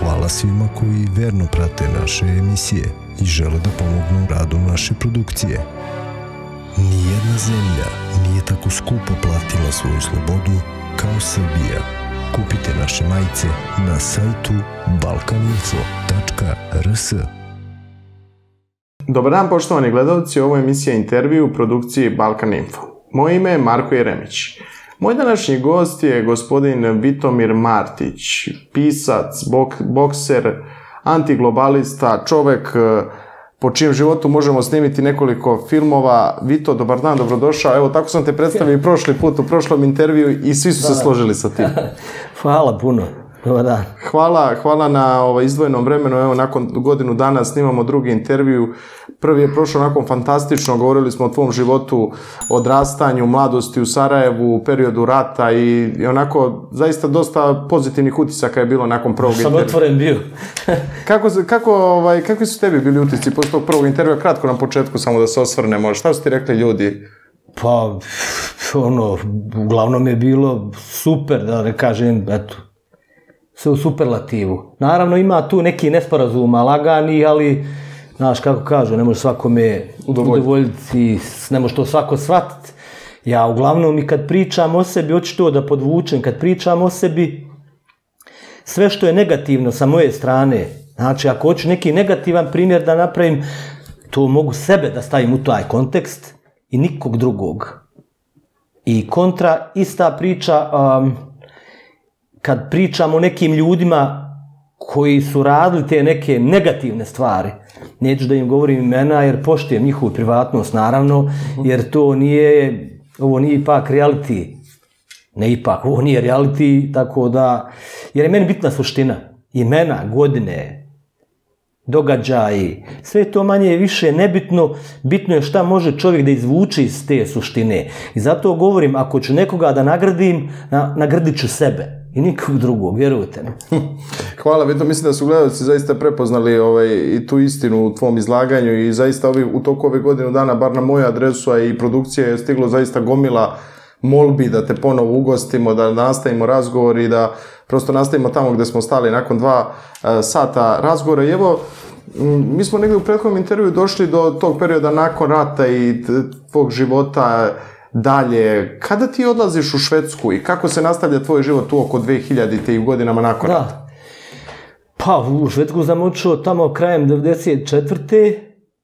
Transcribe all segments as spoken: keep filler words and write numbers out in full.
Hvala svima koji verno prate naše emisije i žele da pomognu u radu naše produkcije. Nijedna zemlja nije tako skupo platila svoju slobodu kao Srbija. Kupite naše majice na sajtu balkaninfo tačka r s. Dobar dan, poštovani gledalci, ovo je emisija Intervju u produkciji Balkaninfo. Moje ime je Marko Jeremić. Moj današnji gost je gospodin Vitomir Martić, pisac, bok, bokser, antiglobalista, čovek po čijem životu možemo snimiti nekoliko filmova. Vito, dobar dan, dobrodošao. Evo, tako sam te predstavio i prošli put u prošlom intervju i svi su se složili sa tim. Hvala puno. Dobar dan. Hvala, hvala na ovaj, izdvojenom vremenu. Evo, nakon godinu dana snimamo drugi intervju. Prvi je prošao nakon fantastično. Govorili smo o tvom životu, odrastanju, mladosti u Sarajevu, u periodu rata i, i onako zaista dosta pozitivnih utisaka je bilo nakon prvog intervjua. Sam otvoren bio. kako, kako, ovaj, kakvi su tebi bili utisci posle tog prvog intervjua? Kratko na početku, samo da se osvrnemo. Šta su ti rekli ljudi? Pa, ono, uglavnom je bilo super, da ne kažem, eto, sve u superlativu. Naravno, ima tu neki nesporazuma, lagani, ali, znaš, kako kažu, ne može svakome udovoljiti, ne može to svako shvatiti. Ja, uglavnom, i kad pričam o sebi, hoću to da podvučem, kad pričam o sebi, sve što je negativno sa moje strane, znači, ako hoću neki negativan primjer da napravim, to mogu sebe da stavim u taj kontekst i nikog drugog. I kontra, ista priča, um, kad pričam o nekim ljudima koji su radili te neke negativne stvari, neću da im govorim imena jer poštujem njihovu privatnost, naravno, jer to nije, ovo nije ipak reality, ne ipak, ovo nije reality, tako da, jer je meni bitna suština, imena, godine, događaji, sve je to manje i više nebitno, bitno je šta može čovjek da izvuče iz te suštine. I zato govorim, ako ću nekoga da nagradim, na, nagradit ću sebe. I nikog drugog, vjerujte mi. Hvala, Vito, mislim da su gledalci zaista prepoznali ovaj, i tu istinu u tvom izlaganju i zaista ovi, u toku ove godinu dana, bar na moju adresu, a i produkcija je stiglo zaista gomila molbi da te ponovo ugostimo, da nastavimo razgovor i da prosto nastavimo tamo gde smo stali nakon dva uh, sata razgovora. I evo, m, mi smo negdje u prethodnom intervju došli do tog perioda nakon rata i tvog života dalje. Kada ti odlaziš u Švedsku i kako se nastavlja tvoj život tu oko dve hiljadite i u godinama nakon da. rata? Pa, u Švedsku sam otišao tamo krajem devedeset četvrte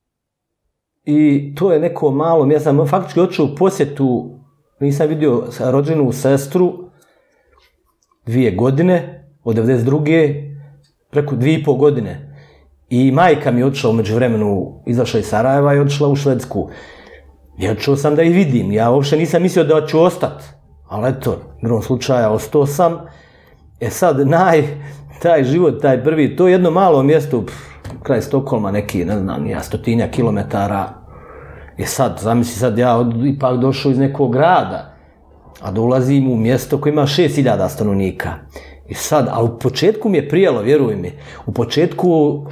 i to je neko malo, ja sam faktički otišao u posjetu, nisam vidio rođenu sestru dvije godine, od devedeset druge preko dvije i pol godine. I majka mi je otišla umeđu vremenu, izašla iz Sarajeva i otišla u Švedsku. Ja čuo sam da i vidim, ja uopšte nisam mislio da ću ostati, ali eto, u drugom slučaju ostao sam. E sad, naj, taj život, taj prvi, to je jedno malo mjesto, pff, kraj Stokholma, neki, ne znam, ja, stotinja kilometara. E sad, zamisli sad, ja od, ipak došao iz nekog grada, a dolazim u mjesto koje ima šest hiljada stanovnika. I sad, ali u početku mi je prijelo, vjeruj mi, u početku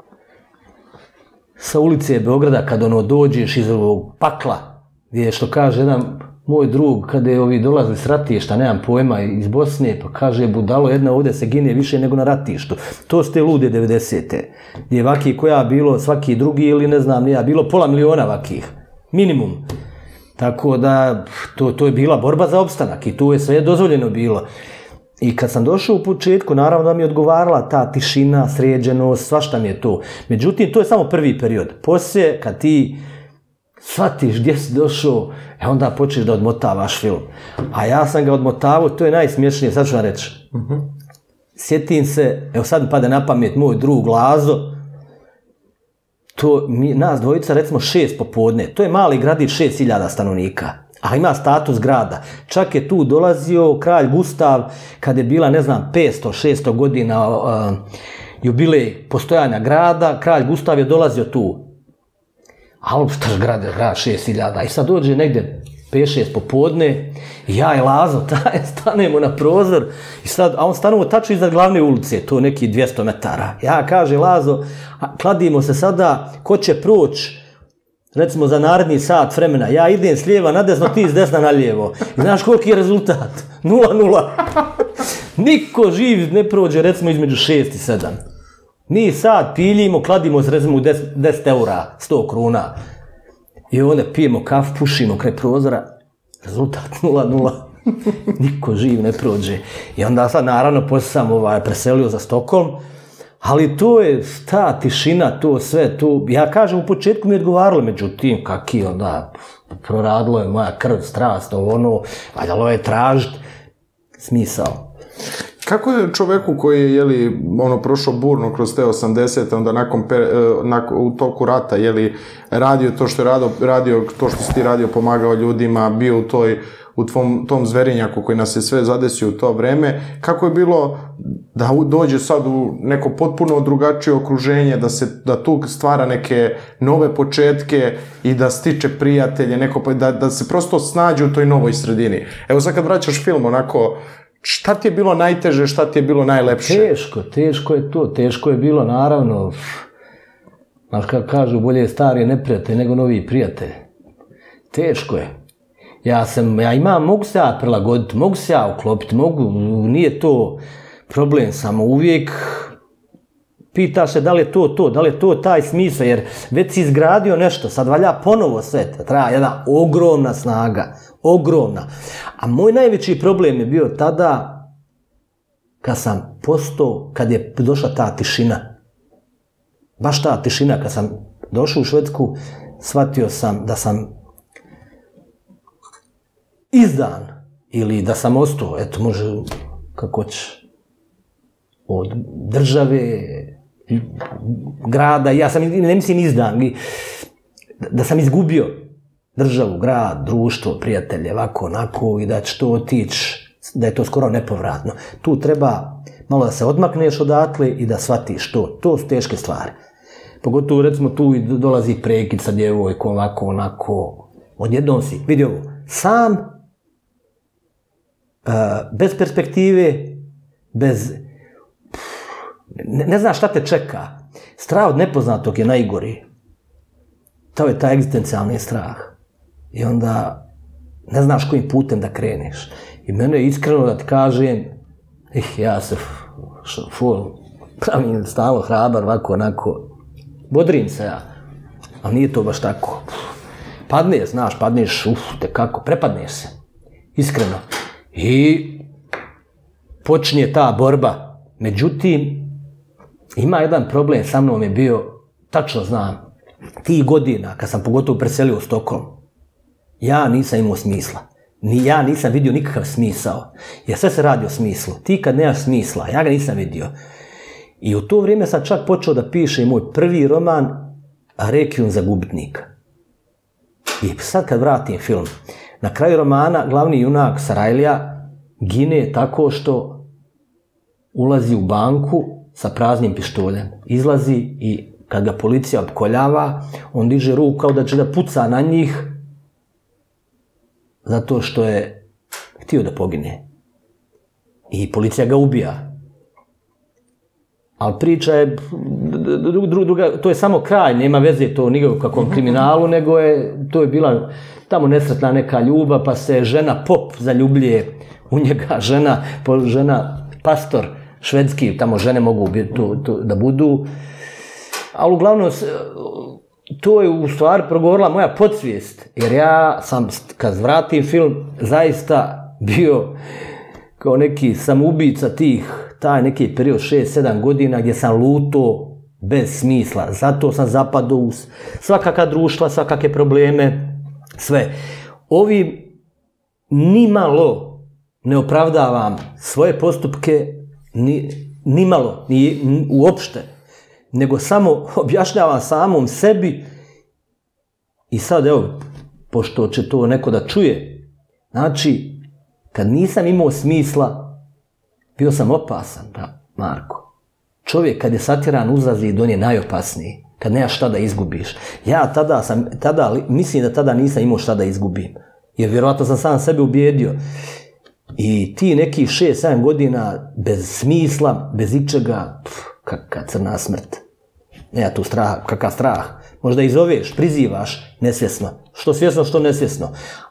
sa ulice Beograda, kad ono dođeš iz ovog pakla, gdje što kaže jedan moj drug, kada je ovi dolazili s ratišta, nemam pojma, iz Bosne, pa kaže, budalo, jedna ovdje se gine više nego na ratištu. To ste lude devedesete. Gdje vakih koja bilo, svaki drugi ili ne znam, nije, bilo pola miliona vakih. Minimum. Tako da, to, to je bila borba za opstanak i tu je sve dozvoljeno bilo. I kad sam došao u početku, naravno da mi je odgovarala ta tišina, sređenost, svašta mi je to. Međutim, to je samo prvi period. Poslije, kad ti shvatiš gdje si došao, e onda počneš da odmotavaš film. A ja sam ga odmotavao, to je najsmješnije, sad ću vam reći. Uh-huh. Sjetim se, evo sad mi pada na pamet moj drug Lazo, to mi, nas dvojica, recimo šest popodne, to je mali gradić šest hiljada stanovnika. A ima status grada. Čak je tu dolazio kralj Gustav, kad je bila, ne znam, petsto šesto godina uh, jubilej postojanja grada, kralj Gustav je dolazio tu. Ali štaš grad, grad šest hiljada. I sad dođe negdje pet šest popodne, i ja i Lazo taj, stanemo na prozor, i sad, a on stanemo tačno iza glavne ulice, to neki dvjesto metara. Ja kaže Lazo, kladimo se sada, ko će proći, recimo za naredni sat vremena, ja idem s lijeva na desno, ti s desna na lijevo. I znaš koliki je rezultat? Nula, nula. Niko živ ne prođe, recimo, između šest i sedam. Mi sad piljimo, kladimo se, recimo, u deset eura, sto kruna. I onda pijemo kafu, pušimo kraj prozora. Rezultat nula nula. Niko živ ne prođe. I onda sad, naravno, poslije sam ovaj, preselio za Stokholm. Ali to je ta tišina, to sve, to... Ja kažem, u početku mi je odgovaralo, međutim, kaki onda... Proradilo je moja krv, strast, ovo ono... Valjalo je tražiti smisao. Kako je čoveku koji je, jeli, ono, prošao burno kroz te osamdesete, onda nakon, nakon, u toku rata, jeli, radio to što je radio, radio, to što si ti radio, pomagao ljudima, bio u toj, u tvom, tom zverinjaku koji nas je sve zadesio u to vreme, kako je bilo da dođe sad u neko potpuno drugačije okruženje, da se, da tu stvara neke nove početke i da stiče prijatelje, neko, da, da se prosto snađe u toj novoj sredini. Evo sad kad vraćaš film, onako, šta ti je bilo najteže, šta ti je bilo najlepše? Teško, teško je to, teško je bilo, naravno. Znaš kako kažu, bolje je stari neprijatelj nego novi prijatelj. Teško je. Ja sam, ja imam, mogu se ja prilagoditi, mogu se ja uklopiti, mogu, nije to problem, samo uvijek pita se da li je to to, da li je to taj smisao, jer već si izgradio nešto, sad valja ponovo sve, treba jedna ogromna snaga, ogromna. A moj najveći problem je bio tada kad sam postao, kad je došla ta tišina. Baš ta tišina, kad sam došao u Švedsku, shvatio sam da sam izdan ili da sam ostao, eto može kako će, od države, grada, ja sam, ne mislim izdan, da sam izgubio državu, grad, društvo, prijatelje, ovako, onako, i da će to otići, da je to skoro nepovratno. Tu treba malo da se odmakneš odatle i da shvatiš to. To su teške stvari. Pogotovo, recimo, tu dolazi prekid sa djevojkom, ovako, onako, odjednom si, vidi ovo, sam, bez perspektive, bez... Ne, ne znaš šta te čeka. Strah od nepoznatog je najgori. To je taj egzistencijalni strah. I onda ne znaš kojim putem da kreneš. I mene je iskreno da ti kažem, ih, ja se full, pravim stalo hrabar, ovako, onako, bodrim se ja. Ali nije to baš tako. Padneš, znaš, padneš, uf, te kako, prepadneš se. Iskreno. I počinje ta borba. Međutim, ima jedan problem, sa mnom je bio, tačno znam, tih godina, kad sam pogotovo preselio u Stokholm, ja nisam imao smisla. Ni ja nisam vidio nikakav smisao. Jer sve se radi o smislu. Ti kad nemaš smisla, ja ga nisam vidio. I u to vrijeme sam čak počeo da piše moj prvi roman, Rekvijum za gubitnika. I sad kad vratim film, na kraju romana glavni junak Sarajlija gine tako što ulazi u banku sa praznim pištoljem. Izlazi i kad ga policija opkoljava, on diže ruku kao da će da puca na njih zato što je htio da pogine. I policija ga ubija. Ali priča je, druga, to je samo kraj, nema veze to nikakvom kakvom kriminalu, nego je, to je bila tamo nesretna neka ljubav, pa se žena pop zaljubljuje u njega, žena, žena pastor švedski, tamo žene mogu to, to, da budu. Ali uglavnom, to je u stvari progovorila moja podsvijest, jer ja sam, kad vratim film, zaista bio kao neki samoubica tih, taj neki period šest sedam godina gdje sam luto bez smisla. Zato sam zapadao u svakakva društva, svakakve probleme, sve. Ovi nimalo ne opravdavam svoje postupke, ni, nimalo, ni, ni uopšte, nego samo objašnjavam samom sebi i sad, evo, pošto će to neko da čuje, znači, kad nisam imao smisla, bio sam opasan, da, Marko. Čovjek kad je satjeran uzazid, on je najopasniji, kad nemaš šta da izgubiš. Ja tada sam, tada, mislim da tada nisam imao šta da izgubim, jer vjerovatno sam sam sebe ubijedio. I ti nekih šest sedam godina bez smisla, bez ičega, pf, kakva crna smrt. Nema tu strah, kakav strah. Možda izoveš, prizivaš, nesvjesno. Što svjesno, što nesvjesno.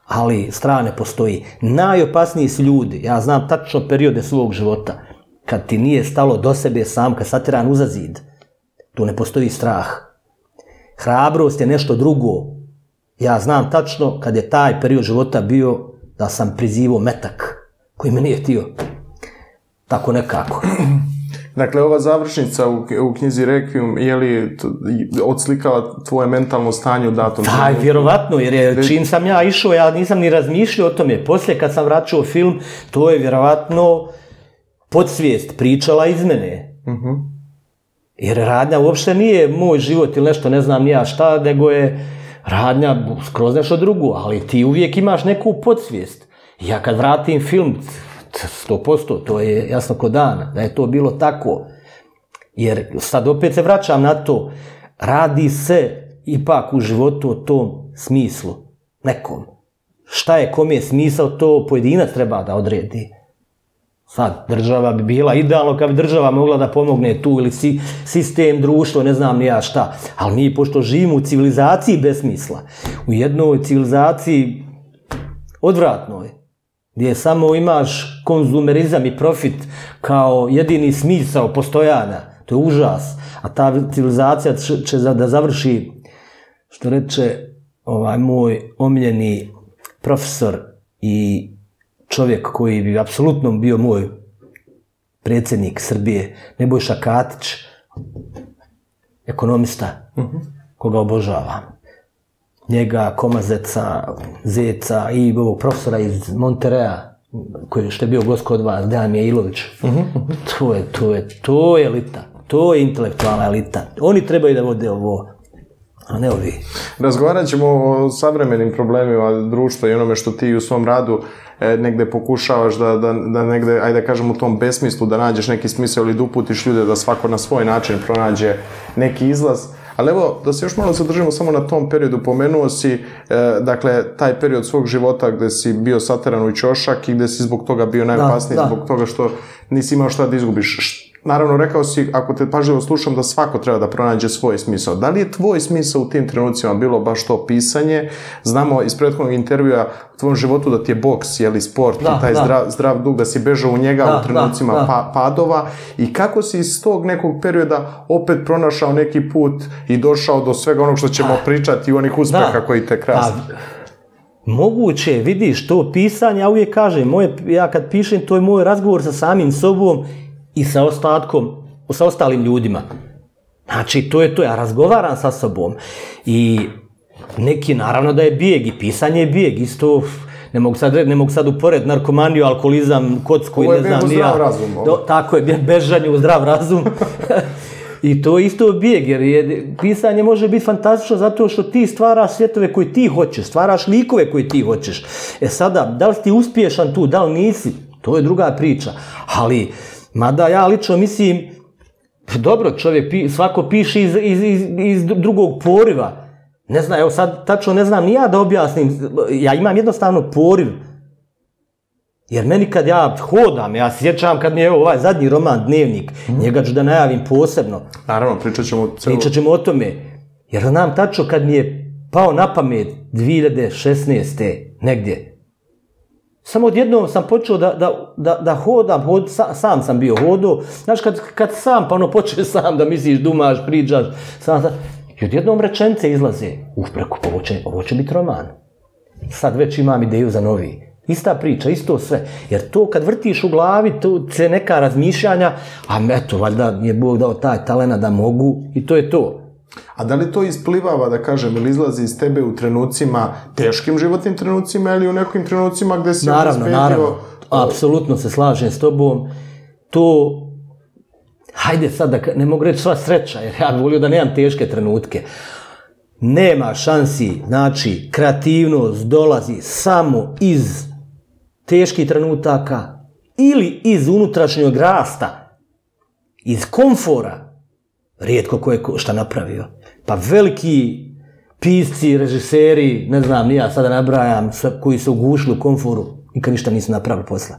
ali strane postoji. Najopasniji su ljudi, ja znam tačno periode svog života, kad ti nije stalo do sebe sam, kad satiran uza zid, tu ne postoji strah. Hrabrost je nešto drugo. Ja znam tačno kad je taj period života bio da sam prizivao metak koji me nije htio. Tako nekako. Dakle, ova završnica u, u knjizi Requiem, je li odslikala tvoje mentalno stanje u datom? Da, vjerovatno, jer je, čim sam ja išao, ja nisam ni razmišljao o tome. Poslije kad sam vraćao film, to je vjerovatno podsvijest pričala iz mene. Uh-huh. Jer radnja uopšte nije moj život ili nešto, ne znam ni ja šta, nego je radnja skroz nešto drugo, ali ti uvijek imaš neku podsvijest. Ja kad vratim film, sto posto, to je jasno ko dan, da je to bilo tako. Jer sad opet se vraćam na to, radi se ipak u životu o tom smislu, nekom. Šta je, kom je smisao, to pojedinac treba da odredi. Sad, država bi bila idealno kad bi država mogla da pomogne tu, ili si, sistem, društvo, ne znam ni ja šta. Ali mi, pošto živimo u civilizaciji bez smisla, u jednoj civilizaciji odvratnoj, gdje samo imaš konzumerizam i profit kao jedini smisao postojanja, to je užas. A ta civilizacija će da završi, što reče ovaj moj omiljeni profesor i čovjek koji bi apsolutno bio moj predsjednik Srbije, Nebojša Katić, ekonomista, uh-huh. koga obožavam. Njega, Komazeca, Zeca i ovog profesora iz Monterea, koji što je bio gost kod vas, Dejan Mijailović. Uh-huh. To je, to je, to je elita. To je intelektualna elita. Oni trebaju da vode ovo, a ne ovi. Razgovarat ćemo o savremenim problemima društva i onome što ti u svom radu e, negde pokušavaš da, da, da negde, ajde da kažem, u tom besmislu da nađeš neki smisao ili da uputiš ljude da svako na svoj način pronađe neki izlaz. Ali evo, da se još malo zadržimo samo na tom periodu, pomenuo si, e, dakle, taj period svog života gde si bio sateran u ćošak i gde si zbog toga bio najopasniji, da, da. Zbog toga što nisi imao šta da izgubiš. Naravno, rekao si, ako te pažljivo slušam, da svako treba da pronađe svoj smisao. Da li je tvoj smisao u tim trenucima bilo baš to pisanje? Znamo iz prethodnog intervjua u tvojom životu da ti je boks, jeli, sport, da, i taj da. Zdrav, zdrav duh, da si bežao u njega da, u trenucima da, da. Pa, padova. I kako si iz tog nekog perioda opet pronašao neki put i došao do svega onog što ćemo da. Pričati i onih uspeha da. Koji te krasne? Da. Moguće, vidiš, to pisanje, ja uvijek kažem, moje, ja kad pišem, to je moj razgovor sa samim sobom i sa ostatkom, sa ostalim ljudima. Znači, to je to, ja razgovaram sa sobom. I neki, naravno da je bijeg, i pisanje je bijeg, isto, ne mogu sad, ne mogu sad upored narkomaniju, alkoholizam, kocku i ne znam. Ovo je zdrav razum. Do, tako je, bežanje u zdrav razum. I to je isto bijeg, jer je, pisanje može biti fantastično zato što ti stvaraš svjetove koje ti hoćeš, stvaraš likove koje ti hoćeš. E sada, da li ti uspješan tu, da li nisi, to je druga priča. Ali, mada ja lično mislim, dobro, čovjek, svako piše iz, iz, iz, iz drugog poriva. Ne znam, evo sad tačno ne znam ni ja da objasnim, ja imam jednostavno poriv. Jer meni kad ja hodam, ja se sjećam kad mi je evo, ovaj zadnji roman Dnevnik, mm. njega ću da najavim posebno. Naravno, pričat ćemo, celo... pričat ćemo o tome. Jer znam tačno kad mi je pao na pamet dvije hiljade šesnaeste negdje. Samo odjednom sam počeo da, da, da, da hodam, hod, sa, sam sam bio hodao. Znaš, kad, kad sam, pa ono počeš sam da misliš, dumaš, pričaš, sam, sam. I odjednom rečenice izlaze. Uf, preko, ovo će, ovo će biti roman. Sad već imam ideju za novi. Ista priča, isto sve. Jer to kad vrtiš u glavi, to se neka razmišljanja, a eto, valjda je Bog dao taj talena da mogu i to je to. A da li to isplivava, da kažem, ili izlazi iz tebe u trenucima, teškim životnim trenucima ili u nekim trenucima gde si... Naravno, naravno. Apsolutno se slažem s tobom. To, hajde sad da ne mogu reći sva sreća, jer ja bih volio da nemam teške trenutke. Nema šansi, znači, kreativnost dolazi samo iz teških trenutaka ili iz unutrašnjeg rasta, iz komfora. Rijetko ko je šta napravio. Pa veliki pisci, režiseri, ne znam, ni ja sada nabrajam, koji se ugušili u komforu, nikad ništa nisu napravili posla.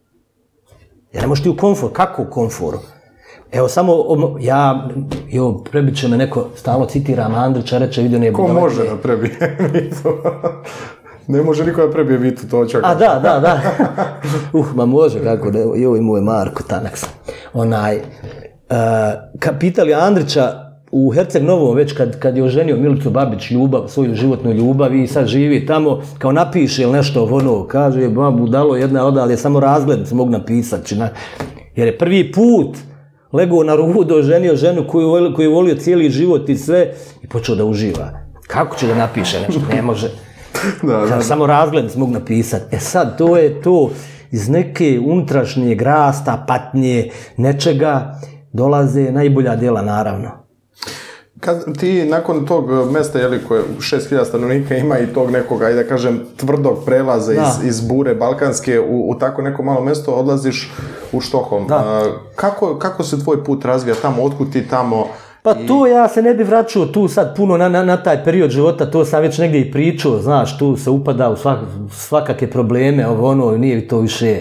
Jer ne možeš ti u komfor, kako u komforu? Evo, samo, ja, jo, prebit će me neko, stalno citiram Andrića, reče, vidio ne... Ko može da prebije? Ne može niko da prebije Vitu, to čak. A da, da, da. uh, ma može, kako ne, joj moj Marko, tanak sam. Onaj, uh, pitali Andrića u Herceg Novom, već kad, kad je oženio Milicu Babić ljubav, svoju životnu ljubav i sad živi tamo, kao napiše ili nešto ono, kaže, ba, budalo jedna odal je samo razglednice mogu napisati. Jer je prvi put legao na rudo, oženio ženu koju, koju je volio cijeli život i sve i počeo da uživa. Kako će da napiše nešto? Ne može. Da, da, da. Samo razglednice mogu napisati. E sad, to je to iz neke unutrašnjeg rasta, patnje, nečega dolaze najbolja djela, naravno. Kad ti nakon tog mesta, jeli, koje šest hiljada stanovnika ima i tog nekog, ajde da kažem, tvrdog prelaza iz, iz bure balkanske u, u tako neko malo mesto, odlaziš u Štokholm. Kako, kako se tvoj put razvija tamo, otkud ti tamo? Pa i... tu ja se ne bi vraćao tu sad puno na, na, na taj period života, to sam već negdje i pričao, znaš, tu se upada u svak, svakake probleme, ovo ono, nije to više,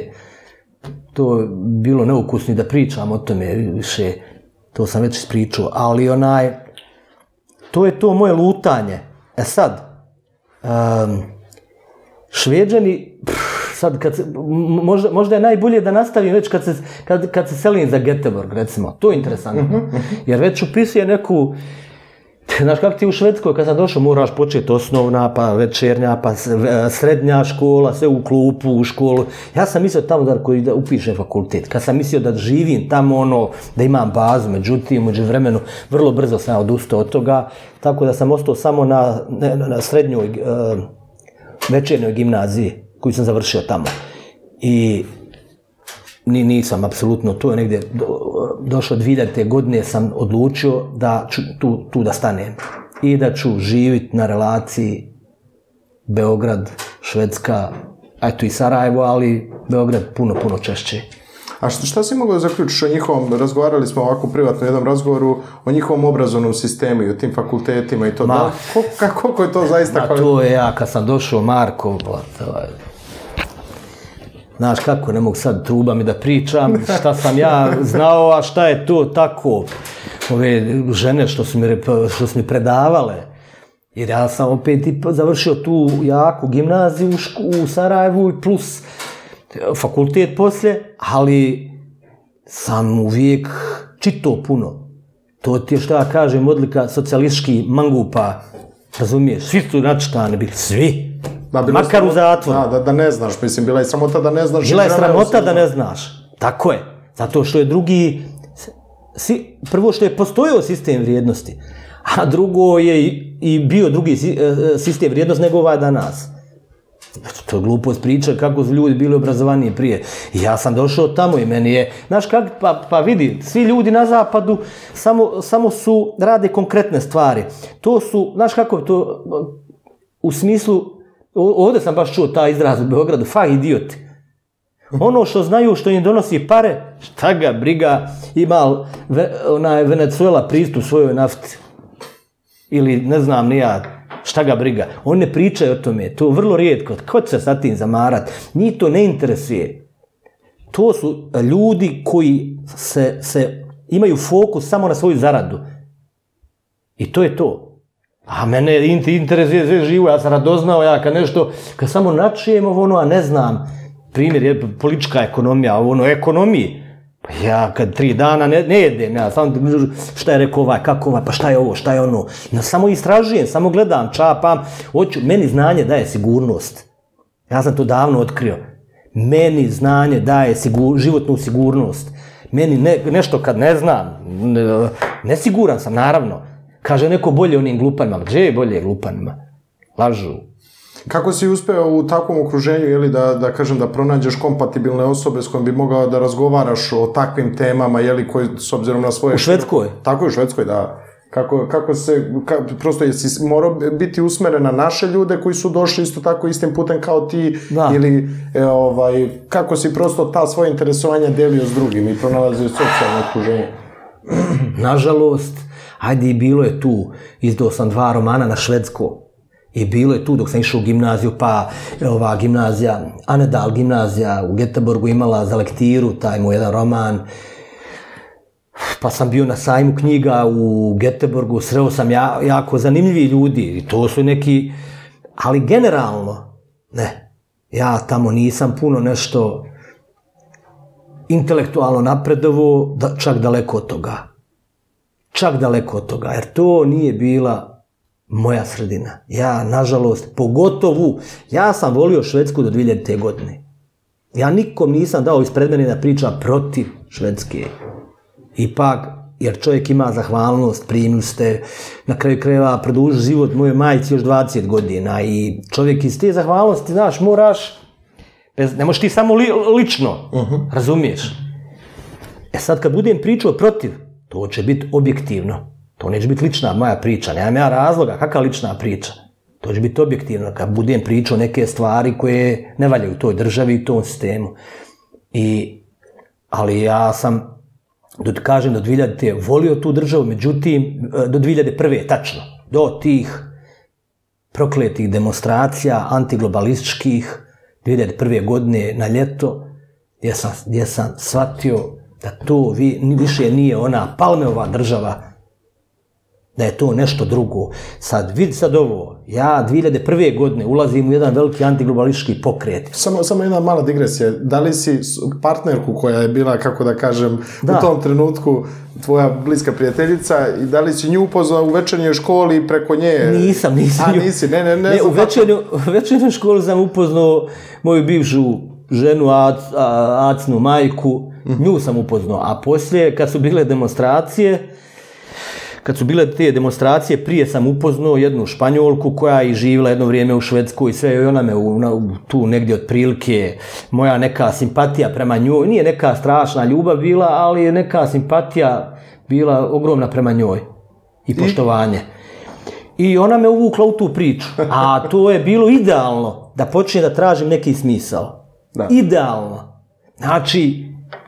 to bilo neukusno da pričam o tome više, to sam već ispričao, ali onaj, to je to moje lutanje. E sad, um, Šveđani, pff, sad kad se, možda, možda je najbolje da nastavim već kad se, kad, kad se selim za Göteborg, recimo. To je interesantno. Jer već upisuje neku, znaš kako ti u Švedskoj, kad sam došao, moraš početi osnovna, pa večernja, pa srednja škola, sve u klupu, u školu. Ja sam mislio tamo da, koji da upišem fakultet. Kad sam mislio da živim tamo, ono, da imam bazu, međutim, uđe vremenu, vrlo brzo sam odustao od toga, tako da sam ostao samo na, na, na srednjoj uh, večernjoj gimnaziji, koju sam završio tamo. I ni, nisam, apsolutno, to je negdje do, došlo dvije hiljadite godine sam odlučio da ću tu, tu da stanem i da ću živjeti na relaciji Beograd, Švedska, eto i Sarajevo, ali Beograd puno, puno češće. A šta, šta si mogao zaključiti o njihovom, razgovarali smo ovako privatno u jednom razgovoru, o njihovom obrazovnom sistemu i o tim fakultetima i to, ma, da, kako, koliko je to zaista... Ma, to je ja, kad sam došao, Marko, ovaj, znaš kako, ne mogu sad truba mi da pričam, šta sam ja znao, a šta je to tako, ove žene što su mi, što su mi predavale. Jer ja sam opet završio tu jaku gimnaziju u, ško, u Sarajevu plus fakultet poslije, ali sam uvijek čitao puno. To ti je što ja kažem odlika socijalistički mangupa, razumiješ, svi su načitani bili, svi. Da, makar sramota, u zatvoru. Da, da, da ne znaš, mislim, bila je sramota da ne znaš. Bila je sramota da ne znaš, tako je. Zato što je drugi, si, prvo što je postojao sistem vrijednosti, a drugo je i, i bio drugi sistem vrijednosti nego ovaj danas. To je glupost priča kako su ljudi bili obrazovaniji prije. I ja sam došao tamo i meni je, znaš kak, pa, pa vidi, svi ljudi na zapadu samo, samo su, rade konkretne stvari. To su, znaš kako to, u smislu, ovdje sam baš čuo taj izraz u Beogradu, fa idioti. Ono što znaju, što im donosi pare, šta ga briga, ima onaj Venezuela pristup svojoj nafti. Ili ne znam ni ja, šta ga briga. Oni ne pričaju o tome, to je vrlo rijetko. Ko će se sa tim zamarati? Njih to ne interesuje. To su ljudi koji se, se imaju fokus samo na svoju zaradu. I to je to. A mene interesuje sve živo, ja sam radoznao, ja kad nešto, kad samo načujem ono, a ne znam, primjer je politička ekonomija, ono, ekonomiji, pa ja kad tri dana ne, ne jedem, ja samo šta je rekao ovaj, kako ovaj, pa šta je ovo, šta je ono, ja samo istražujem, samo gledam, čapam, hoću, meni znanje daje sigurnost, ja sam to davno otkrio, meni znanje daje sigur, životnu sigurnost, meni ne, nešto kad ne znam, ne, nesiguran sam, naravno. Kaže neko bolje onim glupanima. Gdje je bolje glupanima? Lažu. Kako si uspeo u takvom okruženju, jeli, da, da kažem, da pronađeš kompatibilne osobe s kojim bi mogao da razgovaraš o takvim temama, jeli, koji s obzirom na svoje... U Švedskoj? Tako je, u Švedskoj, da. Kako, kako se, ka, prosto jesi morao biti usmeren na naše ljude koji su došli isto tako istim putem kao ti, da. Ili e, ovaj, kako si prosto ta svoje interesovanja delio s drugim i pronalazio socijalno okruženje? Nažalost, ajde i bilo je tu, izdao sam dva romana na švedsko. I bilo je tu dok sam išao u gimnaziju, pa ova gimnazija, Anedal gimnazija u Göteborgu imala za lektiru taj moj jedan roman. Pa sam bio na sajmu knjiga u Göteborgu, sreo sam ja, jako zanimljivi ljudi i to su neki, ali generalno, Ne. Ja tamo nisam puno nešto intelektualno napredovo, da, čak daleko od toga. Čak daleko od toga, jer to nije bila moja sredina. Ja, nažalost, pogotovo, ja sam volio Švedsku do dvije hiljadite. godine. Ja nikom nisam dao ispred mene da priča protiv Švedske. Ipak, jer čovjek ima zahvalnost, primili ste, na kraju krajeva produžio život moje majci još dvadeset godina i čovjek iz te zahvalnosti, znaš, moraš, bez, ne možeš ti samo li, lično, uh-huh. razumiješ? E sad kad budem pričao protiv, to će biti objektivno, to neće biti lična moja priča, nemam ja razloga, kakva lična priča? To će biti objektivno kad budem pričao neke stvari koje ne valjaju u toj državi i tom sistemu. I, ali ja sam, da kažem, do dvije hiljadite. volio tu državu, međutim, do dvije hiljade prve. tačno, do tih prokletih demonstracija, antiglobalističkih, dvije hiljade prve. godine na ljeto, gdje sam, gdje sam shvatio da to vi, više nije ona Palmeova država, da je to nešto drugo. Sad, vidi sad ovo, ja dvije hiljade prve. godine ulazim u jedan veliki antiglobalistički pokret. Samo, samo jedna mala digresija. Da li si partnerku koja je bila, kako da kažem, da. u tom trenutku tvoja bliska prijateljica i da li si nju upoznao u večernjoj školi preko nje? Nisam, nisam. A nisi, ne, ne, ne. ne u večernju, večernjoj školi sam upoznao moju bivšu ženu, ac, a, acnu majku, mm-hmm. nju sam upoznao. A poslije, kad su bile demonstracije, Kad su bile te demonstracije, prije sam upoznao jednu Španjolku koja je živjela jedno vrijeme u Švedskoj i sve, i ona me u, u, tu negdje otprilike, moja neka simpatija prema njoj, nije neka strašna ljubav bila, ali je neka simpatija bila ogromna prema njoj i poštovanje. I ona me uvukla u tu priču, a to je bilo idealno da počne da tražim neki smisao. Da. Idealno. Znači,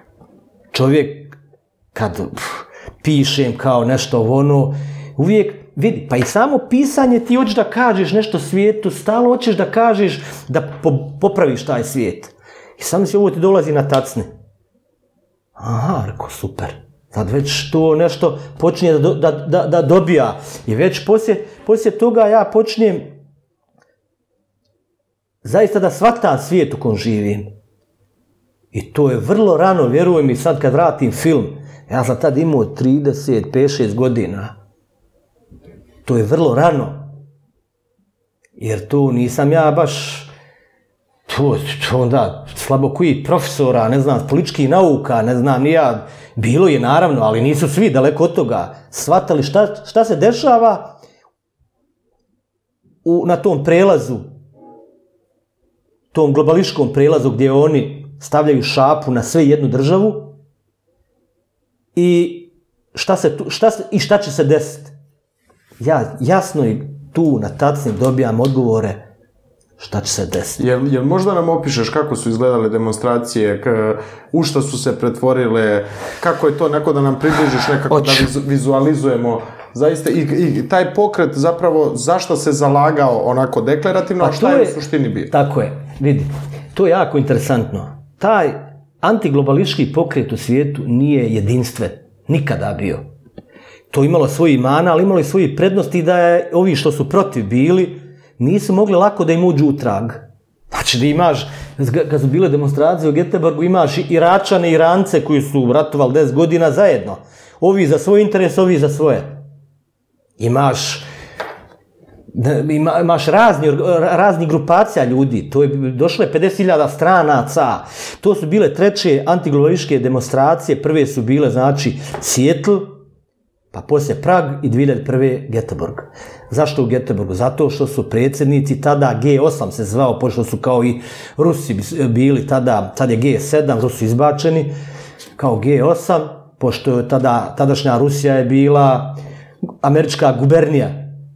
čovjek kad pišem kao nešto ono, uvijek, vidi, pa i samo pisanje ti hoćeš da kažeš nešto svijetu, stalo hoćeš da kažeš da po, popraviš taj svijet. I samo si ovo ti dolazi na tacne. Aha, rekao, super. Sad već to nešto počinje da, da, da, da dobija. I već poslije, poslije toga ja počnem zaista da shvatam svijet u kom živim. I to je vrlo rano, vjeruj mi, sad kad vratim film, ja sam tad imao trideset pet šest godina. To je vrlo rano. Jer to nisam ja baš, to, to onda slabo koji profesora, ne znam, političkih nauka, ne znam, ni ja, bilo je naravno, ali nisu svi daleko od toga shvatali šta, šta se dešava u, na tom prelazu, tom globalističkom prelazu gdje oni stavljaju šapu na sve jednu državu i šta, se tu, šta, se, i šta će se desiti. Ja jasno i tu na tacni dobijam odgovore šta će se desiti. Jel, jel možda nam opišeš kako su izgledale demonstracije, k, u što su se pretvorile, kako je to, neko da nam približiš nekako Oć. da vizu, vizualizujemo zaista i, i taj pokret zapravo zašto se zalagao onako deklarativno, pa a šta je, je u suštini bio? Tako je, vidi, to je jako interesantno. Taj antiglobalistički pokret u svijetu nije jedinstven, nikada bio. To imalo svoji mana, ali imalo i svoji prednosti da je ovi što su protiv bili, nisu mogli lako da im uđu u trag. Znači da imaš, kad su bile demonstracije u Göteborgu, imaš Iračane i Irance koji su ratovali deset godina zajedno. Ovi za svoj interes, ovi za svoje. Imaš, ima, imaš razni, razni grupacija ljudi, to je došlo je pedeset hiljada stranaca, to su bile treće antiglobalističke demonstracije, prve su bile, znači, Seattle, pa poslije Prag i dvije hiljade prve. Göteborg. Zašto u Göteborgu? Zato što su predsjednici tada G osam se zvao, pošto su kao i Rusi bili tada, tad je G sedam, Rusi izbačeni, kao G osam, pošto je tada, tadašnja Rusija je bila američka gubernija.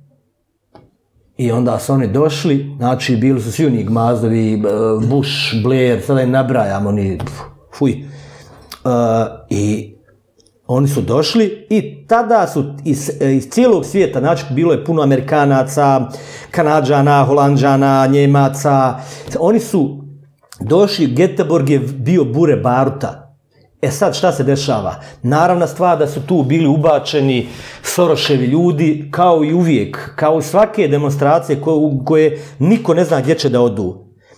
I onda su oni došli, znači bili su svi oni gmazdovi, Bush, Blair, sada im nabrajam, oni, fuj. Uh, I oni su došli i tada su iz, iz cijelog svijeta, znači bilo je puno Amerikanaca, Kanadžana, Holandžana, Njemaca, oni su došli, Göteborg je bio bure baruta. E sad šta se dešava? Naravna stvar da su tu bili ubačeni Soroševi ljudi, kao i uvijek, kao i svake demonstracije koje, koje niko ne zna gdje će da odu.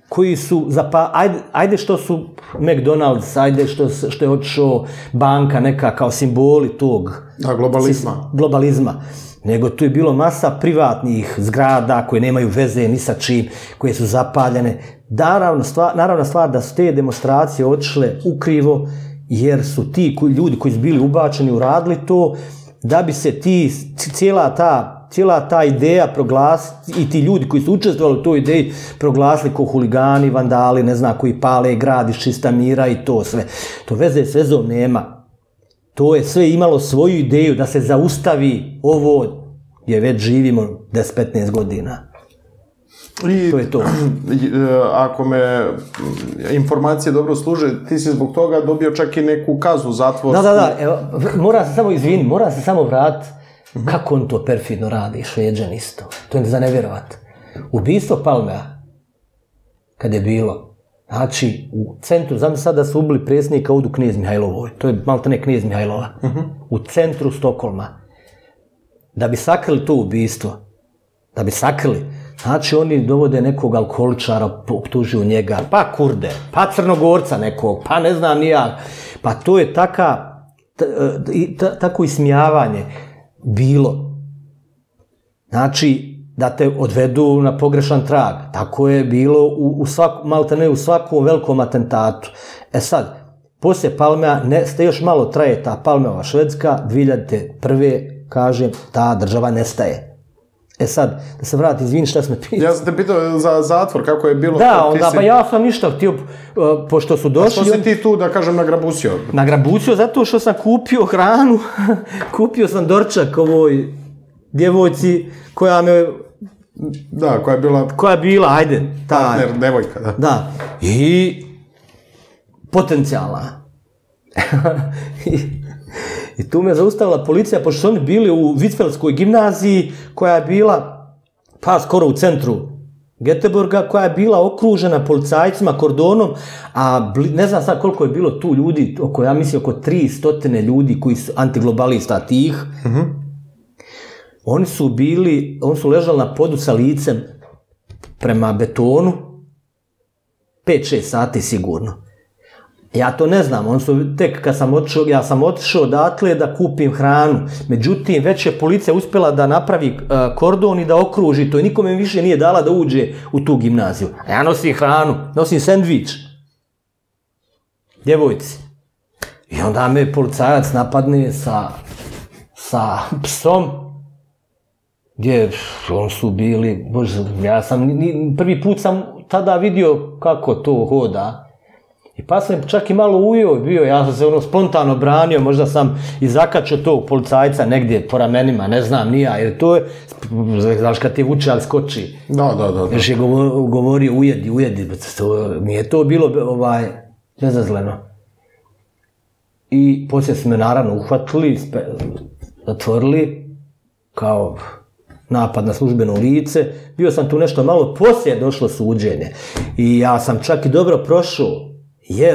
koji su, zapa, ajde, ajde što su McDonald's, ajde što, što je otišao banka neka kao simboli tog da, globalizma. globalizma. Nego tu je bilo masa privatnih zgrada koje nemaju veze ni sa čim, koje su zapaljene. Naravno stvar, naravno stvar da su te demonstracije otišle ukrivo, jer su ti koji, ljudi koji su bili ubačeni uradili to, da bi se ti, cijela ta cijela ta ideja proglasiti i ti ljudi koji su učestvovali u toj ideji proglasili kao huligani, vandali, ne znam, koji pale grad iz čista mira i to sve. To veze s vezom nema. To je sve imalo svoju ideju da se zaustavi ovo gdje već živimo deset do petnaest godina. I, to je to. Ako me informacije dobro služe, ti si zbog toga dobio čak i neku kaznu zatvorsku. Da, da, da. Evo, mora se samo izvini, mora se samo vratiti. Kako on to perfidno radi, Šveđan isto. To je za nevjerovat. Ubistvo Palmea, kad je bilo, znači, u centru, znam sad da su ubili predsjednika Udu Knez Mihajlovoj, to je maltene Knez Mihajlova, uh-huh. u centru Stokholma. Da bi sakrili to ubistvo, da bi sakrili, znači oni dovode nekog alkoholičara, optužuju njega, pa Kurde, pa Crnogorca nekog, pa ne znam ni ja, pa to je taka, t, t, tako ismijavanje bilo. Znači, da te odvedu na pogrešan trag. Tako je bilo u, u svaku, malte ne u svakom velikom atentatu. E sad, poslije Palmea, ne, ste još malo traje ta Palmeova Švedska, dvije hiljade prve kažem, ta država nestaje. E sad, da se vrati, izvini šta sam me pitao. Ja sam te pitao za zatvor, kako je bilo. Da, onda, si... pa ja sam ništa htio, uh, pošto su došli... A što si ti tu, da kažem, nagrabusio? Nagrabusio zato što sam kupio hranu, kupio sam dorčak ovoj djevojci koja me... Da, koja je bila... Koja je bila, ajde. Ta, partner, devojka, da. Da, i potencijalna. I, I tu me zaustavila policija, pošto su oni bili u Vitfeldskoj gimnaziji, koja je bila, pa skoro u centru Göteborga, koja je bila okružena policajcima, kordonom, a ne znam sad koliko je bilo tu ljudi, oko, ja mislim oko tri stotine ljudi koji su antiglobalista tih. Uh-huh. Oni su bili, oni su ležali na podu sa licem prema betonu, pet šest sati sigurno. Ja to ne znam, on su tek kad sam otišao, ja sam otišao odatle da kupim hranu. Međutim, već je policija uspjela da napravi uh, kordon i da okruži to i nikome više nije dala da uđe u tu gimnaziju. A ja nosim hranu, nosim sendvič. Djevojci. I onda me policajac napadne sa, sa psom, gdje on su bili, bože, ja sam, ni, prvi put sam tada vidio kako to hoda. I pa sam čak i malo ujeo bio, ja sam se ono spontano branio, možda sam i zakačio tog policajca negdje po ramenima, ne znam, nija, jer to je, znaš kad ti vuče, ali skoči. Da, da, da. Još je govorio ujedi, ujedi, to, mi je to bilo ovaj, bezazleno. I poslije su me naravno uhvatili, spe, zatvorili, kao napad na službeno lice, bio sam tu nešto malo, poslije je došlo suđenje. I ja sam čak i dobro prošao, jer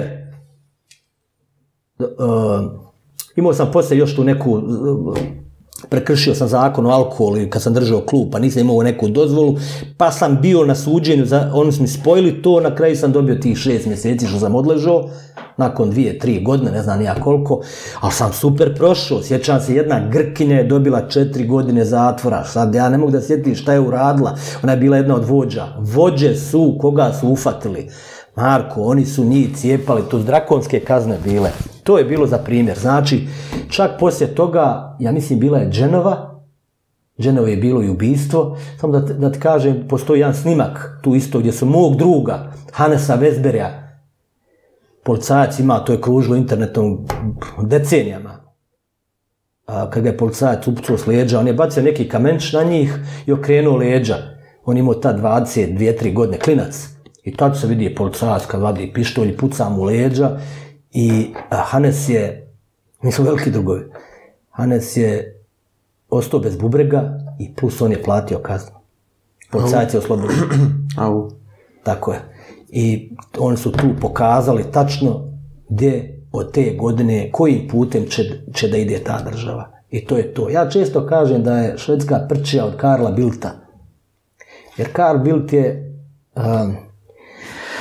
uh, imao sam poslije još tu neku, uh, prekršio sam zakon o alkoholu kad sam držao klub, pa nisam imao neku dozvolu, pa sam bio na suđenju, za, oni su mi spojili to, na kraju sam dobio tih šest mjeseci što sam odležao, nakon dvije, tri godine, ne znam nija koliko, ali sam super prošao, sjećam se, jedna Grkinja je dobila četiri godine zatvora, sad ja ne mogu da sjetim šta je uradila, ona je bila jedna od vođa, vođe su, koga su ufatili, Marko, oni su njih cijepali, to su drakonske kazne bile. To je bilo za primjer. Znači, čak poslije toga, ja mislim, bila je Dženova, Dženova je bilo i ubistvo, samo da, da ti kažem, postoji jedan snimak tu isto gdje su mog druga, Hannesa Vesberja, policajac ima, to je kružilo internetom decenijama. A, kad ga je policajac upucao s leđa, on je bacio neki kamenč na njih i okrenuo leđa. On imao ta dvadeset dvije tri godine, klinac. I tad se vidi policajac kad vadi pištolj i puca mu leđa i Hannes je, mi smo veliki drugovi, Hannes je ostao bez bubrega i plus on je platio kaznu. Policajac je oslobođen. Au. Tako je. I oni su tu pokazali tačno gdje od te godine, kojim putem će, će da ide ta država. I to je to. Ja često kažem da je Švedska prčija od Karla Bildta. Jer Karl Bildt je... Um,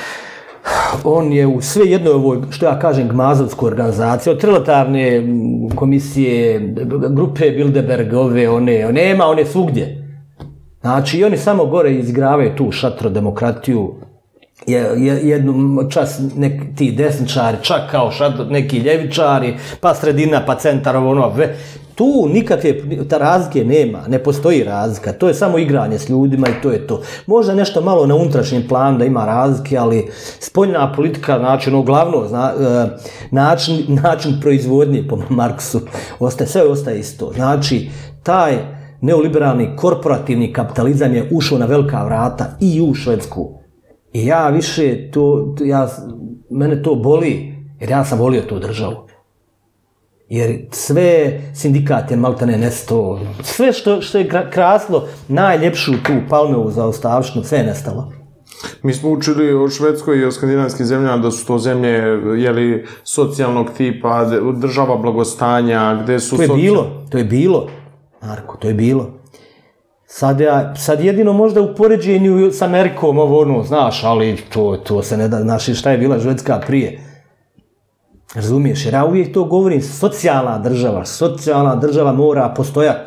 on je u sve jednoj ovoj, što ja kažem, gmazovskoj organizaciji, od trilateralne komisije, grupe Bilderberg, ove, one, nema, one svugdje. Znači, i oni samo gore izigravaju tu šatrodemokratiju, je, je, jednu čas nek, ti desničari, čak kao šatro, neki ljevičari, pa sredina, pa centar, ono, ve. Tu nikakve ta razlike nema, ne postoji razlika, to je samo igranje s ljudima i to je to. Možda nešto malo na unutrašnjem planu da ima razlike, ali spoljna politika, znači ono glavno, zna, način, način proizvodnje po Marksu, ostaje, sve ostaje isto. Znači, taj neoliberalni korporativni kapitalizam je ušao na velika vrata i u Švedsku. I ja više, to, ja, mene to boli, jer ja sam volio tu državu. Jer sve sindikate maltene nesto, sve što, što je kraslo, najljepšu tu Palmeovu zaostavštinu, sve je nestalo. Mi smo učili o Švedskoj i o skandinavskim zemljama da su to zemlje jeli, socijalnog tipa, država blagostanja, gde su... To je socijal... bilo, to je bilo, Marko, to je bilo. Sad, ja, sad jedino možda u poređenju s Amerikom, ovo ono, znaš, ali to, to se ne da, znaš šta je bila Švedska prije. Razumiješ, jer ja uvijek to govorim, socijalna država, socijalna država mora postojati.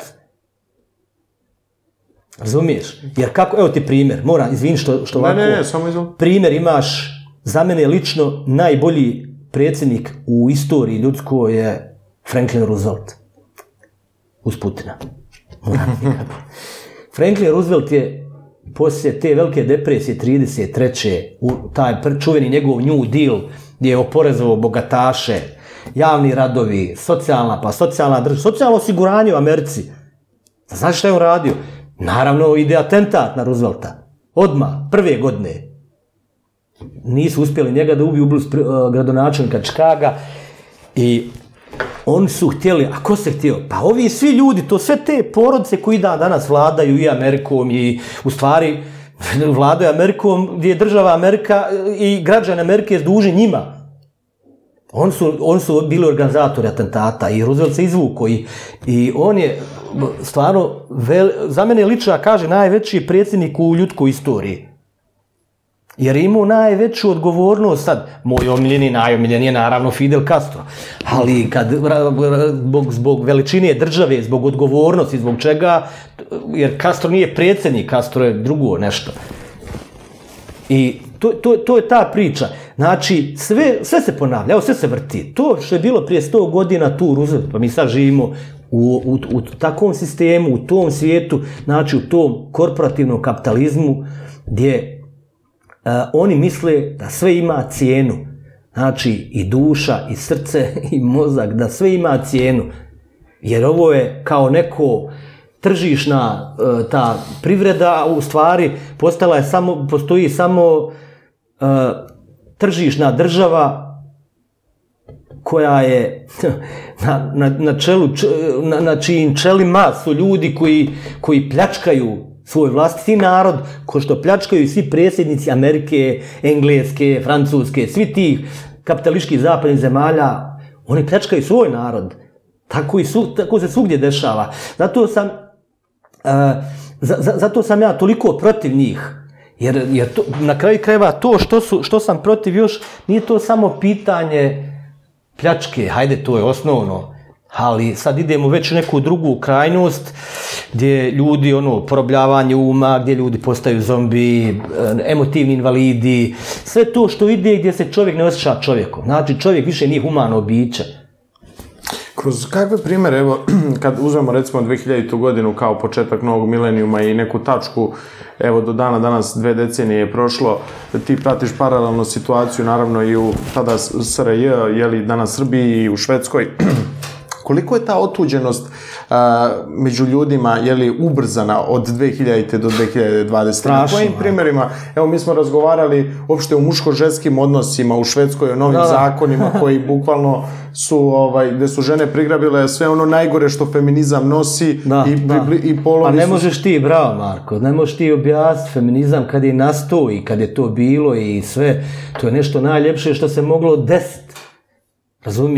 Razumiješ? Jer kako, evo ti primjer, mora, izvini što, što ovako... Ne, ne, ne, samo izvini. Primjer imaš, za mene lično, najbolji predsjednik u istoriji ljudskoj je Franklin Roosevelt. Uz Putina. Moram nikako. Franklin Roosevelt je poslije te velike depresije trideset treće u taj čuveni njegov New Deal, gdje je oporezovao bogataše, javni radovi, socijalna, pa socijalna država, socijalno osiguranje u Americi. Znaš šta je on radio? Naravno, ide atentat na Roosevelta. Odmah, prve godine. Nisu uspjeli njega da ubiju uh, gradonačelnika Chicaga i oni su htjeli, a ko se htio? Pa ovi svi ljudi, to sve te porodice koji dan danas vladaju i Amerikom i u stvari vladaju Amerikom gdje je država Amerika i građani Amerike duži njima. Oni su, oni su bili organizatori atentata i Roosevelt se izvukao i, i on je stvarno, vel, za mene lično kaže, najveći predsjednik u ljudskoj istoriji. Jer je imao najveću odgovornost, sad, moj omiljeni, najomiljeni je naravno Fidel Castro, ali kad, zbog, zbog veličine države, zbog odgovornosti, zbog čega, jer Castro nije predsjednik, Castro je drugo nešto. I to, to, to je ta priča. Znači, sve, sve se ponavlja, evo sve se vrti. To što je bilo prije sto godina tu u Roosevelt, pa mi sad živimo u, u, u takvom sistemu, u tom svijetu, znači u tom korporativnom kapitalizmu, gdje Uh, oni misle da sve ima cijenu, znači i duša, i srce, i mozak, da sve ima cijenu, jer ovo je kao neko tržišna uh, ta privreda, u stvari postala je samo, postoji samo uh, tržišna država koja je na, na, na čelu, na, na čijim čelima su ljudi koji, koji pljačkaju svoj vlastiti narod, ko što pljačkaju i svi predsjednici Amerike, Engleske, Francuske, svi tih kapitalističkih zapadnih zemalja, oni pljačkaju svoj narod. Tako, i su, tako se svugdje dešava. Zato sam, uh, za, za, zato sam ja toliko protiv njih. Jer, jer to, na kraju krajeva to što, su, što sam protiv još, nije to samo pitanje pljačke, hajde, to je osnovno. Ali sad idemo već u neku drugu krajnost gdje ljudi, ono, porobljavanje uma, gdje ljudi postaju zombi, emotivni invalidi, sve to što ide gdje se čovjek ne osjeća čovjekom. Znači, čovjek više nije humano biće. Kroz kakve primjere, evo, kad uzmemo recimo dve hiljaditu godinu kao početak novog milenijuma i neku tačku, evo do dana danas dve decenije je prošlo, ti pratiš paralelno situaciju, naravno i u tada S R J, jeli danas Srbiji i u Švedskoj. Koliko je ta otuđenost a, među ljudima, je li ubrzana od dve hiljadite do dve hiljade dvadesete? Na kojim primjerima, evo mi smo razgovarali uopšte o muško-ženskim odnosima u Švedskoj, o novim da, zakonima koji bukvalno su, ovaj, gde su žene prigrabile sve ono najgore što feminizam nosi da, i, da. i, i polovi... A ne možeš ti, bravo Marko, ne možeš ti objasniti feminizam kad je nastao i kad je to bilo i sve, to je nešto najljepše što se moglo desiti. Razumiješ?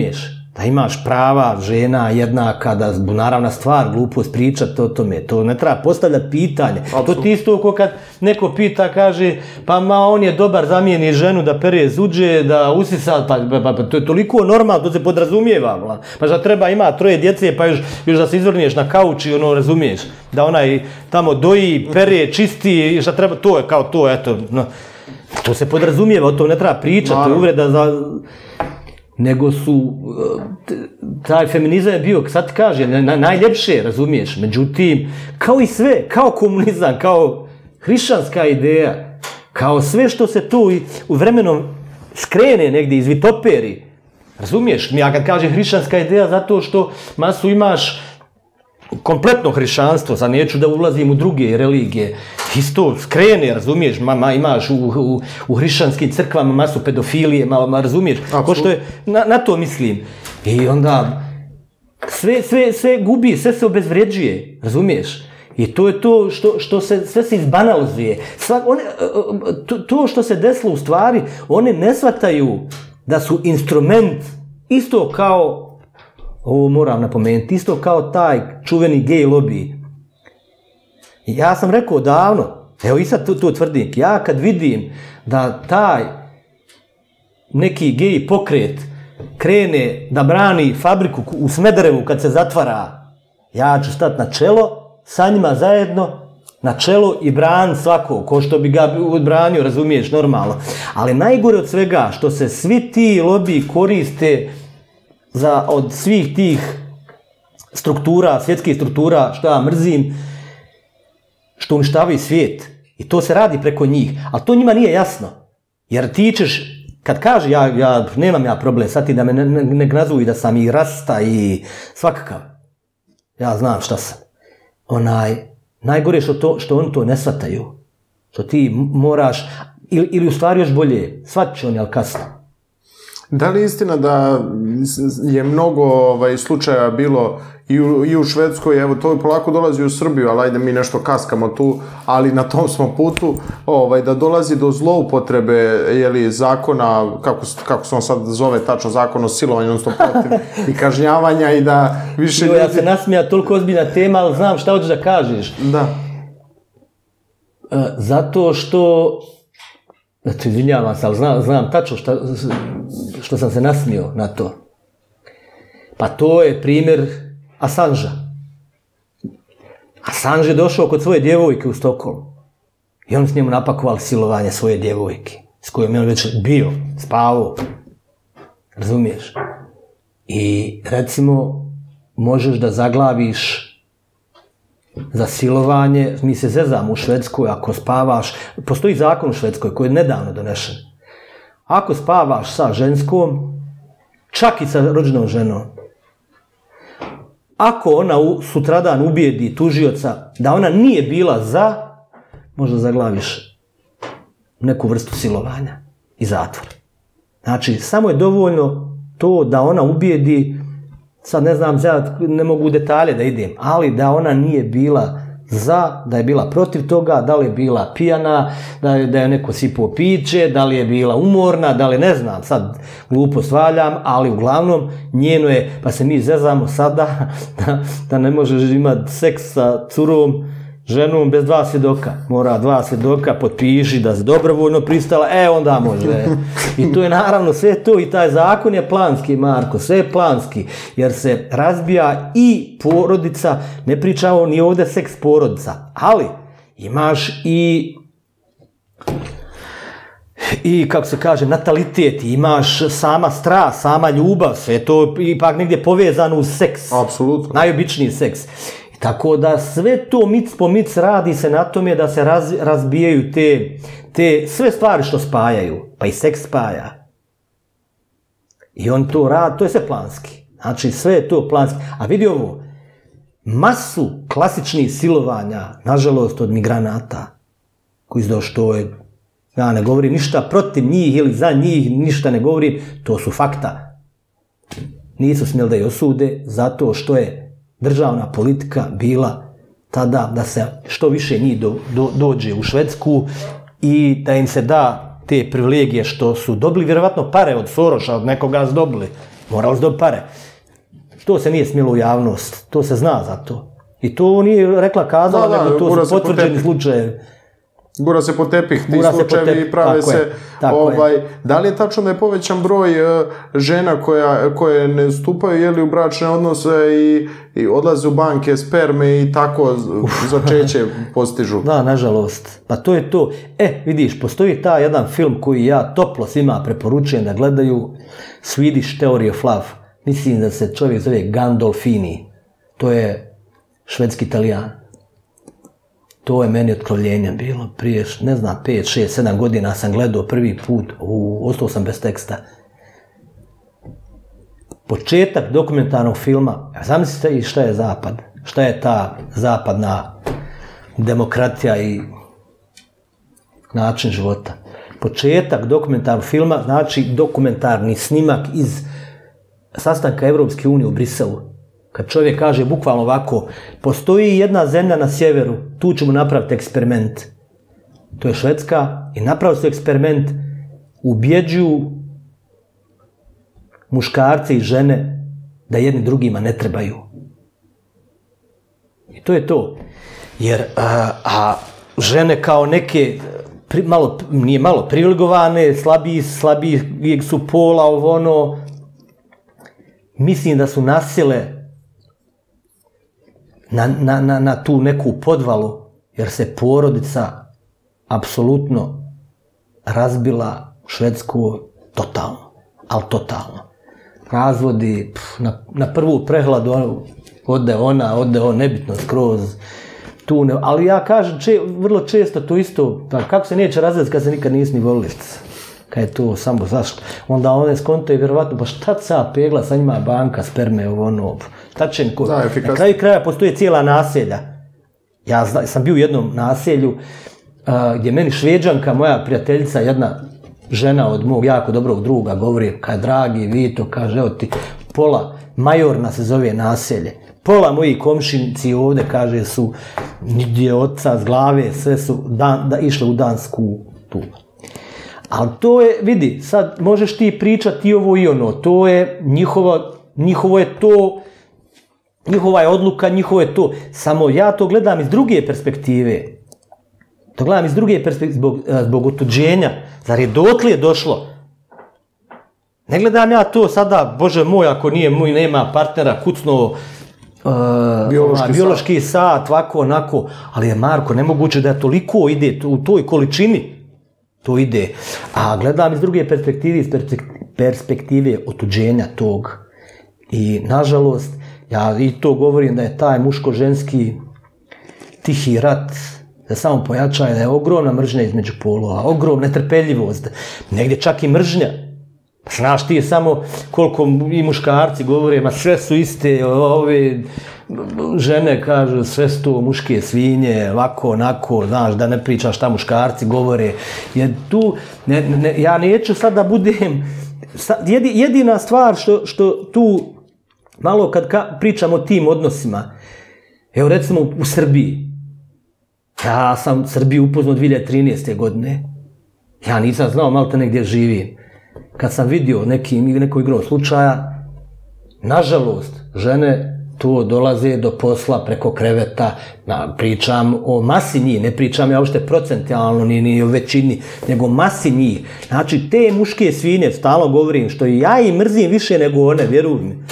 da imaš prava žena jednaka, da naravna stvar, glupost pričati o tome, to ne treba postavljati pitanje. To ti isto ko kad neko pita, kaže, pa ma on je dobar, zamijeni ženu da pere zuđe, da usisa, pa, pa, pa, pa to je toliko normalno, to se podrazumijeva. Pa da treba ima troje djece, pa još, još da se izvrniješ na kauč i ono, razumiješ, da onaj tamo doji, pere, čisti, šta treba, to je kao to, eto, no. To se podrazumijeva, o tom ne treba pričati, to je uvreda za... Nego su, taj feminizam je bio, sad ti kaže, najljepše, razumiješ, međutim, kao i sve, kao komunizam, kao hrišćanska ideja, kao sve što se tu u vremenom skrene negdje, izvitoperi, razumiješ, ja kad kažem hrišćanska ideja, zato što masu imaš kompletno hrišćanstvo, sad neću da ulazim u druge religije, isto skrene, razumiješ, ma, ma, imaš u, u, u hrišćanskim crkvama masu pedofilije, ma, ma razumiješ, ko što je, na, na to mislim. I onda sve, sve, sve gubi, sve se obezvređuje, razumiješ? I to je to što, što se, sve se izbanalizuje. Sva, one, to, to što se desilo u stvari, one ne shvataju da su instrument isto kao, ovo moram napomenuti, isto kao taj čuveni gej lobby. Ja sam rekao davno, evo i sad to, to tvrdim, ja kad vidim da taj neki gej pokret krene da brani fabriku u Smederevu kad se zatvara, ja ću stati na čelo, sa njima zajedno, na čelo i bran svako, ko što bi ga odbranio, razumiješ, normalno. Ali najgore od svega, što se svi ti lobiji koriste za, od svih tih struktura, svjetskih struktura, što ja mrzim, što uništavaju svijet. I to se radi preko njih. Ali to njima nije jasno. Jer ti ćeš, kad kaže, ja, ja nemam ja problem, sad ti da me ne, ne, ne nazuju da sam i rasta i svakakav. Ja znam šta sam. Onaj, najgore što, to, što oni to ne shvataju. Što ti moraš, ili, ili u stvari još bolje, shvatit će oni, ali kasno. Da li je istina da je mnogo ovaj, slučaja bilo i u, i u Švedskoj, evo to polako dolazi u Srbiju, ali ajde mi nešto kaskamo tu, ali na tom smo putu, ovaj, da dolazi do zloupotrebe, jeli, zakona, kako, kako se on sad zove tačno, zakon o silovanju, odnosno protiv i kažnjavanja i da više jo, ljudi... Ja se nasmija, toliko ozbiljna tema, ali znam šta hoćeš da kažeš. Da. E, zato što... Znači, izvinjavam se, ali znam, znam tačno šta, što sam se nasmio na to. Pa to je primjer Assangea. Assange je došao kod svoje djevojke u Stokholm. I on s njemu napakovali silovanje svoje djevojke, s kojom je on već bio, spavao. Razumiješ? I recimo, možeš da zaglaviš za silovanje, mi se zezamo u Švedskoj, ako spavaš, postoji zakon u Švedskoj koji je nedavno donešen. Ako spavaš sa ženskom, čak i sa rođenom ženom, ako ona sutradan ubijedi tužioca da ona nije bila za, možda zaglaviš neku vrstu silovanja i zatvor. Znači, samo je dovoljno to da ona ubijedi, sad ne znam, ja ne mogu u detalje da idem, ali da ona nije bila za, da je bila protiv toga, da li je bila pijana, da je, da je neko sipao piće, da li je bila umorna, da li ne znam, sad glupo svaljam, ali uglavnom njeno je, pa se mi zezamo sada da, da ne možeš imati seks sa curom, ženom bez dva svjedoka. Mora dva svjedoka, potpiši da se dobrovoljno pristala, e onda može. I to je naravno sve to i taj zakon je planski, Marko, sve je planski, jer se razbija i porodica, ne pričamo ni ovdje seks porodica, ali imaš i i kako se kaže, natalitet, imaš sama strast, sama ljubav, sve to ipak negdje povezano uz seks. Apsolutno. Najobičniji seks. Tako da sve to mic po mic radi se na tome da se raz, razbijaju te, te sve stvari što spajaju, pa i seks spaja. I on to radi, to je sve planski. Znači sve je to planski. A vidi ovo, masu klasičnih silovanja, nažalost od migranata, koji znao što je, ja ne govorim ništa protiv njih ili za njih, ništa ne govorim, to su fakta. Nisu smjeli da je osude zato što je državna politika bila tada da se što više njih do, do, dođe u Švedsku i da im se da te privilegije što su dobili, vjerovatno pare od Soroša, od nekoga su dobili. morali su dobiti pare. To se nije smjelo u javnost, to se zna za to. I to nije rekla kazala, da, da, nego to su potvrđeni slučajevi. Gura se po tepih, ti slučajevi i prave tako se... Je, ovaj, je. Da li je tačno da je povećan broj uh, žena koja, koje ne stupaju jeli, u bračne odnose i, i odlaze u banke, sperme i tako začeće postižu? Da, nažalost. Pa to je to. E, vidiš, postoji ta jedan film koji ja toplo svima preporučujem da gledaju, Swedish Theory of Love. Mislim da se čovjek zove Gandolfini. To je švedski Italijan. To je meni otkrovljenje bilo. Prije, ne znam, pet, šest, sedam godina sam gledao prvi put, u, ostao sam bez teksta. Početak dokumentarnog filma, zamislite i šta je Zapad, šta je ta zapadna demokratija i način života. Početak dokumentarnog filma znači dokumentarni snimak iz sastanka Evropske unije u Briselu. Kad čovjek kaže bukvalno ovako, postoji jedna zemlja na sjeveru, tu ćemo napraviti eksperiment. To je Švedska i napravili su eksperiment, ubjeđuju muškarce i žene da jedni drugima ne trebaju. I to je to. Jer, a, a žene kao neke, pri, malo, nije malo privilegovane, slabiji, slabijeg su pola, ovo ono, mislim da su nasile Na, na, na, na tu neku podvalu, jer se porodica apsolutno razbila u Švedskoj totalno, ali totalno. Razvodi, pf, na, na prvu prehladu ode ona, ode on, nebitno skroz, tu ne, ali ja kažem, če, vrlo često to isto, pa kako se neće razvesti kad se nikad nisi ni volili, kad je to samo zašto. Onda one skontaju vjerovatno, pa šta ca pegla, sa njima banka, sperme, ono, tačen, ko, da, na kraju kraja postoje cijela naselja. Ja zna, sam bio u jednom naselju uh, gdje meni Šveđanka, moja prijateljica, jedna žena od mog jako dobrog druga, govori, kaj dragi Vito, kaže, evo ti, pola, Majorna se zove naselje, pola moji komšinici ovdje, kaže, su gdje oca z glave, sve su dan, da, išle u Dansku tu. Ali to je, vidi, sad možeš ti pričati ovo i ono, to je njihovo, njihovo je to, njihova je odluka, njihovo je to. Samo ja to gledam iz druge perspektive. To gledam iz druge perspektive, zbog, zbog otuđenja. Zar je dotle došlo? Ne gledam ja to sada, Bože moj, ako nije moj, nema partnera, kucno uh, biološki, ovaj, biološki sat. sat, ovako, onako. Ali je, Marko, nemoguće da toliko ide u toj količini. To ide. A gledam iz druge perspektive, iz perspektive otuđenja tog. I, nažalost, ja i to govorim da je taj muško-ženski tihi rat, da samo pojačaje, da je ogromna mržnja između polova, ogromna netrpeljivost, negdje čak i mržnja. Znaš ti samo koliko i muškarci govore, ma sve su iste, ove žene kažu sve su to muške svinje, ovako, onako, znaš, da ne pričaš šta muškarci govore. Jer tu, ne, ne, ja neću sad da budem, jedi, jedina stvar što, što tu, malo kad ka, pričam o tim odnosima, evo recimo u Srbiji, ja sam Srbiju upoznao dvije hiljade trinaeste. godine, ja nisam znao malo te negdje živim. Kad sam vidio neki, neko igro slučaja, nažalost, žene to dolaze do posla preko kreveta, na, pričam o masi njih, ne pričam ja uopšte procentualno ni, ni o većini, nego masi njih. Znači, te muške svinje, stalno govorim, što i ja i mrzim više nego one, vjeruj mi.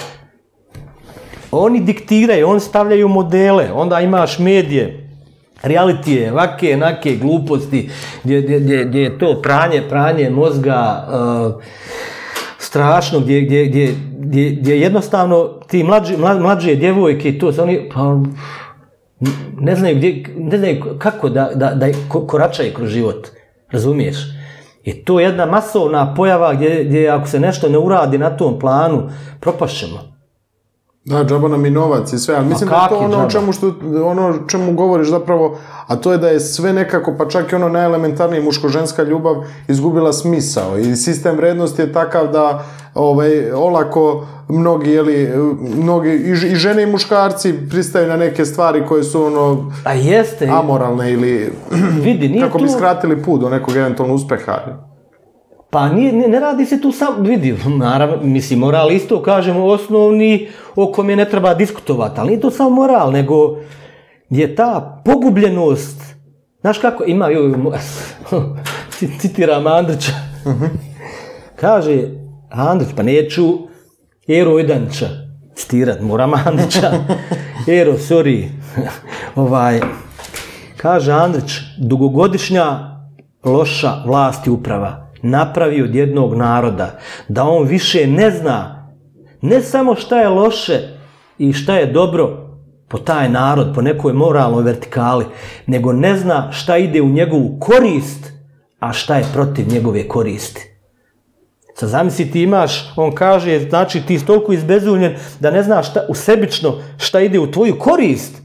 Oni diktiraju, oni stavljaju modele, onda imaš medije, realitije, vake, nake gluposti, gdje, gdje, gdje je to pranje, pranje mozga, uh, strašno, gdje, gdje, gdje, gdje, gdje jednostavno ti mlađe, mlađe djevojke, to se oni, pa, ne znaju, gdje, ne znaju kako da, da, da koračaju kroz život, razumiješ? I to je jedna masovna pojava gdje, gdje ako se nešto ne uradi na tom planu, propašćemo. Da, džaba nam i novac i sve, ali mislim da je to ono čemu, što, ono čemu govoriš zapravo, a to je da je sve nekako, pa čak i ono najelementarnije muško-ženska ljubav izgubila smisao i sistem vrednosti je takav da ovaj, olako mnogi, jeli, mnogi i, i žene i muškarci pristaju na neke stvari koje su ono a jeste, amoralne ili vidi, nije kako tu... bi skratili put do nekog eventualnog uspeha. Pa nije, ne, ne radi se tu sam, vidi, naravno, mislim, moral isto, kažemo, osnovni o kom je ne treba diskutovati, ali nije to samo moral, nego je ta pogubljenost, znaš kako, ima, joj, citiram Andrića, kaže, Andrić, pa neću Ero Idanča citirat, moram Andrića, Ero, sorry, ovaj, kaže Andrić, dugogodišnja loša vlast i uprava napravi od jednog naroda da on više ne zna ne samo šta je loše i šta je dobro po taj narod, po nekoj moralnoj vertikali, nego ne zna šta ide u njegovu korist, a šta je protiv njegove koristi. Sad zamisli ti imaš, on kaže, znači ti si toliko izbezumljen da ne znaš šta, u sebično šta ide u tvoju korist,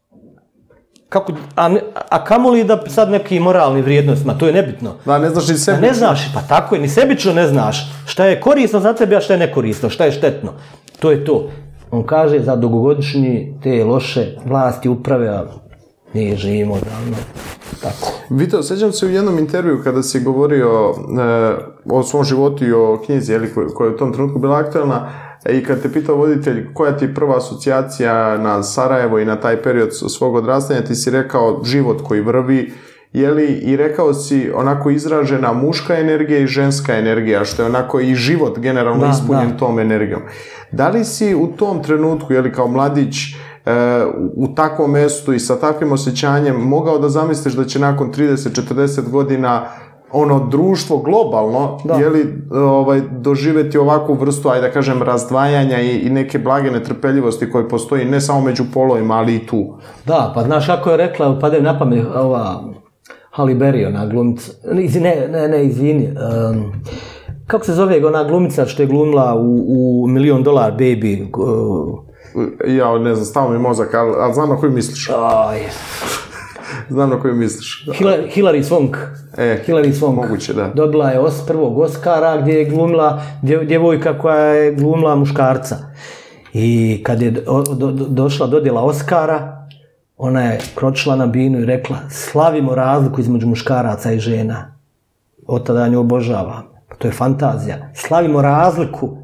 kako, a, ne, a kamoli da sad neki moralni vrijednostima, to je nebitno. Da, ne znaš ni sebično. Ne znaš, pa tako je, ni sebično ne znaš šta je korisno za tebe, a šta je nekorisno, šta je štetno. To je to. On kaže za dugogodišnji te loše vlasti uprave, a mi živimo davno. Tako. Vito, sjećam se u jednom intervju kada si govorio e, o svom životu i o knjizi, jeli, koja je u tom trenutku bila aktualna, i kad te pitao voditelj koja ti je prva asocijacija na Sarajevo i na taj period svog odrastanja, ti si rekao život koji vrvi, jeli, i rekao si onako izražena muška energija i ženska energija, što je onako i život generalno da, ispunjen da. tom energijom. Da li si u tom trenutku, jeli, kao mladić, u takvom mjestu i sa takvim osjećanjem mogao da zamisliš da će nakon trideset do četrdeset godina ono društvo globalno jeli, ovaj, doživjeti ovakvu vrstu, ajde da kažem, razdvajanja i, i neke blage netrpeljivosti koje postoji ne samo među polovima, ali i tu? Da, pa znaš kako je rekla, pade na pamet ova Halle Berry, ona glumica, ne, ne, ne, izvini, um, kako se zove ona glumica što je glumila u, u Million Dollar Baby? Uh, Ja ne znam, stao mi mozak, ali, ali znam na koju misliš. Aj. Znam na koju misliš. Hilary, Hilary Swank. E, Hilary Swank. Moguće, da. Dobila je os, prvog Oscara gdje je glumila djevojka koja je glumila muškarca. I kad je do, do, došla dodjela Oscara, ona je kročila na binu i rekla, slavimo razliku između muškaraca i žena. Od tada nju obožavam. To je fantazija. Slavimo razliku.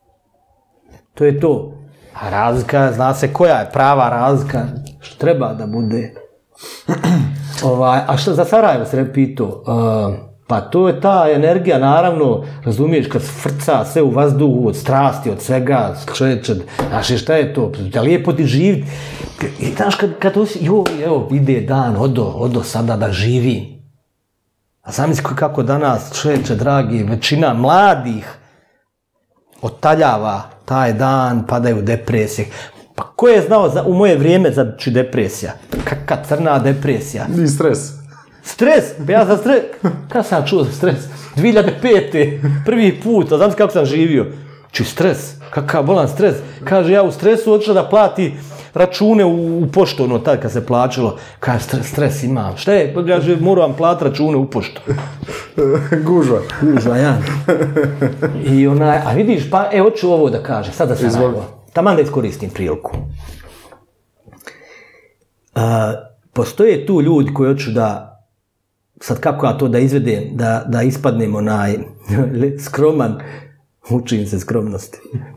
To je to. A razlika, zna se koja je prava razlika, što treba da bude. Ovaj, a što za Sarajevo se pitao? Uh, pa to je ta energija, naravno, razumiješ, kad frca sve u vazduhu, od strasti, od svega, čovječe, znaš, šta je to? Da lijepo ti živiti. I znaš, kad, kad osi, jo, evo, ide dan, odo, odo sada da živim. A zamisli kako danas, čovječe, dragi, većina mladih otaljava taj dan, padaju u depresije. Pa ko je znao za, u moje vrijeme za ću depresija? Kakva crna depresija? I stres. Stres? Ja sam stres. Kada sam čuo za stres? dvije hiljade pete. Prvi put. A znam kako sam živio. Či stres? Kakav bolan stres? Kaže, ja u stresu odšla da plati račune u, u poštu, ono, tad kad se plaćalo. Kaže, stres, stres imam. Šta je? Kaže, moram plati račune u poštu. Gužva. Gužva, ja. I onaj, a vidiš, pa, evo ću ovo da kaže, sad da se najvo. Taman da iskoristim priliku. Uh, postoje tu ljudi koji hoću da, sad kako ja to da izvedem, da, da ispadnem onaj skroman, učim se skromnosti.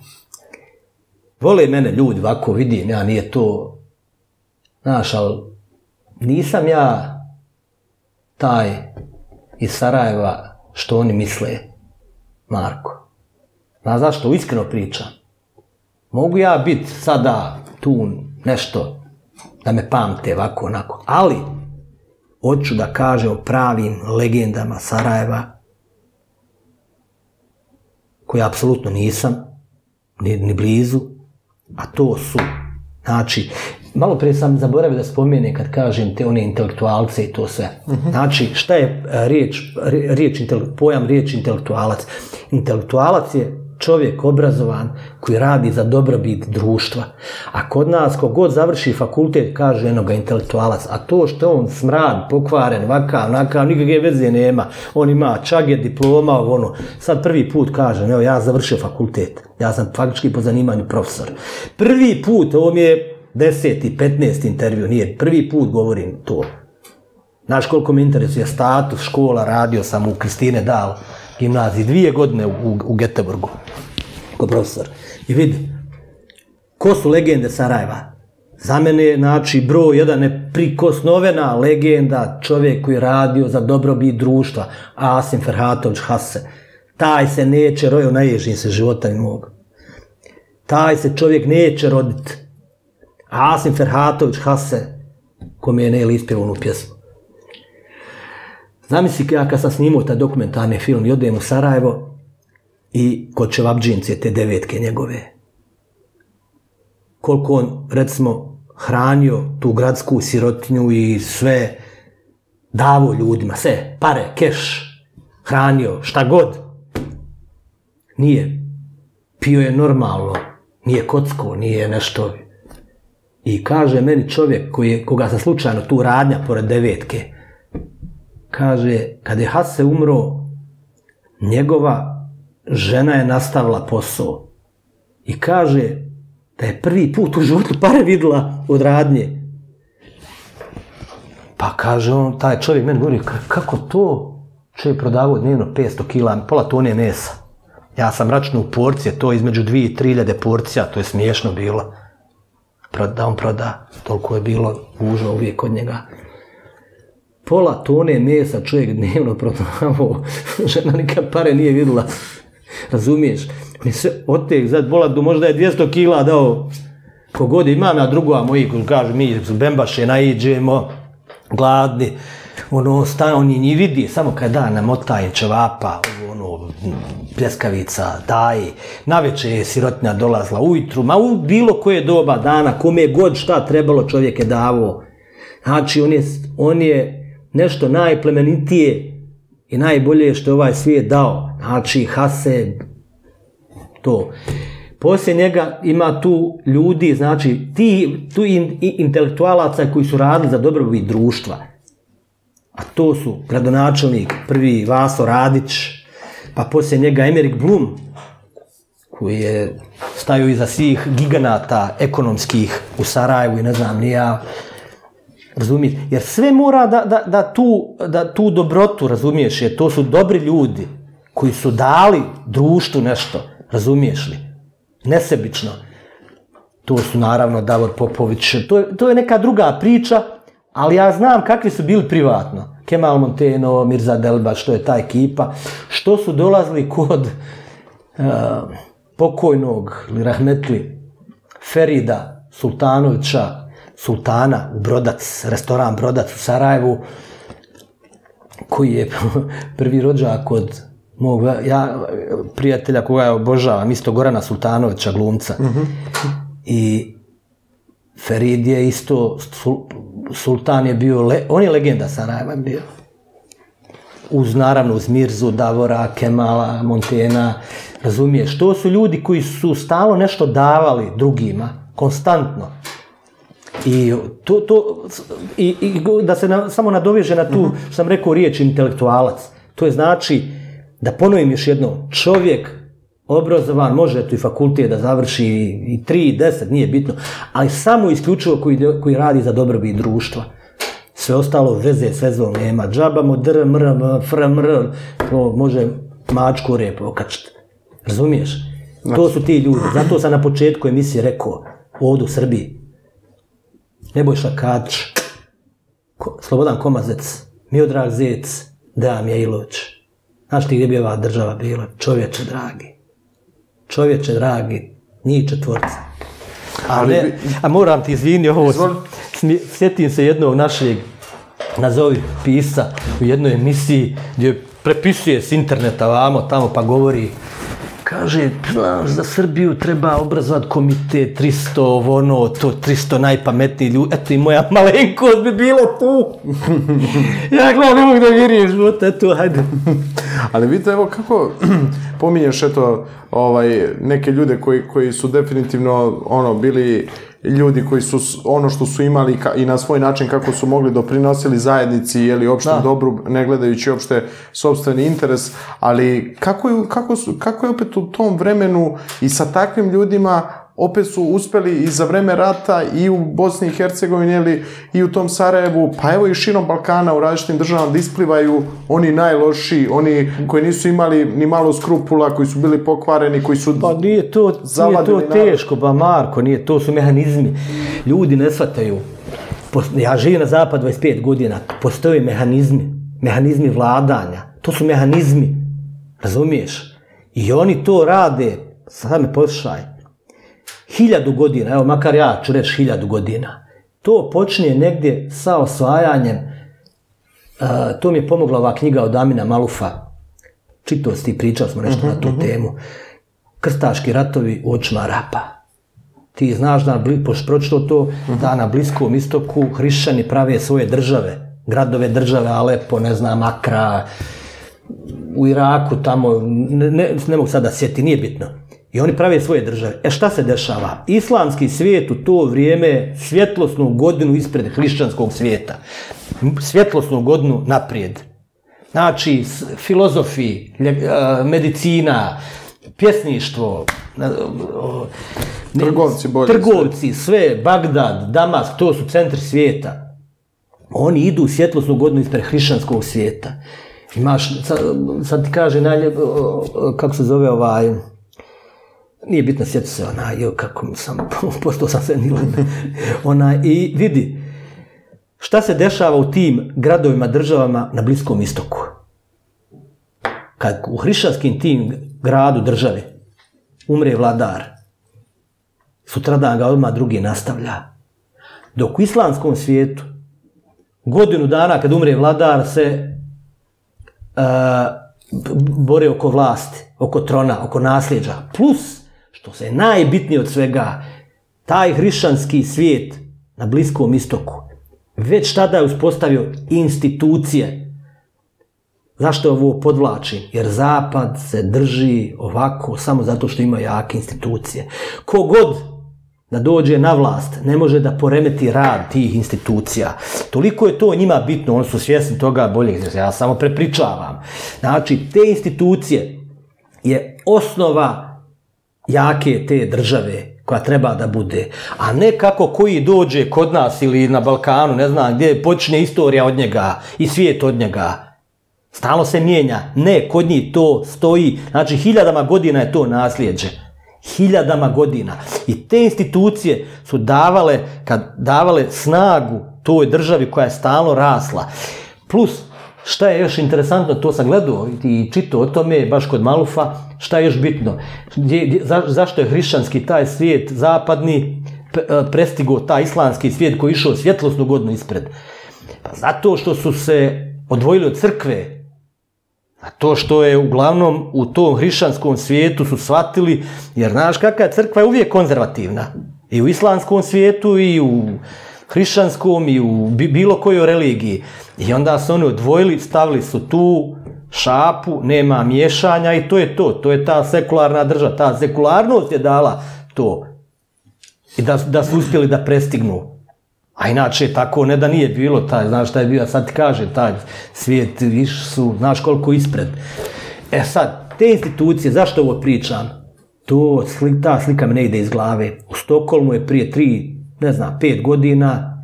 Vole mene ljudi, ovako vidim, ja nije to, znaš, ali nisam ja taj iz Sarajeva što oni misle, Marko. Znaš zašto? Iskreno pričam. Mogu ja biti sada tu nešto, da me pamte ovako, onako, ali hoću da kažem o pravim legendama Sarajeva, koje apsolutno nisam, ni, ni blizu, a to su, znači, malo prije sam zaboravio da spomene kad kažem te one intelektualce i to sve. Uh-huh. Znači, šta je riječ, riječ, pojam riječ intelektualac? Intelektualac je čovjek obrazovan koji radi za dobrobit društva. A kod nas, kogod završi fakultet, kaže enoga intelektualac, a to što on smrad, pokvaren, vakav, nakav, nikakve veze nema. On ima čage, diploma, ono. Sad prvi put kaže, evo, ja završio fakultet. Ja sam faktički po zanimanju profesor. Prvi put, ovo mi je deseti, petnaesti intervju, nije, prvi put govorim to. Znaš koliko me interesuje status, škola, radio sam u Kristine Dal. gimnaziji, dvije godine u, u Göteborgu, ko profesor. I vidi, ko su legende Sarajeva? Za mene, znači, broj jedan neprikosnovena legenda, čovjek koji je radio za dobrobit društva, Asim Ferhatović Hase. Taj se neće, rojo, naježim se života ni mog. Taj se čovjek neće roditi. Asim Ferhatović Hase, kome je Neli ispjevao onu pjesmu. Zamisli ja kad sam snimao taj dokumentarni film i odem u Sarajevo i kod Čevabdžince, te devetke njegove. Koliko on, recimo, hranio tu gradsku sirotinju i sve davo ljudima, sve, pare, keš, hranio, šta god. Nije. Pio je normalno, nije kocko, nije nešto. I kaže meni čovjek koji je, koga sam slučajno tu radnja pored devetke, kaže, kad je Hase umro, njegova žena je nastavila posao. I kaže da je prvi put u životu pare vidjela od radnje. Pa kaže on, taj čovjek meni govori, kako to? Čovjek prodavao dnevno petsto kila, pola tone mesa. Ja sam računao u porcije, to između dvije i tri hiljade porcija, to je smiješno bilo. Da on proda, toliko je bilo gužva uvijek od njega. Pola tone mesa čovjek dnevno prodavao, žena nikad pare nije vidjela, razumiješ? Mi se otek, sad bola, možda je dvjesto kila dao, kogod imam ja drugo, a moji koji kažu, mi su bembaše, naiđemo, gladni, ono, stane, on je njih vidi, samo kad da namotaj čevapa, ono, pljeskavica, daj, navečer je sirotinja dolazila, ujutru, ma u bilo koje doba dana, kome je god šta trebalo čovjek je davao. Znači, on je, on je nešto najplemenitije i najbolje što je ovaj svijet dao. Znači, Hase, to. Poslije njega ima tu ljudi, znači, ti, tu in, intelektualaca koji su radili za dobrobit društva. A to su gradonačelnik, prvi Vaso Radić, pa poslije njega Emerik Blum, koji je stajao iza svih giganata ekonomskih u Sarajevu i ne znam ni ja, razumiješ, jer sve mora da, da, da, tu, da tu dobrotu, razumiješ, jer to su dobri ljudi koji su dali društvu nešto, razumiješ li, nesebično. To su naravno Davor Popović, to je, to je neka druga priča, ali ja znam kakvi su bili privatno. Kemal Monteno, Mirza Delbaš, što je ta ekipa, što su dolazili kod uh, pokojnog, ili rahmetli, Ferida Sultanovića, Sultana u Brodac, restoran Brodac u Sarajevu, koji je prvi rođak kod mog ja, prijatelja koga ja obožavam, isto Gorana Sultanovića, glumca. Mm-hmm. I Ferid je isto, Sultan je bio, le, on je legenda Sarajeva bio. Uz, naravno, uz Mirzu, Davora, Kemala, Montena, razumiješ, to su ljudi koji su stalno nešto davali drugima, konstantno. I, to, to, i, i da se na, samo nadoveže na tu, što sam rekao, riječ intelektualac. To je znači, da ponovim još jedno, čovjek obrazovan, može tu i fakultet da završi i tri, i deset, nije bitno, ali samo isključivo koji, koji radi za dobrobit društva. Sve ostalo veze s vezom nema. Džabamo dr, mr, fr, mr, to može mačku rep okačiti. Razumiješ? To su ti ljudi. Zato sam na početku emisije rekao, ovdje u Srbiji, Nebojša Kadić, Slobodan Komazec, Miodrag Zec, Dejan Mjailović. Znaš ti gdje bi ova država bila? Čovječe dragi. Čovječe dragi, njih četvorca. A, ne, a moram ti izvini ovo, sjetim se jednog našeg, nazovi pisa u jednoj emisiji gdje prepisuje s interneta vamo tamo pa govori, kaže, znaš, za Srbiju treba obrazovati komitet tristo, ono, to tristo najpametniji ljudi, eto i moja malenkost bi bila tu. Ja gledam, ne mogu da vjerujem život, eto, hajde. Ali vidite, evo kako pominješ, eto, ovaj, neke ljude koji, koji su definitivno, ono, bili ljudi koji su ono što su imali ka, i na svoj način kako su mogli doprinosili zajednici ili opštem dobru, ne gledajući opšte sopstveni interes, ali kako je, kako, su, kako je opet u tom vremenu i sa takvim ljudima opet su uspeli i za vreme rata i u Bosni i Hercegovini i u tom Sarajevu, pa evo i širom Balkana u različitim državama da isplivaju oni najlošiji, oni koji nisu imali ni malo skrupula, koji su bili pokvareni, koji su pa nije to, nije to teško, ba Marko, nije, to su mehanizmi. Ljudi ne shvataju. Ja živim na zapad dvadeset pet godina, postoje mehanizmi, mehanizmi vladanja. To su mehanizmi, razumiješ? I oni to rade, sad me poslušaj, hiljadu godina, evo makar ja ću reći hiljadu godina. To počinje negdje sa osvajanjem, uh, to mi je pomogla ova knjiga od Amina Malufa, čitao si ti, pričali smo nešto uh-huh, na tu uh-huh. temu, Krstaški ratovi u očima Arapa. Ti znaš da, pošto pročito to, uh-huh. da na Bliskom istoku hrišćani prave svoje države, gradove države, Alepo, ne znam, Akra, u Iraku tamo, ne, ne, ne mogu sad da sjeti, nije bitno. I oni prave svoje države. E šta se dešava? Islamski svijet u to vrijeme svjetlosnu godinu ispred hrišćanskog svijeta. Svjetlosnu godinu naprijed. Znači, filozofi, medicina, pjesništvo, trgovci, bolje, trgovci, sve, Bagdad, Damask, to su centri svijeta. Oni idu u svjetlosnu godinu ispred hrišćanskog svijeta. Imaš, sad, sad ti kaže najljep, kako se zove ovaj, nije bitno sjeti se onaj, jo, kako sam, postao sam se nilo, onaj, i vidi, šta se dešava u tim gradovima, državama na Bliskom istoku. Kad u hrišćanskim tim gradu, državi, umre vladar, sutradan ga odmah drugi nastavlja. Dok u islamskom svijetu, godinu dana kad umre vladar se Uh, bore oko vlasti, oko trona, oko nasljeđa. Plus, što se je najbitnije od svega, taj hrišćanski svijet na Bliskom istoku već tada je uspostavio institucije. Zašto ovo podvlačim? Jer Zapad se drži ovako samo zato što ima jake institucije. Kogod da dođe na vlast, ne može da poremeti rad tih institucija. Toliko je to njima bitno, oni su svjesni toga bolje, ja samo prepričavam. Znači, te institucije je osnova jake te države koja treba da bude, a ne kako koji dođe kod nas ili na Balkanu, ne znam gdje, počne istorija od njega i svijet od njega. Stalno se mijenja. Ne, kod njih to stoji, znači hiljadama godina je to nasljeđe. Hiljadama godina. I te institucije su davale, kad davale snagu toj državi koja je stalno rasla. Plus, šta je još interesantno, to sam gledao i čitao o tome, baš kod Malufa, šta je još bitno? Gdje, gdje, za, zašto je hrišćanski taj svijet zapadni prestigao taj islamski svijet koji je išao svjetlosnu godinu ispred? Pa zato što su se odvojili od crkve. A to što je uglavnom u tom hrišćanskom svijetu su shvatili, jer znaš kakva je crkva je uvijek konzervativna. I u islamskom svijetu, i u hrišćanskom, i u bilo kojoj religiji. I onda su oni odvojili, stavili su tu šapu, nema miješanja i to je to. To je ta sekularna država. Ta sekularnost je dala to. I da, da su uspjeli da prestignu. A inače, tako ne da nije bilo, taj, znaš šta je bio, sad ti kaže, taj svijet, viš su, znaš koliko ispred. E sad, te institucije, zašto ovo pričam? To, ta slika mi ne ide iz glave. U Stokholmu je prije tri, ne znam, pet godina,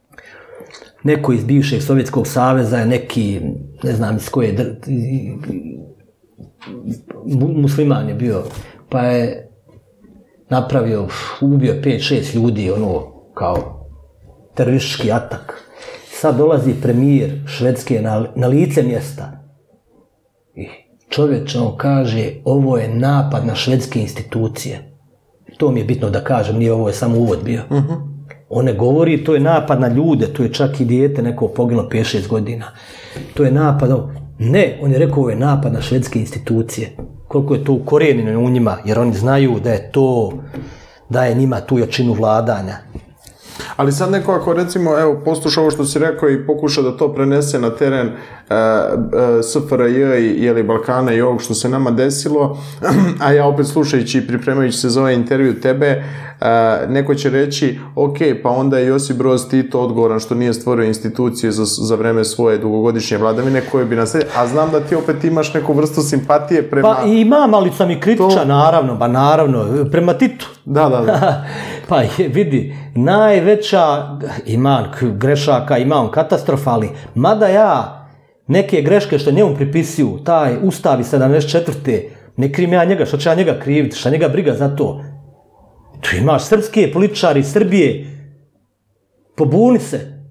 neko iz bivšeg Sovjetskog saveza, neki, ne znam iz koje, musliman je bio, pa je napravio, ubio pet šest ljudi, ono, kao teroristički atak. Sad dolazi premijer Švedske na, na lice mjesta i čovječ on kaže, ovo je napad na švedske institucije. To mi je bitno da kažem, nije ovo je samo uvod bio. Uh-huh. On ne govori, to je napad na ljude, to je čak i dijete neko poginulo pet šest godina. To je napad, ne, on je rekao, ovo je napad na švedske institucije. Koliko je to ukorijenjeno u njima, jer oni znaju da je to, da je njima tu jačinu vladanja. Ali sad neko ako recimo, evo, posluša ovo što si rekao i pokuša da to prenese na teren uh, uh, S F R J i jeli, Balkana i ovog što se nama desilo, a ja opet slušajući i pripremajući se za ovaj intervju tebe, uh, neko će reći, ok, pa onda je Josip Broz Tito odgovoran što nije stvorio institucije za, za vreme svoje dugogodišnje vladavine koje bi naslijedio, a znam da ti opet imaš neku vrstu simpatije prema... Pa imam, ali sam i kritičan, to... naravno, ba naravno, prema Titu. Da, da, da. Pa vidi, najveća, imam grešaka, imam katastrofali, mada ja neke greške što njemu pripisuju, taj Ustav iz sedamdeset četvrte ne krivim ja njega, što će ja njega kriviti, šta njega briga za to. Tu imaš srpske političari Srbije, pobuni se.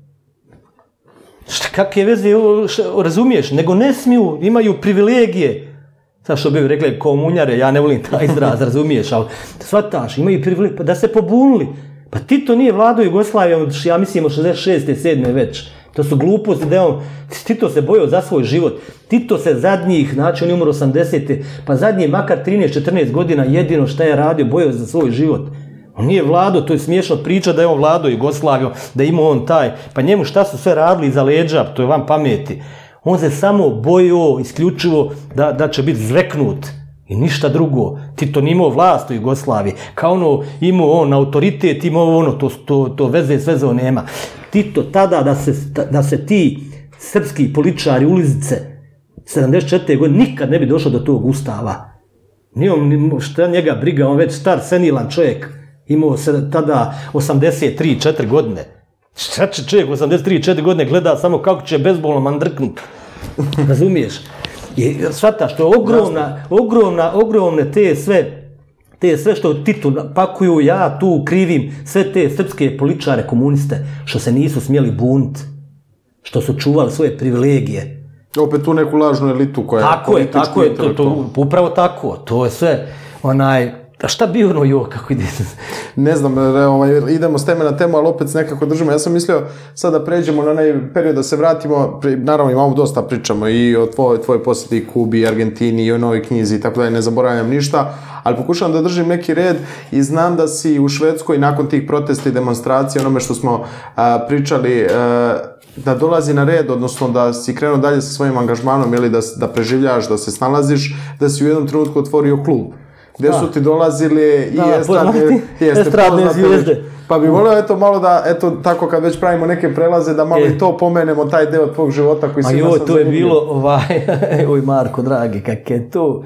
Šta, kakve veze, razumiješ, nego ne smiju, imaju privilegije. Sad što bi rekli komunjare, ja ne volim taj izraz, razumiješ, ali shvataš, imaju privilegije, da se pobunili. Pa Tito nije vladao Jugoslavijom, ja mislim od šezdeset šeste sedme već. To su gluposti da on, Tito se bojao za svoj život. Tito se zadnjih, znači on je umro osamdesete, pa zadnjih makar trinaest četrnaest godina jedino šta je radio, bojao za svoj život. On nije vladao, to je smiješno priča da je on vladao Jugoslavijom, da je imao on taj, pa njemu šta su sve radili iza leđa, to je vam pameti. On se samo bojao isključivo da, da će biti zreknut i ništa drugo. Tito nije imao vlast u Jugoslaviji, kao ono imao on autoritet, imao ono, to, to, to veze sve za nema. Tito tada da se, da se ti srpski političari ulizice sedamdeset četvrte godine nikad ne bi došao do tog Ustava. Nije on, šta njega briga, on već star, senilan čovjek, imao se tada osamdeset tri četiri godine. Šta će čovjek osamdeset tri četiri godine gleda samo kako će bezbolno mandrknut. Razumiješ? I shvataš, to je ogromna, ogromna, ogromne te sve, te sve što Titu pakuju, ja tu krivim sve te srpske političare, komuniste, što se nisu smjeli buniti, što su čuvali svoje privilegije. Opet tu neku lažnu elitu koja je tako je, tako je, to, to, upravo tako, to je sve, onaj, a šta bi ono jo, kako ide? Ne znam, ovaj, idemo s teme na temu, ali opet nekako držimo. Ja sam mislio sad da pređemo na onaj period da se vratimo, naravno imamo dosta pričamo i o tvoj, tvoj posjeti Kubi, Argentini i o novoj knjizi i tako da ne zaboravljam ništa, ali pokušavam da držim neki red i znam da si u Švedskoj nakon tih protesta i demonstracija, onome što smo a, pričali, a, da dolazi na red, odnosno da si krenuo dalje sa svojim angažmanom, ili da, da preživljaš, da se snalaziš, da si u jednom trenutku otvorio klub. Gdje su ti dolazili i da, estradne, estradne zvijezde. Pa bi volio eto malo da, eto tako kad već pravimo neke prelaze, da malo e. i to pomenemo, taj deo tvog života koji si ima sam to je bilo, ovaj, oj Marko, dragi, kak je to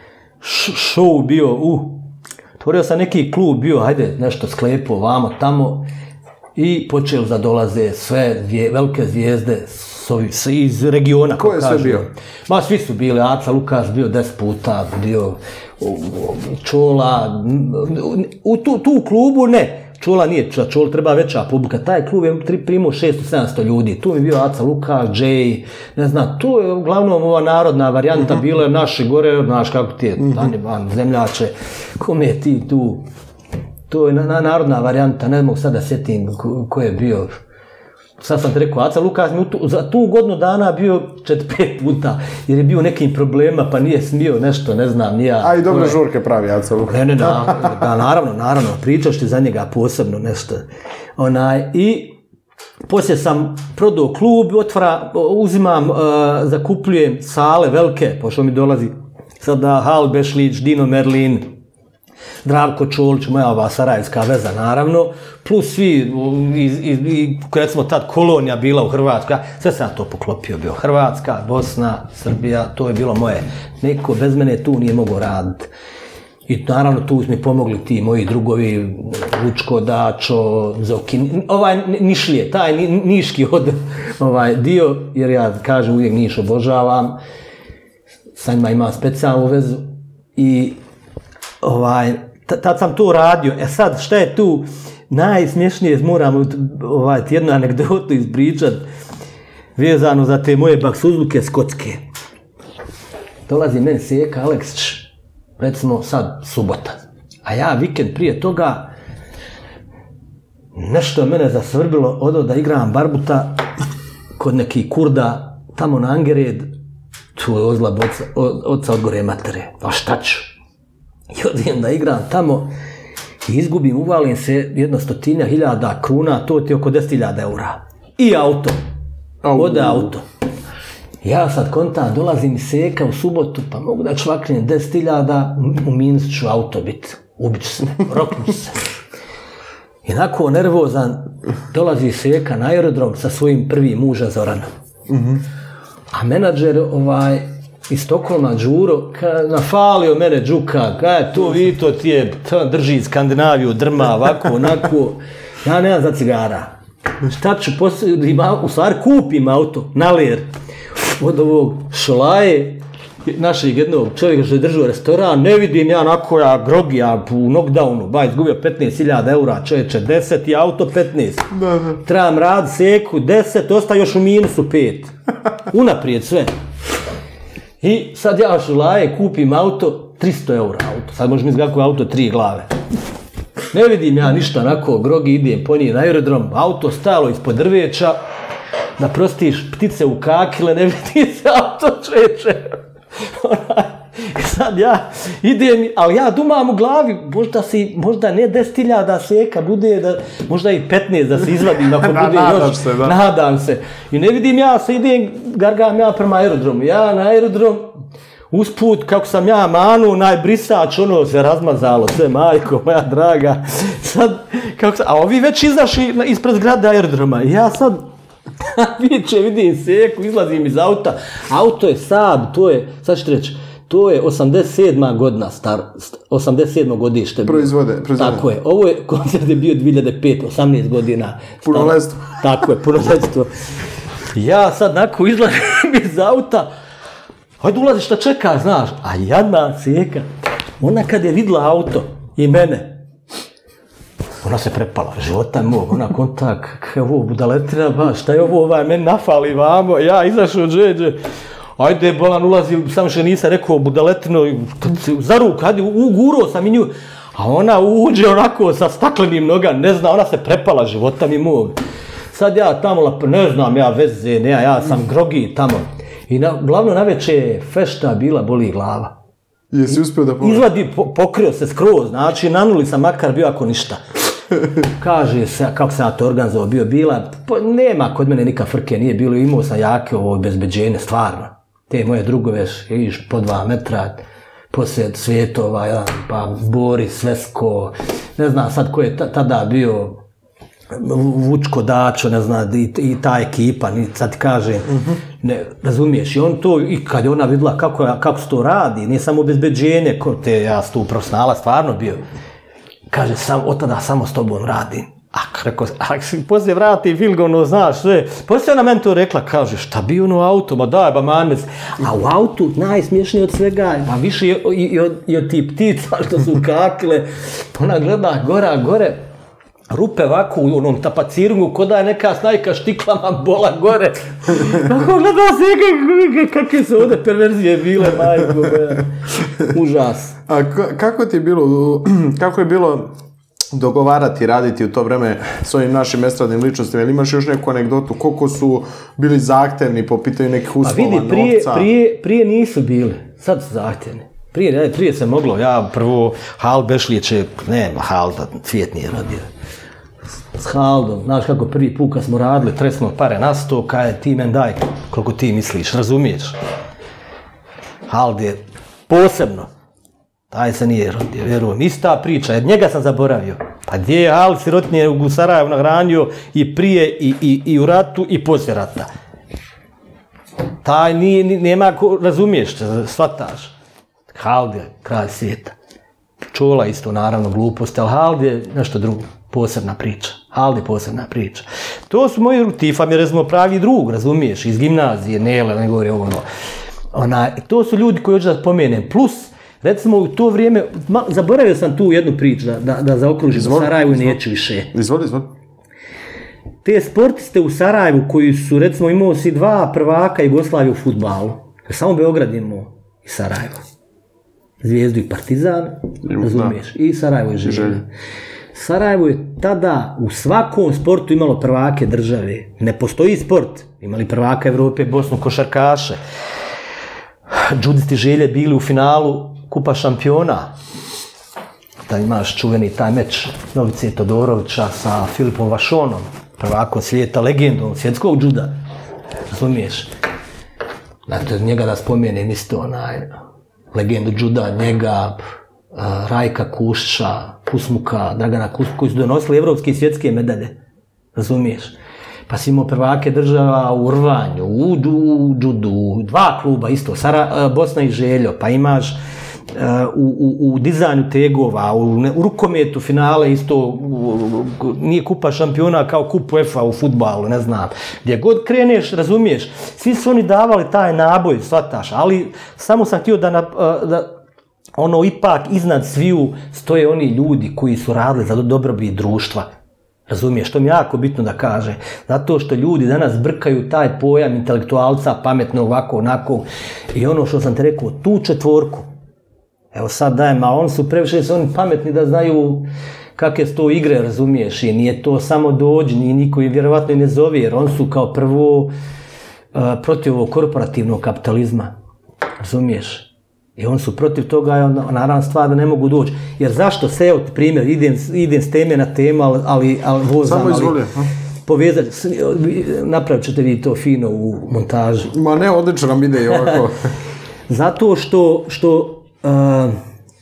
show bio, u, otvorio sam neki klub, bio, hajde, nešto sklepo, vamo, tamo, i počeo da dolaze sve zvije, velike zvijezde iz regiona. Ko je sve bio? Ma, svi su bili, Aca Lukas bio deset puta, bio Čola, u tu, tu klubu ne, Čola nije, Čola treba veća publika, taj klub je primao šesto sedamsto ljudi, tu mi je bio Aca Lukas, Jay, ne znam, to je uglavnom ova narodna varijanta, uh-huh. Bila je naši gore, znaš kako ti je, uh-huh. Zemljače, kome je ti tu, to je na, na, narodna varijanta, ne mogu sad da sjetim ko, ko je bio. Sad sam te rekao, Aca Lukas mi u tu, za tu godinu dana bio četiri pet puta, jer je bio nekim problema, pa nije smio nešto, ne znam, nija. A i dobre žurke pravi Aca Lukas. Ne, ne, na, da, naravno, naravno, pričaš ti za njega posebno nešto. Onaj, i poslije sam prodao klub, otvara, uzimam, uh, zakupljujem sale velike, pošto mi dolazi sada Hal Bešlić, Dino Merlin, Zdravko Čolić, moja ova sarajevska veza, naravno, plus svi, iz, iz, iz, recimo tad kolonija bila u Hrvatskoj, sve sam to poklopio bio, Hrvatska, Bosna, Srbija, to je bilo moje, neko bez mene tu nije mogao raditi. I naravno tu mi pomogli ti moji drugovi, Vučko, Dačo, Zokin, ovaj Nišlije, taj ni, niški od ovaj dio, jer ja kažem uvijek Niš obožavam, sa njima imam specijalnu vezu i ovaj, tad sam to radio. E sad, šta je tu najsmješnije, moram ovaj, jednu anegdotu ispričat vezano za te moje baksuzluke skotske. Dolazi meni Seka Aleksić, recimo sad subota, a ja vikend prije toga nešto mene zasvrbilo odo da igram barbuta kod nekih Kurda tamo na Angered, tu je ozlab oca, oca od gore matere, pa šta ću? I odijem da igram tamo I izgubim, uvalim se jedno stotinja hiljada kruna, to ti je oko deset hiljada eura. I auto. Ode auto. Ja sad kontam, dolazim iz Seka u subotu, pa mogu da čvaknem deset hiljada, u minus ću auto biti. Ubit ću se, roknut ću se. I nakon nervozan, dolazi iz Seka na aerodrom sa svojim prvim muža Zoranom. Mm-hmm. A menadžer ovaj, iz Stokholma, Đuro, nafalio mene Đuka, kaj to vi to ti je, drži Skandinaviju, drma, ovako, onako. Ja nemam za cigara. Šta ću poslije, u stvari kupim auto, naler, od ovog Šolaje, našeg jednog čovjeka što je držao restoran, ne vidim ja onako, ja grogi, ja u knockdownu, ba, izgubio petnaest hiljada eura, čovječe, deset i auto petnaest. Da, da. Trebam rad, Seku, deset, ostaje još u minusu pet. Unaprijed sve. I sad ja Šolaje kupim auto, tristo eura auto, sad možemo izgledati auto tri glave. Ne vidim ja ništa, onako, grogi, idem po njih na aerodrom, auto stalo ispod drveća, da prostiš ptice u kakile, ne vidi se auto čeče. Sad ja idem, ali ja dumam u glavi, možda, si, možda ne deset hiljada Seka bude, da, možda i petnaest da se izvadim, ako bude još, se, da. Nadam se. I ne vidim ja, se idem, gargam ja prema aerodromu, ja na aerodrom, usput, kako sam ja manu, najbrisač, ono se razmazalo, sve, majko moja draga. Sad, kako sam, a ovi već izašli ispred zgrade aerodroma. I ja sad, viće, vidim Seku, izlazim iz auta. Auto je Saab, to je, sad ću reći, to je osamdeset sedma godina star, osamdeset sedmo godište. Proizvode, proizvode. Tako je, ovo je, koncert je bio dvije hiljade pete, osamnaest godina. Punoletstvo. Tako je, punoletstvo. Ja sad nakon izlazim iz auta, hajde ulazi šta čeka, znaš, a jadna Seka, ona kad je vidla auto i mene, ona se prepala, života mog, ona kontak, kak je ovo budaletina, ba, šta je ovo, ovaj, meni nafali vamo, ja izašao džeđe, ajde, bolan, ulazi, samo što nisam rekao budaletino, za ruku, hajde, ugurao sam i nju, a ona uđe onako sa staklenim noga, ne zna, ona se prepala, života mi mog. Sad ja tamo, ne znam, ja veze, ne, ja sam grogi tamo. I na, glavno navečer je fešta bila, boli glava. Jesi uspio da pomoći? Izvadi, po, pokrio se skroz, znači na nuli sam makar bio ako ništa. Kaže se, kako sam ja to organizovao, bio bila, po, nema kod mene nikak frke, nije bilo, imao sam jake ovo bezbeđene, stvarno. Te moje drugove, vidiš, po dva metra, poslije Svijetova, jedan, pa Boris, Svesko, ne znam sad ko je tada bio, Vučko Dačo, ne znam, i, i ta ekipa, sad ti kaže, uh-huh. Ne, razumiješ, i on to, i kad je ona vidjela kako, kako se to radi, nije samo obezbeđenje, te, ja sam tu profesionala stvarno bio, kaže, sam, od tada samo s tobom radim. Ak, rekao, ak, poslije vrati Vilgovno, znaš sve, poslije ona meni to rekla, kaže, šta bi ono auto, ma daj, ba manec, a u autu najsmiješnije od svega, pa više i, i, i, od, i od tih ptica što su kakile, ona gleda gora, gore, rupe ovako u onom tapacirungu, ko da je neka snajka štiklama bola gore. Kako gleda se, kakve su ovdje perverzije bile, majko, užas. A kako ti je bilo, kako je bilo dogovarati, raditi u to vreme s ovim našim estradnim ličnostima? Ili imaš još neku anegdotu, koliko su bili zahtevni po pitanju nekih uslova, vidi, prije, novca? Prije, prije nisu bili, sad su zahtevni. Prije, prije se moglo, ja prvo, Hal Bešlijeće, ne, Hal, Cvijet nije rodio. S Haldom, znaš kako prvi put kad smo radili, tresmo pare na sto, kaj ti men daj, koliko ti misliš, razumiješ? Hald je posebno, taj se nije rodio, vjerujem, ista priča, jer njega sam zaboravio. Pa gdje je Hald sirotnije u Sarajevu nahranio i prije, i, i, i u ratu, i poslije rata. Taj nije, nema, razumiješ, shvataš. Hald je kralj svijeta. Čula isto, naravno, gluposti, ali Hald je nešto drugo. Posebna priča. Hald je posebna priča. To su moji, Tifa mi je rezmo pravi drug, razumiješ, iz gimnazije, Nele, ne govori ovo. Ona, to su ljudi koji hoću da spomenem. Plus, recimo u to vrijeme, ma, zaboravio sam tu jednu priču da, da, da zaokružim u Sarajevu i neću više. Izvoli, izvoli. Te sportiste u Sarajevu koji su, recimo, imao si dva prvaka Jugoslavije u fudbalu. Samo Beograd imao i Sarajevo. Zvijezdu i Partizan, razumiješ, i Sarajevo i Želja. Sarajevo je tada u svakom sportu imalo prvake države. Ne postoji sport. Imali prvaka Evrope, Bosnu, košarkaše. Džudisti Želje bili u finalu Kupa šampiona. da imaš čuveni taj meč Novice Todorovića sa Filipom Vašonom, prvakom svijeta, legendom svjetskog juda, razumiješ? Dakle, njega da spomenem isto, onaj, legendu juda, njega, Rajka Kušća, Pusmuka, Dragana Kušća, koji su donosili evropske i svjetske medalje, razumiješ? Pa si imao prvake država u rvanju, u judu, dva kluba isto, Sara, Bosna i Željo, pa imaš u, u, u dizajnu tegova, u, u rukometu finale isto, u, u, nije kupa šampiona kao kup UEFA u fudbalu, ne znam. Gdje god kreneš, razumiješ, svi su oni davali taj naboj, shvataš, ali samo sam htio da, na, da ono ipak iznad sviju stoje oni ljudi koji su radili za dobrobit društva. Razumiješ, to mi je jako bitno da kaže. Zato što ljudi danas brkaju taj pojam intelektualca, pametno ovako, onako. I ono što sam te rekao, tu četvorku. Evo sad dajem, a oni su previše su oni pametni da znaju kakve su to igre, razumiješ. I nije to samo dođi, ni niko i vjerovatno i ne zove, jer oni su kao prvo uh, protiv ovog korporativnog kapitalizma. Razumiješ? I oni su protiv toga, naravno stvar da ne mogu doći. Jer zašto se, evo primjer, idem, idem s teme na temu, ali, ali, ali vozam, samo izvolje, ali povezati, napravit ćete vi to fino u montaži. Ma ne, odlično nam ide i ovako. Zato što, što, uh,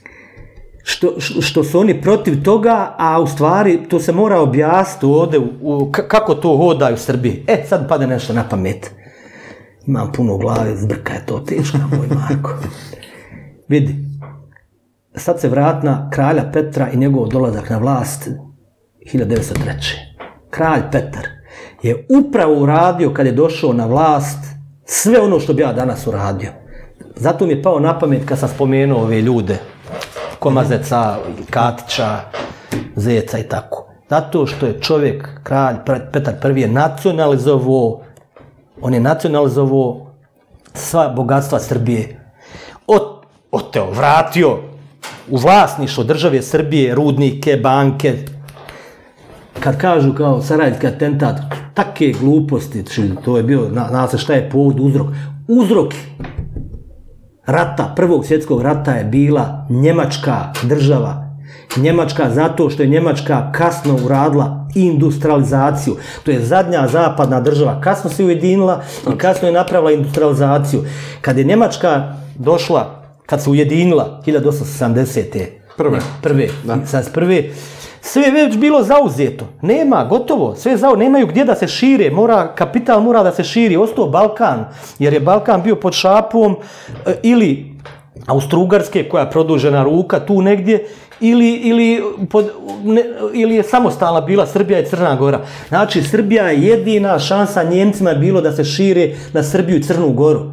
što, što su oni protiv toga, a u stvari to se mora objasniti ovdje, u, u, kako to hoda u Srbiji. E, sad pade nešto na pamet. Imam puno u glavi, zbrka je to teška, moj Marko. Vidi, sad se vrat na kralja Petra i njegov dolazak na vlast hiljadu devetsto treće. Kralj Petar je upravo uradio kad je došao na vlast sve ono što bi ja danas uradio. Zato mi je pao na pamet kad sam spomenuo ove ljude, Komazeca, Katića, Zeca i tako. Zato što je čovjek, kralj Petar prvi je nacionalizovao, on je nacionalizovao sva bogatstva Srbije. Od Oteo, vratio u vlasništvo države Srbije, rudnike, banke. Kad kažu kao sarajevski atentat, takve gluposti, to je bio, zna se šta je povod, uzrok. Uzrok rata, prvog svjetskog rata je bila Njemačka država. Njemačka zato što je Njemačka kasno uradila industrializaciju. To je zadnja zapadna država. Kasno se ujedinila i kasno je napravila industrializaciju. Kad je Njemačka došla, kad se ujedinila, hiljadu osamsto sedamdesete. Prve. Prve. Prve. Sve je već bilo zauzeto. Nema, gotovo. Sve je zauzeto. Nemaju gdje da se šire. Mora, kapital mora da se širi. Ostao Balkan, jer je Balkan bio pod šapom ili Austro-Ugarske, koja je produžena ruka tu negdje, ili, ili, pod, ne, ili je samostalna bila Srbija i Crna Gora. Znači, Srbija je jedina šansa Njemcima je bilo da se šire na Srbiju i Crnu Goru.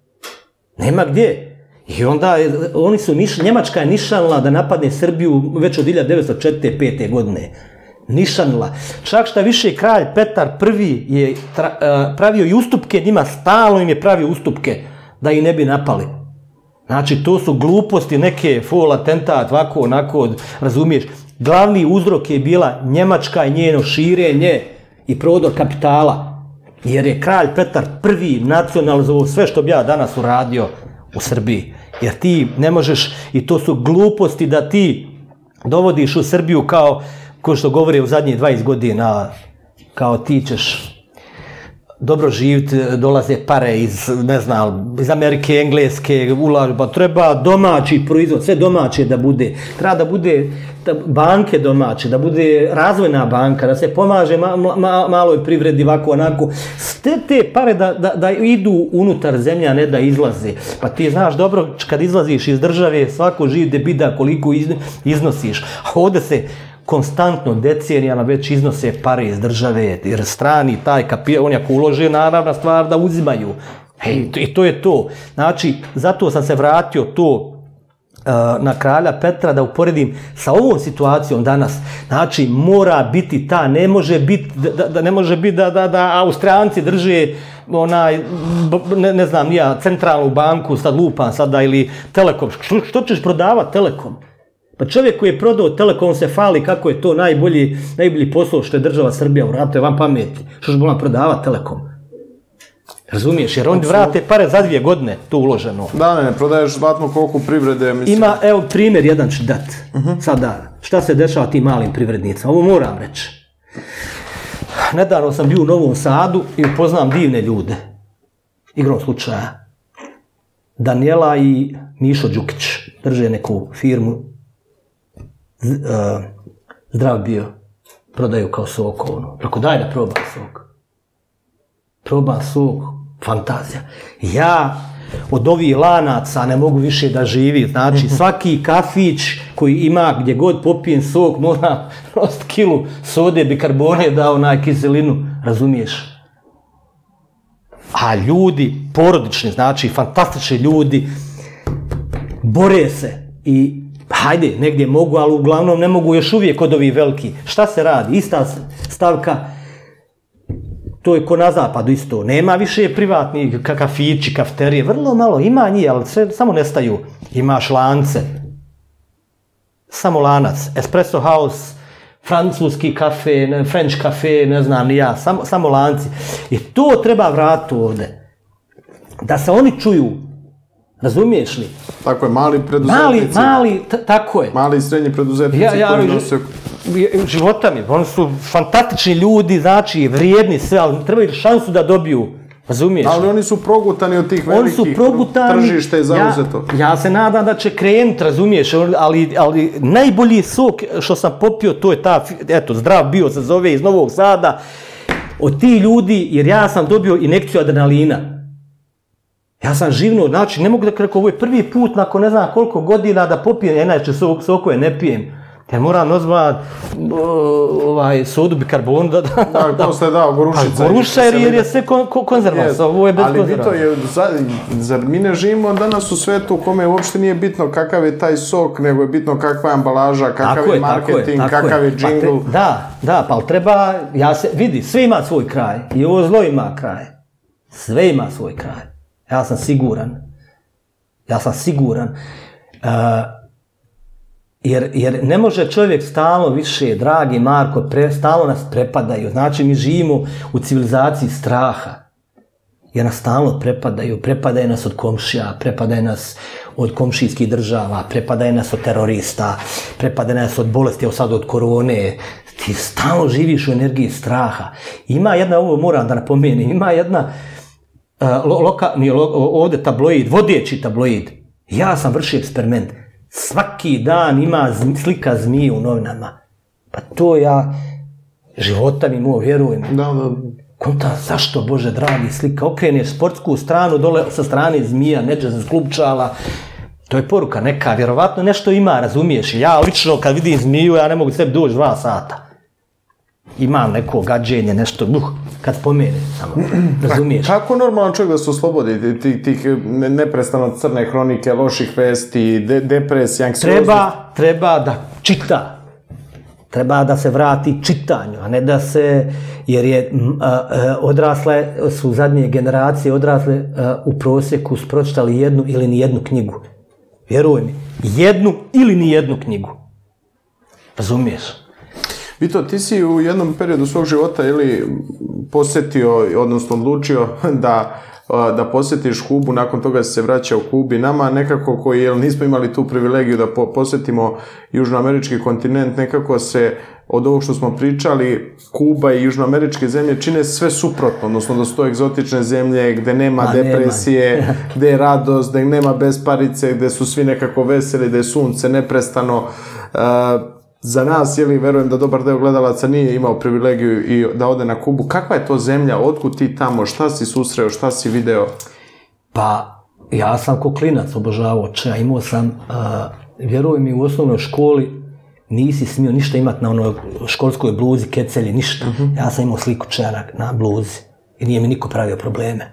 Nema gdje. I onda oni su, Njemačka je nišanila da napadne Srbiju već od hiljadu devetsto četrdeset pete. godine. Nišanila. Čak šta više, kralj Petar prvi je tra, uh, pravio i ustupke, njima stalno im je pravio ustupke da ih ne bi napali. Znači, to su gluposti, neke fol atentat, ovako, onako, razumiješ. Glavni uzrok je bila Njemačka i njeno širenje i prodor kapitala. Jer je kralj Petar prvi nacionalizovao sve što bi ja danas uradio u Srbiji. Jer ti ne možeš, i to su gluposti da ti dovodiš u Srbiju kao, ko što govore u zadnjih dvadeset godina, kao ti ćeš dobro živjeti, dolaze pare iz, ne znam, iz Amerike, Engleske, ulažu, pa treba domaći proizvod, sve domaće da bude. Treba da bude da banke domaće, da bude razvojna banka, da se pomaže ma, ma, maloj privredi, ovako, onako. Sve te pare da, da, da idu unutar zemlje, a ne da izlaze. Pa ti znaš dobro, kad izlaziš iz države, svako živ debida koliko iznosiš. A ovdje se konstantno, decenijama već iznose pare iz države, jer strani taj kapital, on jako ulože, naravna stvar da uzimaju. Hej, i to je to. Znači, zato sam se vratio to uh, na kralja Petra da uporedim sa ovom situacijom danas. Znači, mora biti ta, ne može biti da, da, ne može biti da, da, da Austrijanci drže onaj, ne, ne znam, ja, centralnu banku, sad lupam sada, ili Telekom. Što, što ćeš prodavati Telekom? Pa čovjek koji je prodao Telekom se fali kako je to najbolji, najbolji posao što je država Srbija uradila, to je van pameti. Što će bolan prodavati Telekom? Razumiješ, jer oni vrate pare za dvije godine, to uloženo. Da, ne, ne, prodaješ zlatnu koku privrede, mislim. Ima, evo, primjer jedan ću dat. Uh-huh. Sada, šta se dešava tim malim privrednicama? Ovo moram reći. Nedavno sam bio u Novom Sadu i upoznam divne ljude. Igrom slučaja. Daniela i Mišo Đukić drže neku firmu. Z, uh, zdrav bio. Prodaju kao sok, ono. Rekao, daj da probam sok. Probam sok, fantazija. Ja od ovih lanaca ne mogu više da živim. Znači, svaki kafić koji ima gdje god popijem sok, mora nost kilu sode, bikarbone da onaj kiselinu, razumiješ? A ljudi, porodični, znači, fantastični ljudi, bore se i hajde, negdje mogu, ali uglavnom ne mogu još uvijek od ovih veliki. Šta se radi? Ista stavka, to je ko na zapadu isto. Nema više privatnih kafići, kafterije, vrlo malo, ima njih, ali sve, samo nestaju. Imaš lance, samo lanac, espresso house, francuski kafe, french kafe, ne znam ni ja, samo, samo lanci. I to treba vratiti ovdje. Da se oni čuju, razumiješ li? Tako je, mali preduzetnici. Mali, mali, t- tako je. Mali i srednji preduzetnici ja, ja, koji nose... Života mi, oni su fantastični ljudi, znači vrijedni sve, ali trebaju šansu da dobiju, razumiješ? Ali oni su progutani od tih oni su velikih progutani, tržišta i zauzeto. Ja, ja se nadam da će krenuti, razumiješ, ali, ali najbolji sok što sam popio, to je ta, eto, zdrav bio se zove iz Novog Sada, od tih ljudi, jer ja sam dobio injekciju adrenalina. Ja sam živnuo, znači ne mogu da rekao, ovo je prvi put nakon ne znam koliko godina da popijem, ja inače sok, sokove ne pijem. Ja moram ozvat ovaj, sodu bikarbonu da... Da, da, da posle dao gorušica. Goruša jer, jer je sve kon, kon, konzervans, yes. Ovo je bez konzervans. Ali Vito, je, za, zar mi ne živimo danas u svetu u kome uopšte nije bitno kakav je taj sok, nego je bitno kakva je ambalaža, kakav tako je marketing, tako je, kakav je džingl. Pa da, da, pa ali treba, ja se, vidi, sve ima svoj kraj i ovo zlo ima kraj. Sve ima svoj kraj. Ja sam siguran. Ja sam siguran. Uh, Jer, jer ne može čovjek stalno više, dragi Marko, pre, stalno nas prepadaju. Znači mi živimo u civilizaciji straha. Jer nas stalno prepadaju. Prepadaju nas od komšija, prepadaju nas od komšijskih država, prepadaju nas od terorista, prepadaju nas od bolesti, evo sad od korone. Ti stalno živiš u energiji straha. Ima jedna, ovo moram da napomenem, ima jedna uh, loka, nije, lo, ovdje tabloid, vodeći tabloid. Ja sam vršio eksperiment. Svaki dan ima slika zmije u novinama. Pa to ja, života mi moj, vjerujem. Da, da. Konta, zašto, Bože dragi, slika, okreneš sportsku stranu, dole sa strane zmija, neđe se sklupčala. To je poruka neka, vjerovatno nešto ima, razumiješ. Ja lično kad vidim zmiju, ja ne mogu sebi doći dva sata. Imam neko gađenje, nešto, buh, kad spomene, samo, razumiješ. Kako normalan čovjek da se oslobodi tih, tih neprestano crne hronike, loših vesti, de, depresija, anksioznost? Treba, treba da čita. Treba da se vrati čitanju, a ne da se, jer je a, a, odrasle, su zadnje generacije odrasle a, u prosjeku pročitali jednu ili ni jednu knjigu. Vjeruj mi, jednu ili ni jednu knjigu. Razumiješ? Vito, ti si u jednom periodu svog života ili posjetio, odnosno odlučio da, da posjetiš Kubu, nakon toga si se vraćao Kubi. Nama nekako koji jel, nismo imali tu privilegiju da po, posjetimo južnoamerički kontinent, nekako se od ovog što smo pričali, Kuba i južnoameričke zemlje čine sve suprotno, odnosno da su to egzotične zemlje gdje nema A, depresije, nema. Gdje je radost, gdje nema besparice, gdje su svi nekako veseli, gdje je sunce neprestano. Uh, Za nas, jeli, verujem da dobar deo gledalaca nije imao privilegiju i da ode na Kubu. Kakva je to zemlja? Otkud ti tamo? Šta si susreo? Šta si video? Pa, ja sam ko klinac obožavao čaja. Imao sam, uh, vjerujem mi, u osnovnoj školi nisi smio ništa imati na onoj školskoj bluzi, kecelji, ništa. Uh-huh. Ja sam imao sliku čaja na, na bluzi i nije mi niko pravio probleme.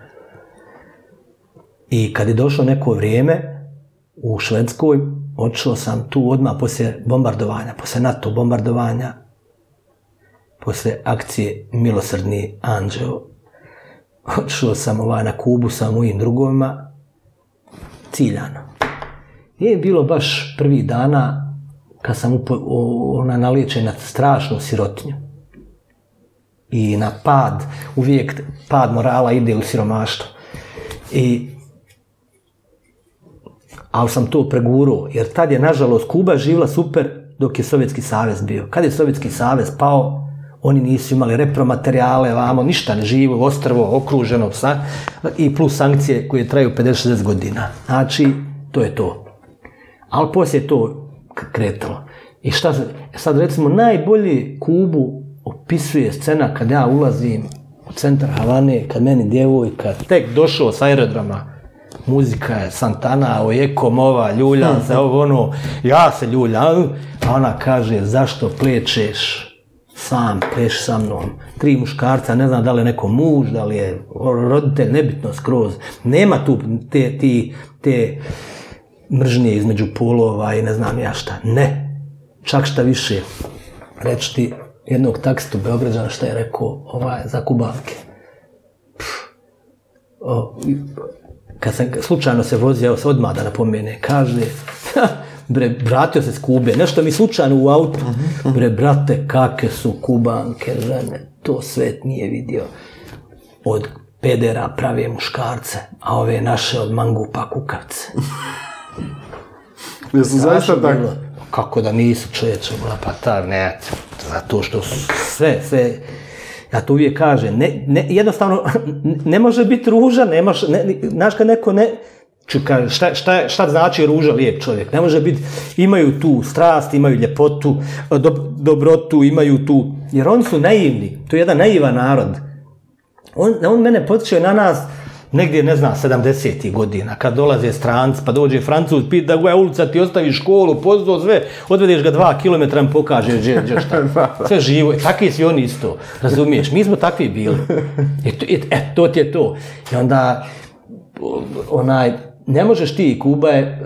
I kad je došlo neko vrijeme u Švedskoj, odšao sam tu odmah poslije bombardovanja, poslije NATO bombardovanja, poslije akcije Milosrdni anđeo. Odšao sam ovaj na Kubu sa mojim drugovima, ciljano. Nije bilo baš prvih dana kad sam upo, ona naliječen na strašnu sirotinju. i na pad, uvijek pad morala ide u siromaštvo. I, ali sam to pregurao, jer tad je, nažalost, Kuba živjela super dok je Sovjetski savez bio. Kad je Sovjetski savez pao, oni nisu imali repromaterijale, vamo, ništa ne živo, ostrvo, okruženo, i plus sankcije koje traju pedeset šezdeset godina. Znači, to je to. Ali poslije je to kretalo. I šta sad, recimo, najbolje Kubu opisuje scena kad ja ulazim u centar Havane, kad meni djevojka tek došao s aerodroma, muzika je Santana, Ojeko, Mova, ljuljam se, ovo ono, ja se ljuljam, a ona kaže, zašto plečeš sam, pleši sa mnom. Tri muškarca, ne znam da li je neko muž, da li je roditelj, nebitno skroz. Nema tu te, te, te mržnje između polova i ne znam ja šta. Ne. Čak šta više. Reći ti jednog taksistu Beograđana šta je rekao ovaj, za Kubanke. O, kad sam slučajno se vozio, evo se odmah da napomene, kaže, bre, vratio se s Kube, nešto mi slučajno u autu, bre, brate, kakve su Kubanke žene, to svet nije vidio. Od pedera prave muškarce, a ove naše od mangupa kukavce. Jesu zaista tako? Kako da nisu, čovječe, pa ta, ne, zato što sve, sve, ja to uvijek kažem, ne, ne, jednostavno, ne može biti ruža, nemaš, ne, znaš kad neko ne, čekaj, šta, šta, šta znači ruža lijep čovjek, ne može biti, imaju tu strast, imaju ljepotu, do, dobrotu, imaju tu, jer oni su naivni, to je jedan naivan narod. On, on mene potiče na nas, negdje, ne znam, sedamdesetih godina, kad dolaze stranci, pa dođe Francuz, pita da koja ulica ti ostavi školu, pozdo sve, odvedeš ga dva kilometra i pokažeš gdje, gdje šta. Sve živo, takvi si oni isto, razumiješ, mi smo takvi bili. E, e, e, to ti je to. I onda, onaj, ne možeš ti, Kuba je,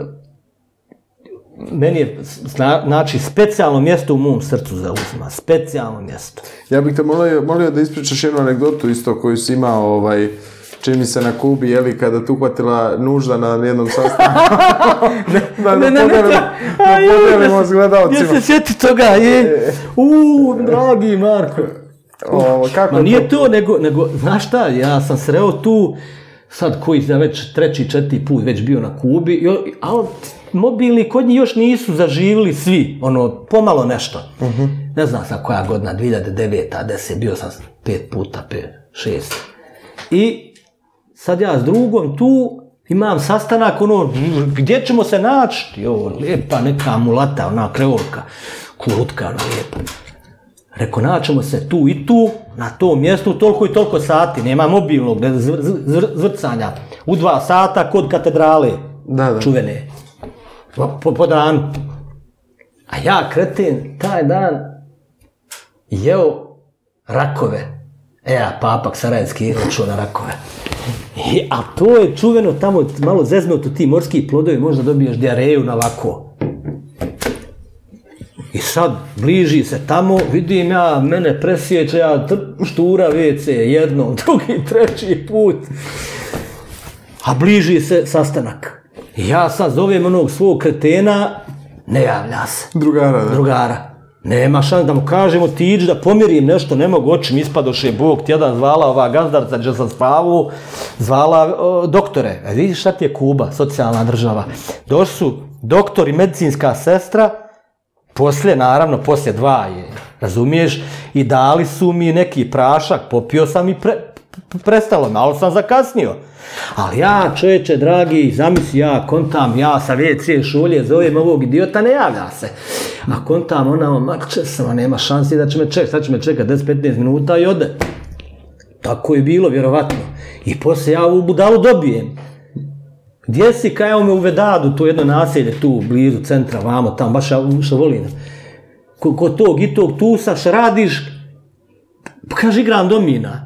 meni je, znači, specijalno mjesto u mom srcu zauzima, specijalno mjesto. Ja bih te molio, molio da ispričaš jednu anegdotu isto koju si imao, ovaj, čini se na Kubi, jeli, kada te uhvatila nužda na jednom sastanku. Da ne podelimo s gledalcima. Ja se sjeti toga, je. Uuu, dragi Marko. O, kako Ma nije to, nego, nego, znaš šta, ja sam sreo tu, sad koji za već treći, četiri put već bio na Kubi, ali mobili kod njih još nisu zaživili svi, ono, pomalo nešto. Uh-huh. Ne znam sad koja godina, dvije hiljade deveta, deset, bio sam pet puta, pet, šest. I sad ja s drugom tu imam sastanak, ono, gdje ćemo se naći? Jo, lijepa neka mulata, ona kreolka, kurutka, ono, lijepa. Reko, naćemo se tu i tu, na tom mjestu, toliko i toliko sati, nema mobilnog zvr, zvr, zvrcanja. U dva sata kod katedrale, da, da. Čuvene, po, po danu. A ja, kreten, taj dan jeo rakove. E, a papak sarajevski račun na rakove. I, a to je čuveno tamo, malo zeznuto, ti morski plodovi, možda dobiješ dijareju na ovako. I sad, bliži se tamo, vidim ja, mene presjeće, ja štura ve ce, jednom, drugi, treći put. A bliži se sastanak. I ja sad zovem onog svog kretena, ne javlja se. Drugara, da. Drugara. Nema šans da mu kažemo ti iđi da pomirim nešto, ne mogu, očim ispadoše, Bog tjedan zvala ova gazdarca gdje sam spavu, zvala o, doktore. E, vidiš šta ti je Kuba, socijalna država. Došli su doktor i medicinska sestra, poslije, naravno, poslije dva je, razumiješ, i dali su mi neki prašak, popio sam i pre, prestalo me, ali sam zakasnio. Ali ja, čovječe, dragi, zamisli ja, kontam, ja sa ve ce šolje, zovem ovog idiota, ne javlja se. A kontam, ona, makće sam, nema šansi da će me čekati, sad će me čekati deset do petnaest minuta i ode. Tako je bilo, vjerovatno. I poslije ja ovu budalu dobijem. Gdje si, kaj evo me u Vedadu, to jedno naselje tu, blizu centra, vamo, tamo, baš ja što volim. Kod tog i tog tu saš radiš, pa kaže, igram domina.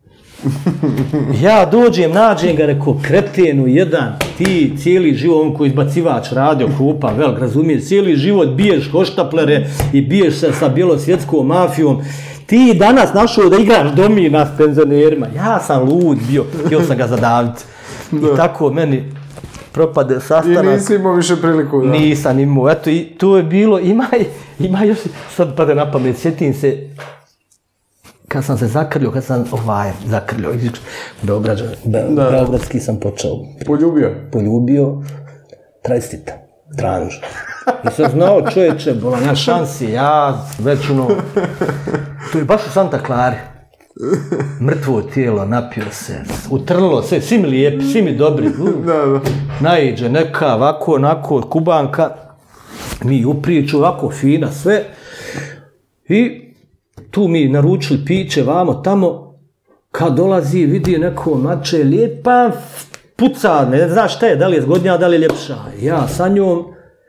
Ja dođem, nađem ga, rekao, kretenu jedan, ti cijeli život, on koji izbacivač radio, Krupa, velik, razumiješ, cijeli život biješ hoštaplere i biješ se sa bjelosvjetskom mafijom, ti danas našao da igraš domina s penzionerima. Ja sam lud bio, htio sam ga zadaviti. I tako meni propade sastanak. I nisi imao više priliku, da? Nisam imao, eto, i tu je bilo, ima, ima još, sad pade na pamet, sjetim se, kad sam se zakrljio, kad sam ovaj, zakrljio, Beograđan, Be, da. Beogradski sam počeo. Poljubio? Poljubio, trajstita, tranž. I sam znao čovječe, bola nja šansi, ja već ono, tu je baš u Santa Clari. Mrtvo tijelo, napio se, utrlo se, svi mi lijepi, svi mi dobri. Uh. Da, da. Naiđe neka, ovako, onako, kubanka, mi u priču, ovako, fina, sve. I tu mi naručili piće, vamo, tamo, kad dolazi, vidi neko mače, lijepa, puca, ne zna šta je, da li je zgodnja, da li je ljepša. Ja sa njom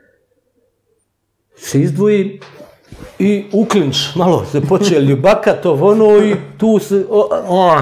se izdvojim i u klinč, malo se počeo ljubakat, ono, i tu se, o, o,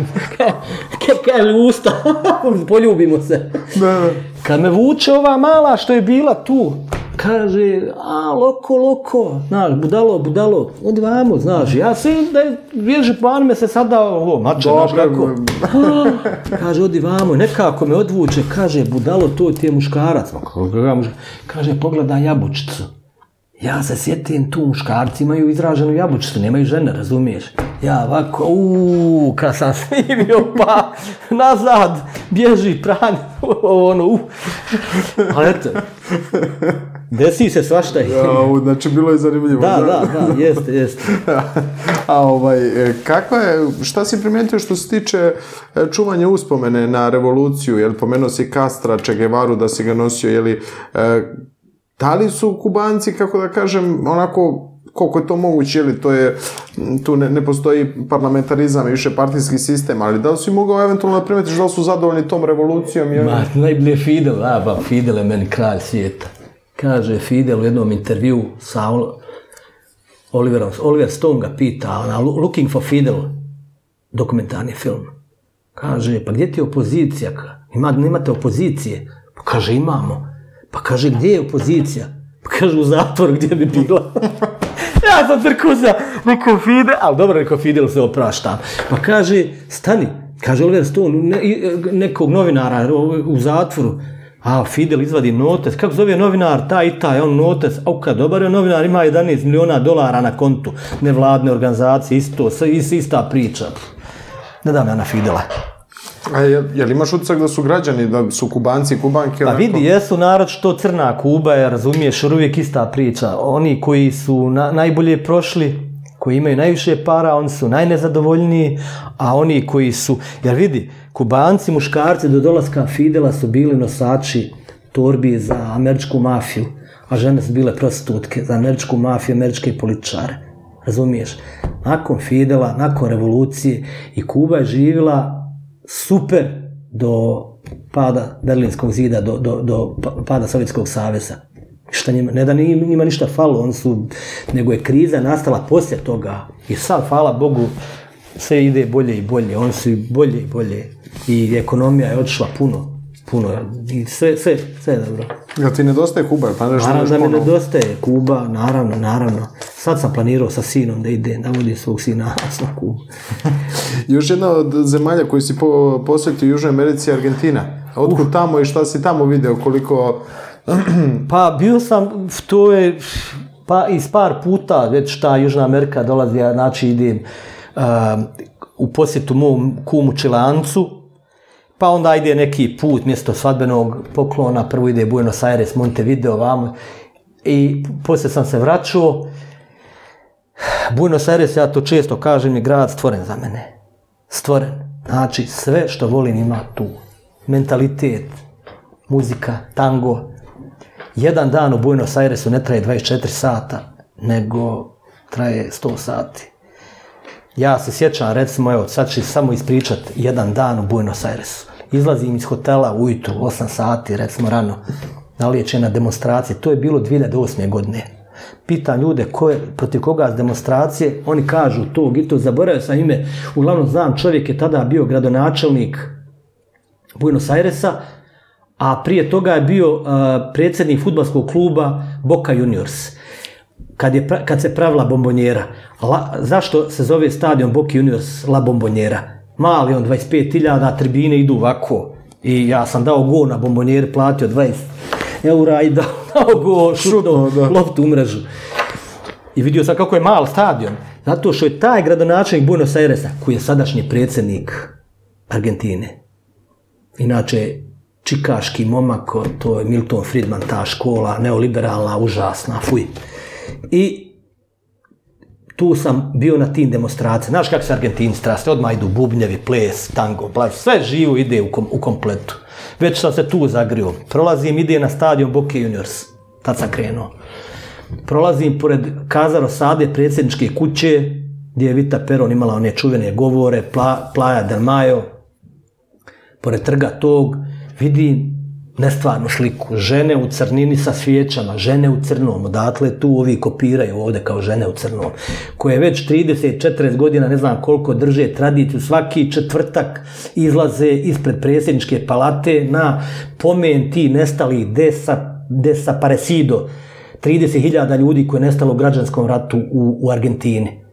kaj usta, poljubimo se. Kad me vuče ova mala što je bila tu, kaže, a, loko, loko, znaš, budalo, budalo, odi vamo, znaš, ja se, da je, vježi pan me se sada, ovo, mače, znaš kako, a, kaže, odi vamo, nekako me odvuče, kaže, budalo, to ti je muškarac, kaže, pogledaj jabučicu. Ja se sjetim, tu muškarci imaju izraženu jabučicu, nemaju žene, razumiješ? Ja ovako, uuu, kad sam snimio, pa nazad, bježi, pranje, ono, uuu. Ali eto, desi se svašta. Ja, znači, bilo je zanimljivo. Da, da, da, jeste, jeste. A ovaj, kakva je, šta si primijetio što se tiče čuvanja uspomene na revoluciju, jel pomenuo si Castra, Che Guevaru, da si ga nosio, jeli, da li su Kubanci, kako da kažem, onako, koliko je to moguće, ili to je, tu ne, ne postoji parlamentarizam i više partijski sistem, ali da li si mogao eventualno da primetiš da li su zadovoljni tom revolucijom? Je... Ma, najbolje Fidel, a ba, Fidel je meni kralj svijeta. Kaže Fidel u jednom intervju sa Oliverom, Oliver Stone ga pita, ona, Looking for Fidel, dokumentarni film. Kaže, pa gdje ti je opozicija? Ima, nemate opozicije? Pa kaže, imamo. Pa kaže, gdje je opozicija? Pa kaže, u zatvoru, gdje bi bila. Ja sam trku za neko Fidel, ali dobro, neko Fidel se oprašta. Pa kaže, stani, kaže Oliver Stone, ne, nekog novinara u zatvoru, a Fidel izvadi notes, kako zove novinar, taj i taj, on notes, auka, dobar je novinar, ima jedanaest miliona dolara na kontu, nevladne organizacije, isto, ista priča. Ne dam ja na Fidela. A je, je li imaš utisak da su građani, da su Kubanci i Kubanke? Pa vidi, jesu narod što crna Kuba, je, razumiješ, uvijek ista priča. Oni koji su na, najbolje prošli, koji imaju najviše para, oni su najnezadovoljniji, a oni koji su, jer vidi, Kubanci, muškarci do dolaska Fidela su bili nosači torbi za američku mafiju, a žene su bile prostitutke za američku mafiju, američke političare. Razumiješ? Nakon Fidela, nakon revolucije i Kuba je živjela super do pada Berlinskog zida, do, do, do pada Sovjetskog saveza. Šta njima, ne da njima ništa falo, on su, nego je kriza nastala poslije toga. I sad, hvala Bogu, sve ide bolje i bolje, oni su bolje i bolje. I ekonomija je otišla puno, puno. I sve, sve, sve je dobro. Jel ti nedostaje Kuba? Pa naravno da mi nedostaje Kuba, naravno, naravno. Sad sam planirao sa sinom da ide, navodim svog sina na Kubu. Još jedna od zemalja koju si po, posjetio u Južnoj Americi je Argentina. Otkud uh. tamo i šta si tamo video, koliko... Pa bio sam, to je, pa iz par puta već ta Južna Amerika dolazi, ja znači idem uh, u posjetu mom kumu Čilancu, pa onda ide neki put mjesto svadbenog poklona, prvo ide Buenos Aires, Montevideo, vamo, i poslije sam se vraćao. Buenos Aires, ja to često kažem, je grad stvoren za mene. Stvoren. Znači, sve što volim ima tu. Mentalitet, muzika, tango. Jedan dan u Buenos Airesu ne traje dvadeset četiri sata, nego traje sto sati. Ja se sjećam, recimo, evo, sad ću samo ispričat jedan dan u Buenos Airesu. Izlazim iz hotela ujutru, osam sati, recimo rano, naliječena demonstracija. To je bilo dvije hiljade osme. godine. Pitam ljude ko je, protiv koga s demonstracije, oni kažu tog i to, zaboravio sam ime, uglavnom znam, čovjek je tada bio gradonačelnik Buenos Airesa, a prije toga je bio uh, predsjednik fudbalskog kluba Boca Juniors. Kad, je, kad se pravila bombonjera. La, zašto se zove stadion Boca Juniors La Bombonjera? Mali on, dvadeset pet hiljada, tribine idu ovako. I ja sam dao gol na bombonjeri, platio dvadeset eura i dao, dao gol, šutno loptu u mrežu. I vidio sam kako je mal stadion. Zato što je taj gradonačelnik Buenos Airesa, koji je sadašnji predsjednik Argentine, inače čikaški momak, to je Milton Friedman, ta škola, neoliberalna, užasna, fuj. I tu sam bio na tim demonstracijama. Znaš kako se Argentinci straste, odmah idu bubnjevi, ples, tango, plas, sve živo ide u, kom, u kompletu. Već sam se tu zagrio. Prolazim, ide na stadion Boca Juniors, tad sam krenuo. Prolazim pored Casa Rosade, predsjedničke kuće, gdje je Evita Peron imala one čuvene govore, Pla, Playa del Mayo, pored trga tog, vidim nestvarnu sliku, žene u crnini sa svijećama, žene u crnom, odatle tu ovi kopiraju ovdje kao žene u crnom, koje već trideset četrdeset godina, ne znam koliko, drže tradiciju, svaki četvrtak izlaze ispred predsjedničke palate na pomen ti nestalih desa, desaparecido, trideset hiljada ljudi koji je nestalo u građanskom ratu u, u Argentini.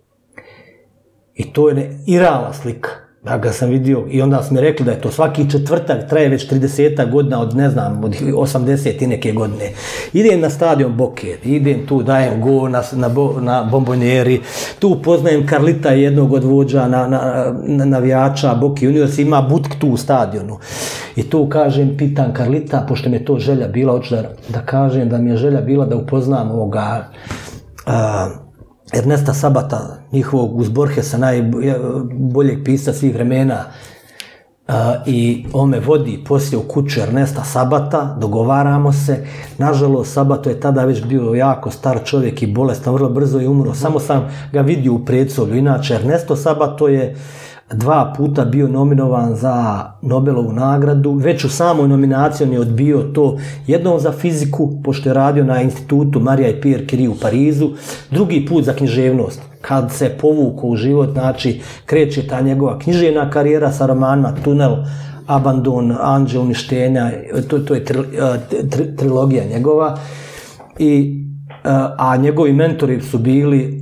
I to je irala slika. Ja ga sam vidio i onda su mi rekli da je to svaki četvrtak, traje već trideset godina od, ne znam, od osamdeset i neke godine. Idem na stadion Boke, idem tu, dajem go na, na, na bombonjeri, tu poznajem Carlita, jednog od vođa na, na, na navijača Boke Juniors, ima butk tu u stadionu. I tu kažem, pitan Carlita, pošto mi je to želja bila, hoću da, da kažem da mi je želja bila da upoznam ovoga a, Ernesta Sabata, njihovog uz Borgesa, najboljeg pisca svih vremena, uh, i on me vodi poslije u kuću Ernesta Sabata, dogovaramo se. Nažalost, Sabato je tada već bio jako star čovjek i bolestan, vrlo brzo je umro, samo sam ga vidio u predsoblju. Inače, Ernesto Sabato je dva puta bio nominovan za Nobelovu nagradu, već u samoj nominaciji on je odbio to, jednom za fiziku, pošto je radio na institutu Maria i Pierre Curie u Parizu, drugi put za književnost. Kad se povukao u život, znači kreće ta njegova književna karijera sa romanima Tunel, Abandon, Anđeo uništenja, to, to je tri, tri, trilogija njegova, i, a njegovi mentori su bili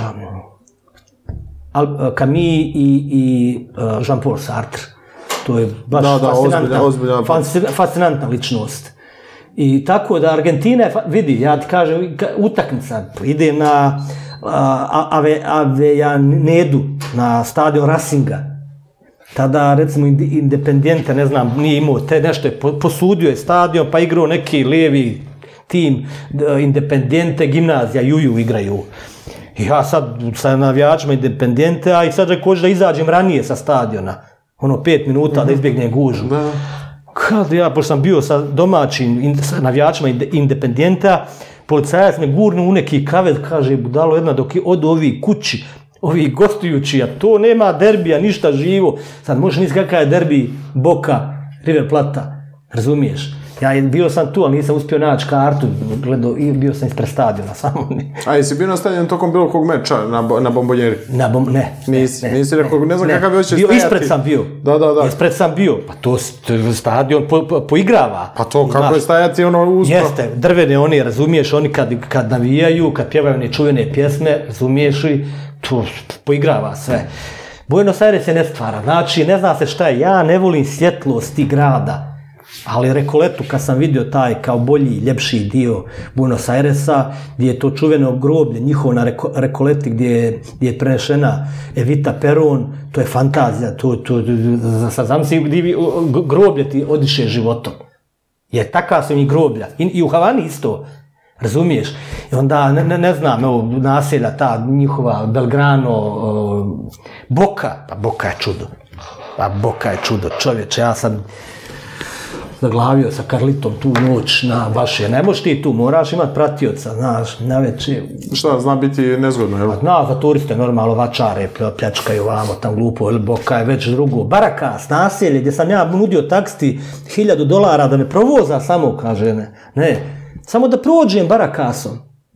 Camus i, i Jean-Paul Sartre. To je baš da, da, fascinantna, ozbilja, ozbilja. fascinantna ličnost. I tako da Argentina je, vidi, ja ti kažem, utakmica, ide na Ave, Avejanedu, na stadion Racinga. Tada, recimo, Independiente, ne znam, nije imao te nešto, je posudio je stadion, pa igrao neki lijevi tim, Independiente, gimnazija, Juju igraju. I ja sad sa navijačima Independiente, a i sad rekao da izađem ranije sa stadiona, ono pet minuta mm-hmm. da izbjegnem gužu. Da. Kad ja, pošto sam bio sa domaćim sa navijačima Independienta, policajac me gurnu u neki kavet, kaže, budalo jedna, dok od ovi kući, ovi gostujući, a to nema derbija, ništa živo. Sad možeš nisi kakav je derbi Boca, River Plata, razumiješ? Ja bio sam tu, ali nisam uspio naći kartu, gledao, i bio sam ispred stadiona, samo ne. A jesi bio na stadionu tokom bilo kog meča na, na bombonjeri? Na bom, ne. Nisi, ne, nisi rekao, ne znam ne. Kakav je hoće bio, stajati. Ispred sam bio. Da, da, da. Ispred sam bio. Pa to, to stadion po, po, poigrava. Pa to, kako znaš, je stajati ono uspro? Jeste, drvene oni, razumiješ, oni kad, kad navijaju, kad pjevaju one čuvene pjesme, razumiješ i to poigrava sve. Buenos Aires je ne stvara, znači ne zna se šta je, ja ne volim svjetlost tih grada. Ali Rekoletu, kad sam vidio taj kao bolji, ljepši dio Buenos Airesa, gdje je to čuveno groblje, njihovo na Reko, Rekoleti, gdje je, gdje je prenešena Evita Peron, to je fantazija, to, to, sad zamisli, groblje ti odiše životom. Jer taka su mi groblja. I, i u Havani isto, razumiješ? I onda, ne, ne, ne znam, evo, naselja ta njihova, Belgrano, o, Boka, pa Boka je čudo. Pa Boka je čudo, čovječe, ja sam zaglavio sa Carlitom tu noć na vaše. Ne možeš ti tu, moraš imati pratioca, znaš, na večer. Šta, zna biti nezgodno, jel? Zna, za turiste normalno vačare, pljačkaju vamo, tam glupo, ili Boka je već drugo. Barakas, naselje, gdje sam ja nudio taksti hiljadu dolara da me provoza samo, kaže, ne, ne, samo da prođem Barakasom.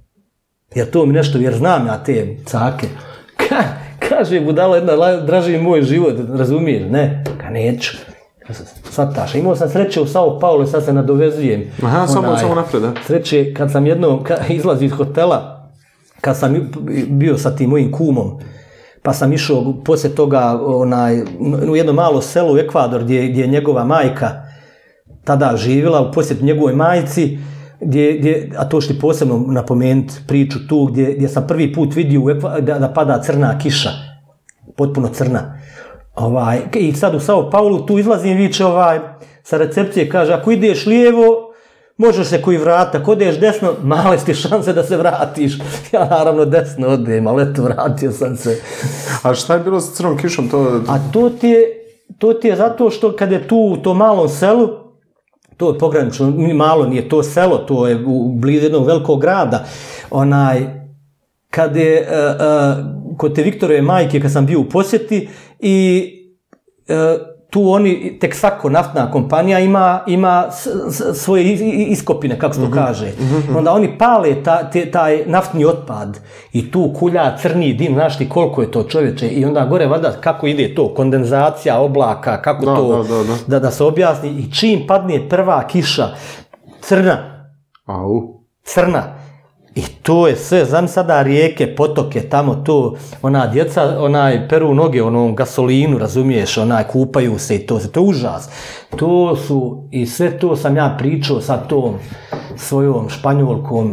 Jer to mi nešto, jer znam ja te cake. Ka, kaže, budalo jedna, draži moj život, razumiješ, ne, ka neću. Svataš, imao sam sreće u São Paulo, sad se nadovezujem. Aha, onaj, samo, samo napred, da. Sreće, kad sam jednom izlazio iz hotela, kad sam bio sa tim mojim kumom, pa sam išao poslije toga onaj, u jedno malo selo u Ekvador, gdje, gdje je njegova majka tada živjela, u posjetu njegovoj majci, gdje, gdje, a to ću ti posebno napomenuti priču tu, gdje, gdje sam prvi put vidio da, da pada crna kiša, potpuno crna. Ovaj, i sad u Sao Paulu tu izlazim, viče ovaj, sa recepcije, kaže, ako ideš lijevo, možeš se koji vrati, ako ideš desno, male ti šanse da se vratiš. Ja naravno desno odem, ali eto, vratio sam se. A šta je bilo sa crnom kišom? To... A to ti je, to ti je zato što kad je tu u tom malom selu, to je pogranično, malo nije to selo, to je u blizu jednog velikog grada, onaj, kad je, uh, uh, kod te Viktorove majke, kad sam bio u posjeti, i uh, tu oni, Texaco, naftna kompanija, ima, ima s, s, svoje iskopine, kako se to kaže. Mm-hmm. Onda oni pale ta, te, taj naftni otpad i tu kulja crni dim, znaš ti koliko je to, čovječe, i onda gore valjda kako ide to, kondenzacija oblaka, kako da, to, da, da, da. Da, da se objasni, i čim padne prva kiša, crna, Au. crna, i to je sve, znam sada rijeke, potoke, tamo to, ona djeca, onaj, peru noge, onom gasolinu, razumiješ, onaj, kupaju se i to se, to je užas. To su, i sve to sam ja pričao sa tom svojom Španjolkom,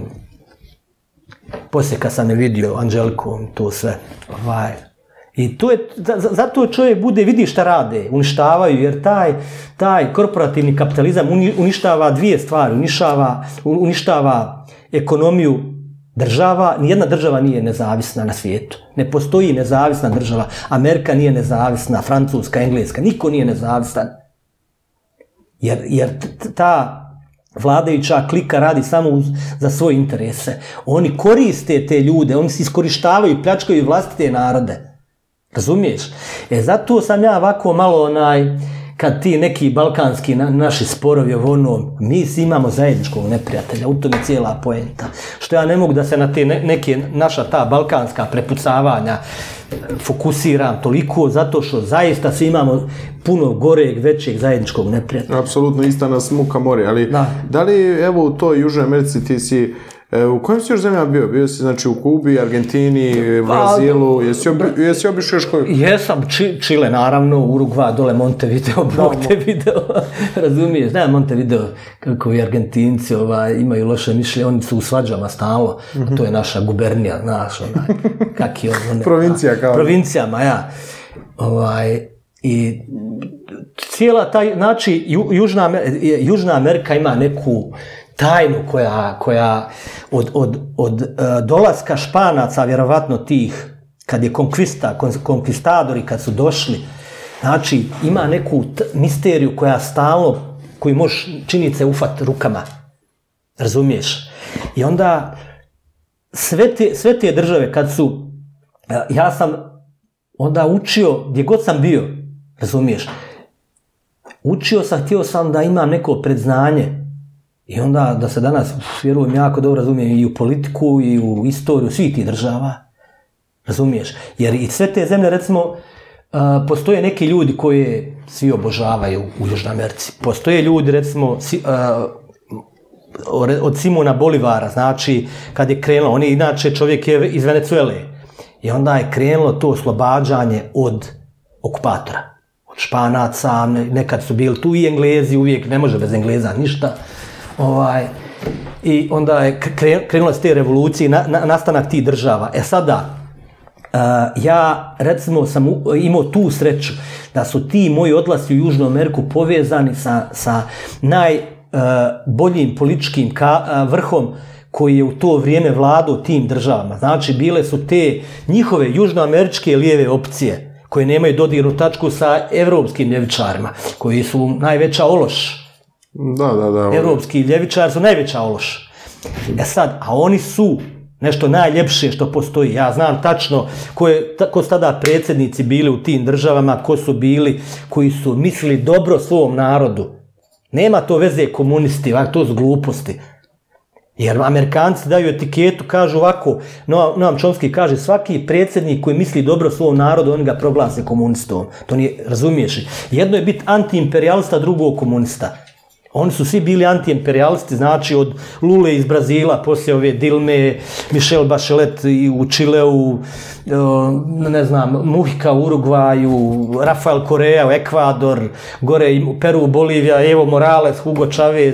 poslije kad sam je vidio, Anđelikom, to sve, ovaj. I to je, zato čovjek bude, vidi šta rade, uništavaju, jer taj, taj korporativni kapitalizam uništava dvije stvari, uništava, uništava ekonomiju država, nijedna država nije nezavisna na svijetu. Ne postoji nezavisna država. Amerika nije nezavisna, Francuska, Engleska, niko nije nezavisan. Jer, jer ta vladajuća klika radi samo uz, za svoje interese. Oni koriste te ljude, oni se iskorištavaju, pljačkaju vlastite narode. Razumiješ? E, zato sam ja ovako malo onaj, kad ti neki balkanski na, naši sporovi ono, mi si imamo zajedničkog neprijatelja, u tome cijela poenta. Što ja ne mogu da se na te ne, neke naša ta balkanska prepucavanja fokusiram toliko, zato što zaista svi imamo puno goreg, većeg zajedničkog neprijatelja. Apsolutno, ista nas muka mori, ali da, da li evo u toj Južnoj Americi ti si, u kojem si još zemljama bio? Bio si znači u Kubi, Argentini, Brazilu, jesi, obi, jesi obišao još koju? Jesam, či, Čile naravno, Urugva, dole Montevideo, Montevideo, razumiješ, ne Montevideo, kako i Argentinci ovaj, imaju loše mišlje, oni su u svađama stalo, mm-hmm. To je naša gubernija, naš, onaj, kak je on, provincija kao. Provincijama, ja. Ovaj, i cijela taj, znači, Ju, Južna, Južna Amerika ima neku tajnu koja, koja od, od, od uh, dolaska Španaca, vjerovatno tih, kad je konkvista, konkvistadori, kad su došli, znači ima neku t- misteriju koja stalno, koju možeš činiti se ufat rukama, razumiješ? I onda sve te, sve te države kad su, uh, ja sam onda učio, gdje god sam bio, razumiješ? Učio sam, htio sam da imam neko predznanje. I onda da se danas, vjerujem, jako dobro razumijem i u politiku i u istoriju svih tih država, razumiješ? Jer i sve te zemlje, recimo, uh, postoje neki ljudi koje svi obožavaju u Južnoj Americi. Postoje ljudi, recimo, si, uh, od Simona Bolivara, znači, kad je krenulo, on je inače čovjek je iz Venezuele, i onda je krenulo to oslobađanje od okupatora, od Španaca, nekad su bili tu i Englezi, uvijek ne može bez Engleza ništa. Ovaj, i onda je krenula s te revolucije, na, na, nastanak tih država. E sada, uh, ja recimo sam u, imao tu sreću da su ti moji odlasci u Južnu Ameriku povezani sa, sa najboljim uh, političkim ka, uh, vrhom koji je u to vrijeme vladao tim državama. Znači, bile su te njihove južnoameričke lijeve opcije koje nemaju dodirnu tačku sa evropskim ljevičarima, koji su najveća ološ. Da, da, da. Evropski ljevičari su najveća ološ. E sad, a oni su nešto najljepše što postoji. Ja znam tačno ko, je, ko su tada predsjednici bili u tim državama, ko su bili koji su mislili dobro svom narodu. Nema to veze komunisti, to su gluposti. Jer Amerikanci daju etiketu, kažu ovako, Noam Chomsky kaže, svaki predsjednik koji misli dobro svom narodu, oni ga proglase komunistom. To nije, razumiješ? Jedno je biti antiimperialista, drugo komunista. Oni su svi bili antiimperialisti, znači od Lule iz Brazila, poslije ove Dilme, Michelle Bachelet u Čileu, ne znam, Mujica u Urugvaju, Rafael Correa u Ekvador, gore Peru, Bolivija, Evo Morales, Hugo Chavez,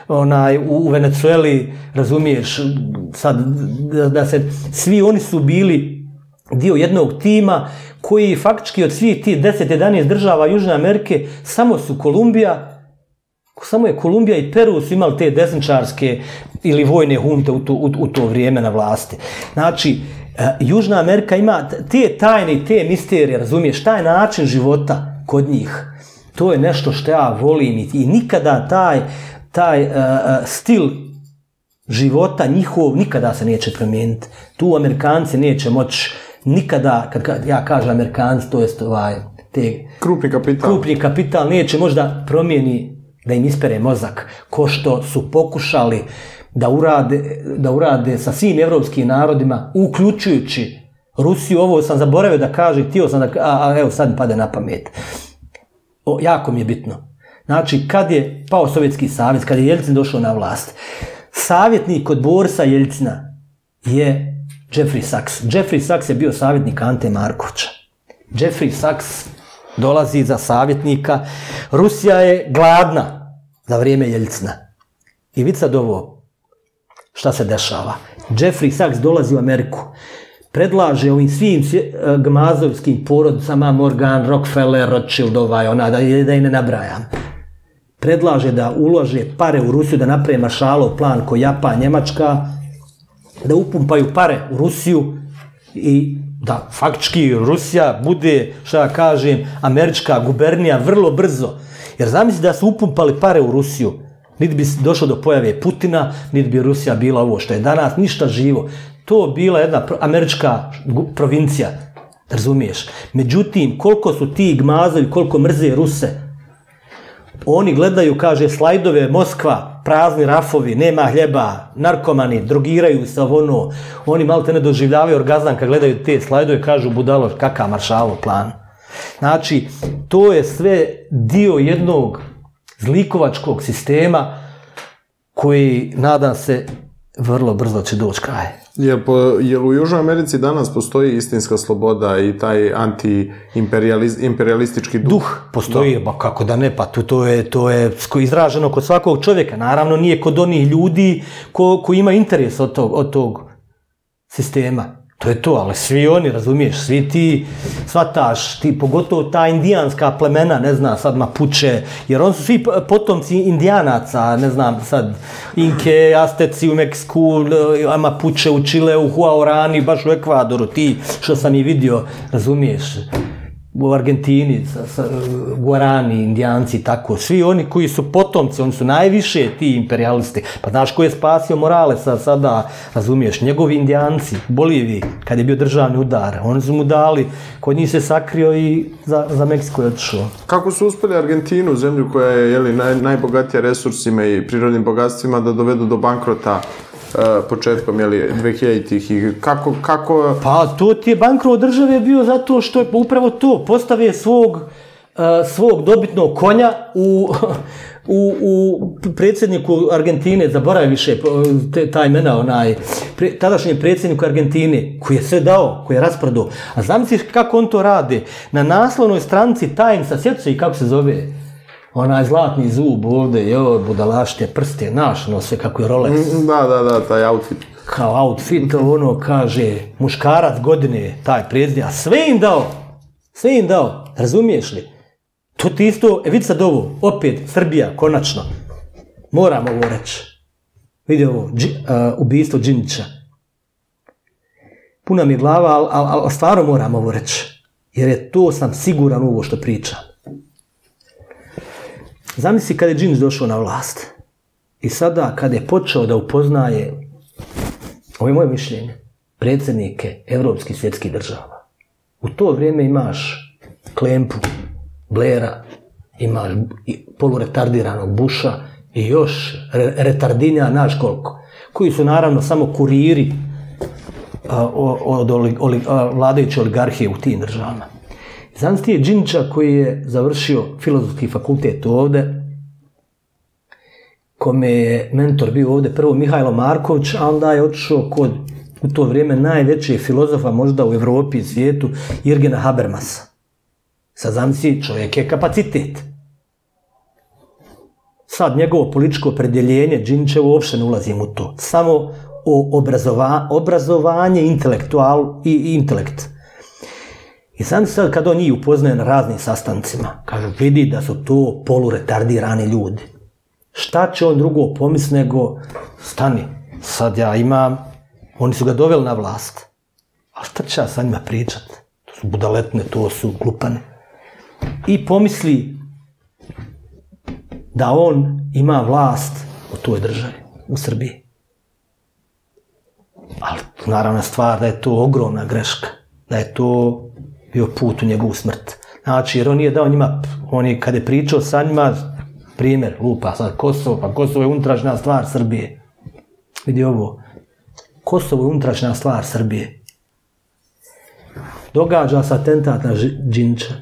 onaj, u Venezueli, razumiješ, sad, da, da se, svi oni su bili dio jednog tima koji faktički od svih tih deset jedanaest država Južne Amerike samo su Kolumbija, samo je Kolumbija i Peru su imali te desničarske ili vojne hunte u to, u, u to vrijeme na vlasti. Znači, Južna Amerika ima te tajne i te misterije, razumiješ, taj način života kod njih. To je nešto što ja volim i nikada taj, taj uh, stil života njihov nikada se neće promijeniti. Tu Amerikanci neće moći nikada, kad ja kažem Amerikanci, to jest ovaj, te krupni kapital. krupni kapital neće možda promijeni da im ispere mozak, ko što su pokušali da urade, da urade sa svim evropskim narodima, uključujući Rusiju. Ovo sam zaboravio da kažem, htio sam da, a, a evo sad mi pade na pamet. O, jako mi je bitno. Znači, kad je pao Sovjetski savez, kad je Jeljcin došao na vlast, savjetnik kod Borisa Jeljcina je Jeffrey Sachs. Jeffrey Sachs je bio savjetnik Ante Markovića. Jeffrey Sachs dolazi za savjetnika. Rusija je gladna za vrijeme Jeljcina. I vid sad ovo, šta se dešava? Jeffrey Sachs dolazi u Ameriku. Predlaže ovim svim gmazovskim porodicama, Morgan, Rockefeller, Rothschild, ovaj, ona, da, da i ne nabrajam. Predlaže da ulože pare u Rusiju, da naprave Maršalov plan ko Japan, Njemačka, da upumpaju pare u Rusiju i da faktički Rusija bude, šta ja kažem, američka gubernija vrlo brzo. Jer zamisli da su upumpali pare u Rusiju, niti bi došlo do pojave Putina, niti bi Rusija bila ovo što je danas, ništa živo. To bila jedna američka provincija, razumiješ. Međutim, koliko su ti gmazovi, koliko mrze Ruse, oni gledaju, kaže, slajdove Moskva, prazni rafovi, nema hljeba, narkomani, drogiraju se ono, oni malo te ne doživljavaju orgazam kad gledaju te slajdove, kažu budalo, kakav Maršalov plan. Znači, to je sve dio jednog zlikovačkog sistema koji, nadam se, vrlo brzo će doći kraj. Jer, po, jer u Južnoj Americi danas postoji istinska sloboda i taj anti-imperialistički duh? Duh postoji, ba kako da ne, pa to, to je, to je izraženo kod svakog čovjeka. Naravno nije kod onih ljudi ko, ko ima interes od tog, od tog sistema. To je to, ali svi oni, razumiješ, svi ti, shvataš, ti, pogotovo ta indijanska plemena, ne znam, sad Mapuche, jer oni su svi potomci indijanaca, ne znam, sad, Inke, Azteci u Meksiku, Mapuche u Čileu, Huaorani, baš u Ekvadoru, ti, što sam i vidio, razumiješ, u Argentini, sa, sa, Guarani, Indijanci, tako, svi oni koji su potomci, oni su najviše ti imperialisti. Pa znaš ko je spasio Moralesa sada, razumiješ, njegovi Indijanci, Boliviji, kad je bio državni udar, oni su mu dali, kod njih se sakrio i za, za Meksiko je otišao. Kako su uspjeli Argentinu, zemlju koja je jeli, naj, najbogatija resursima i prirodnim bogatstvima, da dovedu do bankrota Uh, početkom, jeli, dvehiljaditih i kako, kako... Pa to ti je bankrot države bio zato što je upravo to, postave svog, uh, svog dobitnog konja u, u, u predsjedniku Argentine, zaboravim više te, ta imena, onaj, pre, tadašnji predsjedniku Argentine, koji je sve dao, koji je rasprodao. A zamisliš kako on to radi? Na naslovnoj stranici Timesa, sjeti se i kako se zove? Onaj zlatni zub ovdje, joj, budalašte, prste, naš, no sve kako je Rolex. Da, da, da, taj outfit. Kao outfit, ono kaže, muškarac godine, taj predsjednik, a sve im dao, sve im dao, razumiješ li? To ti isto, e vidi sad ovo, opet, Srbija, konačno, moram ovo reći. Vidi ovo, dži, uh, ubijstvo Đinđića. Puna mi je glava, ali al, al, stvarno moram ovo reći, jer je to sam siguran u ovo što pričam. Zamisli kad je Đinđić došao na vlast i sada kad je počeo da upoznaje, ovo je moje mišljenje, predsjednike evropskih svjetskih država. U to vrijeme imaš Klempu, Blaira, imaš poluretardiranog Busha i još retardinja, znaš koliko, koji su naravno samo kuriri a, od oli, oli, a, vladajuće oligarhije u tim državama. Zamisli je Đinđića koji je završio filozofski fakultet ovdje, kome je mentor bio ovdje prvo Mihajlo Marković, a onda je otišao kod u to vrijeme najvećih filozofa možda u Evropi i svijetu, Jürgena Habermasa. Sad zamisli, čovjek je kapacitet. sad njegovo političko opredjeljenje, Đinđićevo, uopšte ne ulazim u to. Samo o obrazova, obrazovanje intelektual i intelekt. I sam sad kad on njih upoznaje na raznim sastancima, kaže, vidi da su to poluretardirani ljudi. Šta će on drugo pomisli nego, stani, sad ja imam, oni su ga doveli na vlast. A šta će ja sa njima pričat? To su budaletne, to su glupane. I pomisli da on ima vlast u toj državi, u Srbiji. Ali naravna stvar da je to ogromna greška, da je to bio put u njegovu smrt. Znači, jer on nije dao njima, on je kada je pričao sa njima, primjer, lupa sad Kosovo, pa Kosovo je unutrašnja stvar Srbije. Vidi ovo, Kosovo je unutrašnja stvar Srbije. Događa se atentat na Đinđića.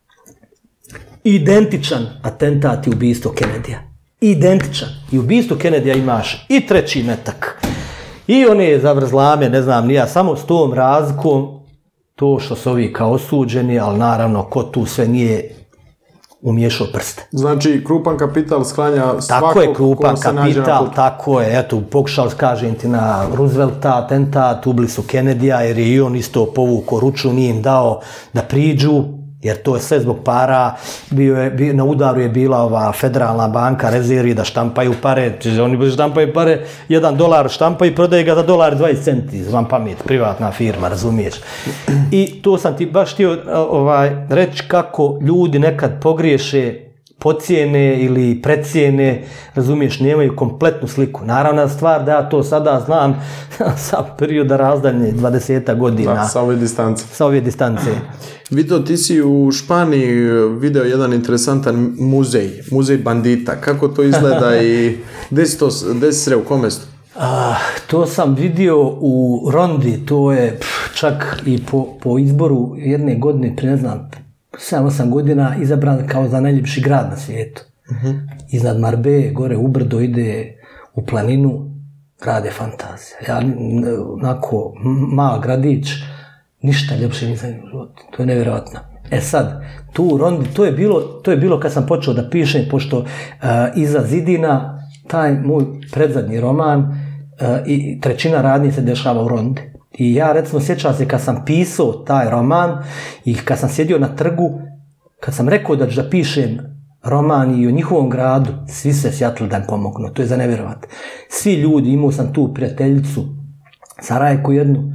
Identičan atentat i ubistvo Kennedyja. Identičan. I ubistvo Kennedyja imaš i treći metak. I one zavrzlame, ne znam, nija, samo s tom razlikom, to što su ovi kao osuđeni, ali naravno, ko tu sve nije umiješao prste. Znači, krupan kapital sklanja svakog tako je, krupan kapital, na tako je, eto, pokušao, kažem ti, na Roosevelta atentat, ubili su Kennedyja, jer je i on isto povukao ruču, nije im dao da priđu, jer to je sve zbog para, bio je, bio, na udaru je bila ova federalna banka, rezervi da štampaju pare, oni štampaju pare, jedan dolar štampaju i prodaje ga za dolar dvadeset centi, znam pamet, privatna firma, razumiješ. I to sam ti baš htio ovaj, reći kako ljudi nekad pogriješe, pocijene ili precijene, razumiješ, nemaju kompletnu sliku. Naravna stvar da ja to sada znam sa perioda razdanje dvadeset godina. Da, sa ove distance. Sa ove distance. Vito, ti si u Španiji video jedan interesantan muzej, muzej bandita. Kako to izgleda i gdje si to, gdje si sreo, u kom mjestu? Uh, to sam vidio u Rondi, to je pff, čak i po, po izboru jedne godine, prije ne znam, sedam osam godina izabran kao za najljepši grad na svijetu. Uh-huh. Iznad Marbije, gore u brdo, ide u planinu, grad je fantazija. Ja, onako, mal gradić, ništa ljepše nisam u životu. To je nevjerojatno. E sad, tu u Rondi, to je bilo, to je bilo kad sam počeo da pišem, pošto uh, iza zidina, taj moj predzadnji roman uh, i trećina radnje se dešava u Rondi. I ja, recimo, sjećam se kad sam pisao taj roman i kad sam sjedio na trgu, kad sam rekao da ću da pišem roman i o njihovom gradu, svi se sjatili da mi pomognu. To je za nevjerovat. Svi ljudi, imao sam tu prijateljicu, Sarajku jednu,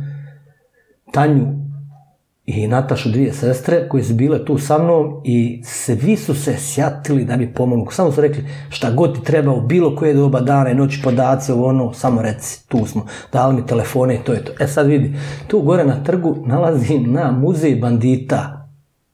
Tanju i Natašu, dvije sestre, koje su bile tu sa mnom i svi su se sjatili da mi pomognu. Samo su rekli šta god ti treba u bilo koje doba dana i noći, podaci, ovo ono, samo reci, tu smo, dali mi telefone i to je to. E sad vidi, tu gore na trgu nalazim na muzej bandita.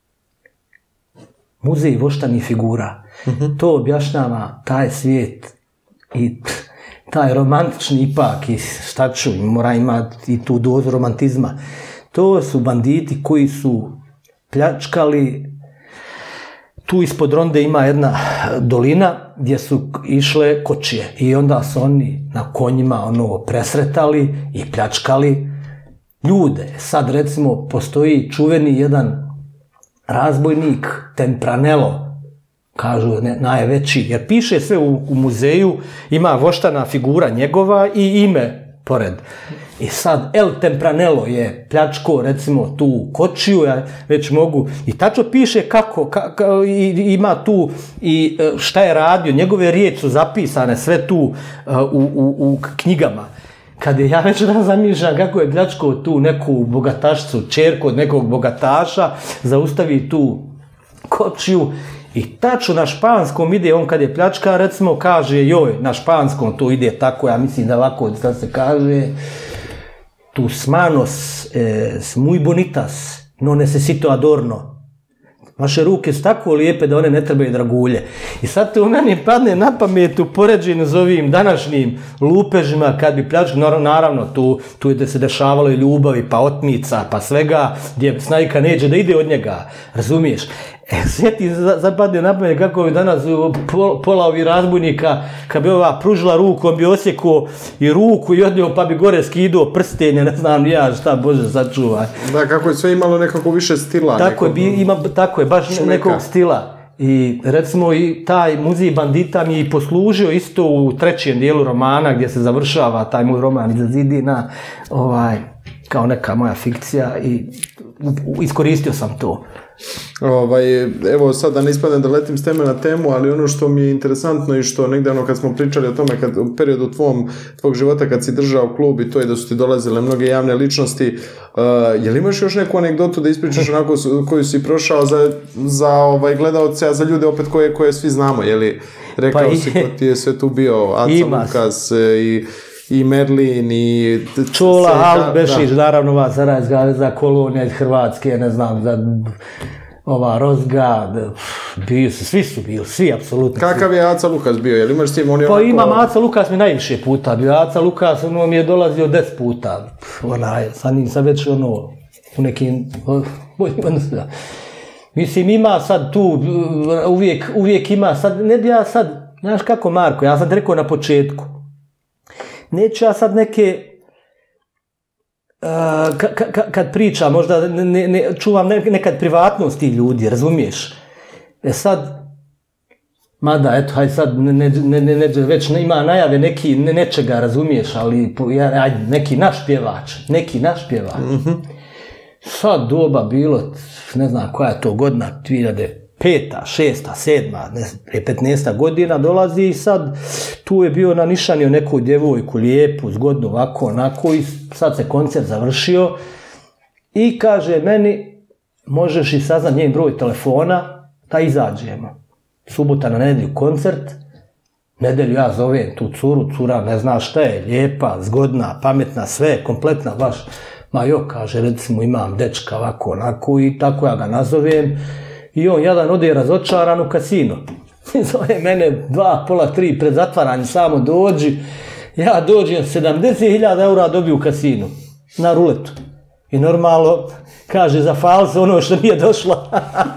Muzej voštanih figura. Uh-huh. To objašnjava taj svijet i taj romantični ipak i šta ću, mora imati i tu dozu romantizma. To su banditi koji su pljačkali, tu ispod Ronde ima jedna dolina gdje su išle kočije i onda su oni na konjima ono presretali i pljačkali ljude. Sad recimo postoji čuveni jedan razbojnik Tempranello, kažu ne, najveći, jer piše sve u, u muzeju, ima voštana figura njegova i ime pored. I sad El Tempranello je pljačko, recimo, tu kočiju, ja već mogu, i tačno piše kako, ka, ka, i, ima tu i šta je radio, njegove riječi su zapisane sve tu uh, u, u, u knjigama. Kad je ja već da zamišljam kako je pljačko tu neku bogatašcu, čerku od nekog bogataša, zaustavi tu kočiju i tačno na španskom ide, on kad je pljačka, recimo, kaže, joj, na španskom to ide tako, ja mislim da ovako da se kaže, tus manos es muy bonitas, no necesito adorno. Vaše ruke su tako lijepe da one ne trebaju dragulje. I sad to u meni padne na pamet u poređenju s ovim današnjim lupežima kad bi pljačko, naravno tu, tu je da se dešavalo i ljubavi, pa otmica, pa svega, gdje snajka neće da ide od njega, razumiješ? E, sjeti, zapadne na pamet kako bi danas pol, pola ovih razbojnika, kad bi ova pružila ruku, on bi osjekao i ruku i odnio, pa bi gore skidao prstenje, ne znam ja šta, Bože, sačuvaj. Da, kako je sve imalo nekako više stila. Tako, nekog, je, ima, tako je, baš šmeka. Nekog stila. I recimo i taj muzej bandita mi je poslužio isto u trećem dijelu romana gdje se završava taj moj roman Iza zidina, ovaj, kao neka moja fikcija i iskoristio sam to. Ovaj, evo sad da ne ispadnem da letim s teme na temu, ali ono što mi je interesantno i što negdje ono kad smo pričali o tome kad, u periodu tvom, tvog života kad si držao klub i to je da su ti dolazile mnoge javne ličnosti, uh, je li imaš još neku anegdotu da ispričaš onako koju si prošao za, za ovaj, gledalce, a za ljude opet koje, koje svi znamo, je li rekao pa si ko ti je sve tu bio, Aca Lukas i i Merlin i Čola, Haluk Bešić, naravno ova Sarajevska za kolonija iz Hrvatske, ne znam, za ova Rozga, bio su, svi su bili, svi, apsolutno. Kakav je Aca Lukas bio, jel imaš s tim, on je pa onako... imam, Aca Lukas mi najviše puta bio, Aca Lukas ono mi je dolazio deset puta, onaj, sad nisam već ono, u nekim, mislim ima sad tu, uvijek, uvijek ima, sad, ne bi ja sad, znaš kako Marko, ja sam ti rekao na početku, neću ja sad neke, uh, ka, ka, kad pričam, možda ne, ne, čuvam nekad privatnost tih ljudi, razumiješ? E sad, mada, eto, haj sad, ne, ne, ne, ne, već ima najave neki, ne, nečega, razumiješ, ali ja, ajde, neki naš pjevač, neki naš pjevač. Mm-hmm. Sad doba bilo, ne znam koja je to godina, dvije hiljade peta, šesta, sedma, ne znam, prije petnaesta godina dolazi i sad tu je bio nanišanio neku djevojku lijepu, zgodnu, ovako, onako i sad se koncert završio i kaže meni možeš i saznat njen broj telefona da izađemo. Subota na nedelju koncert, nedelju ja zovem tu curu, cura ne zna šta je, lijepa, zgodna, pametna, sve, kompletna baš. Ma jo, kaže, recimo imam dečka ovako, onako i tako ja ga nazovem. I on jedan ode razočaran u kasino. Zove mene dva, pola, tri pred zatvaranjem, samo dođi. Ja dođem, sedamdeset hiljada eura dobiju u kasinu. Na ruletu. I normalno, kaže, za falso ono što nije došlo.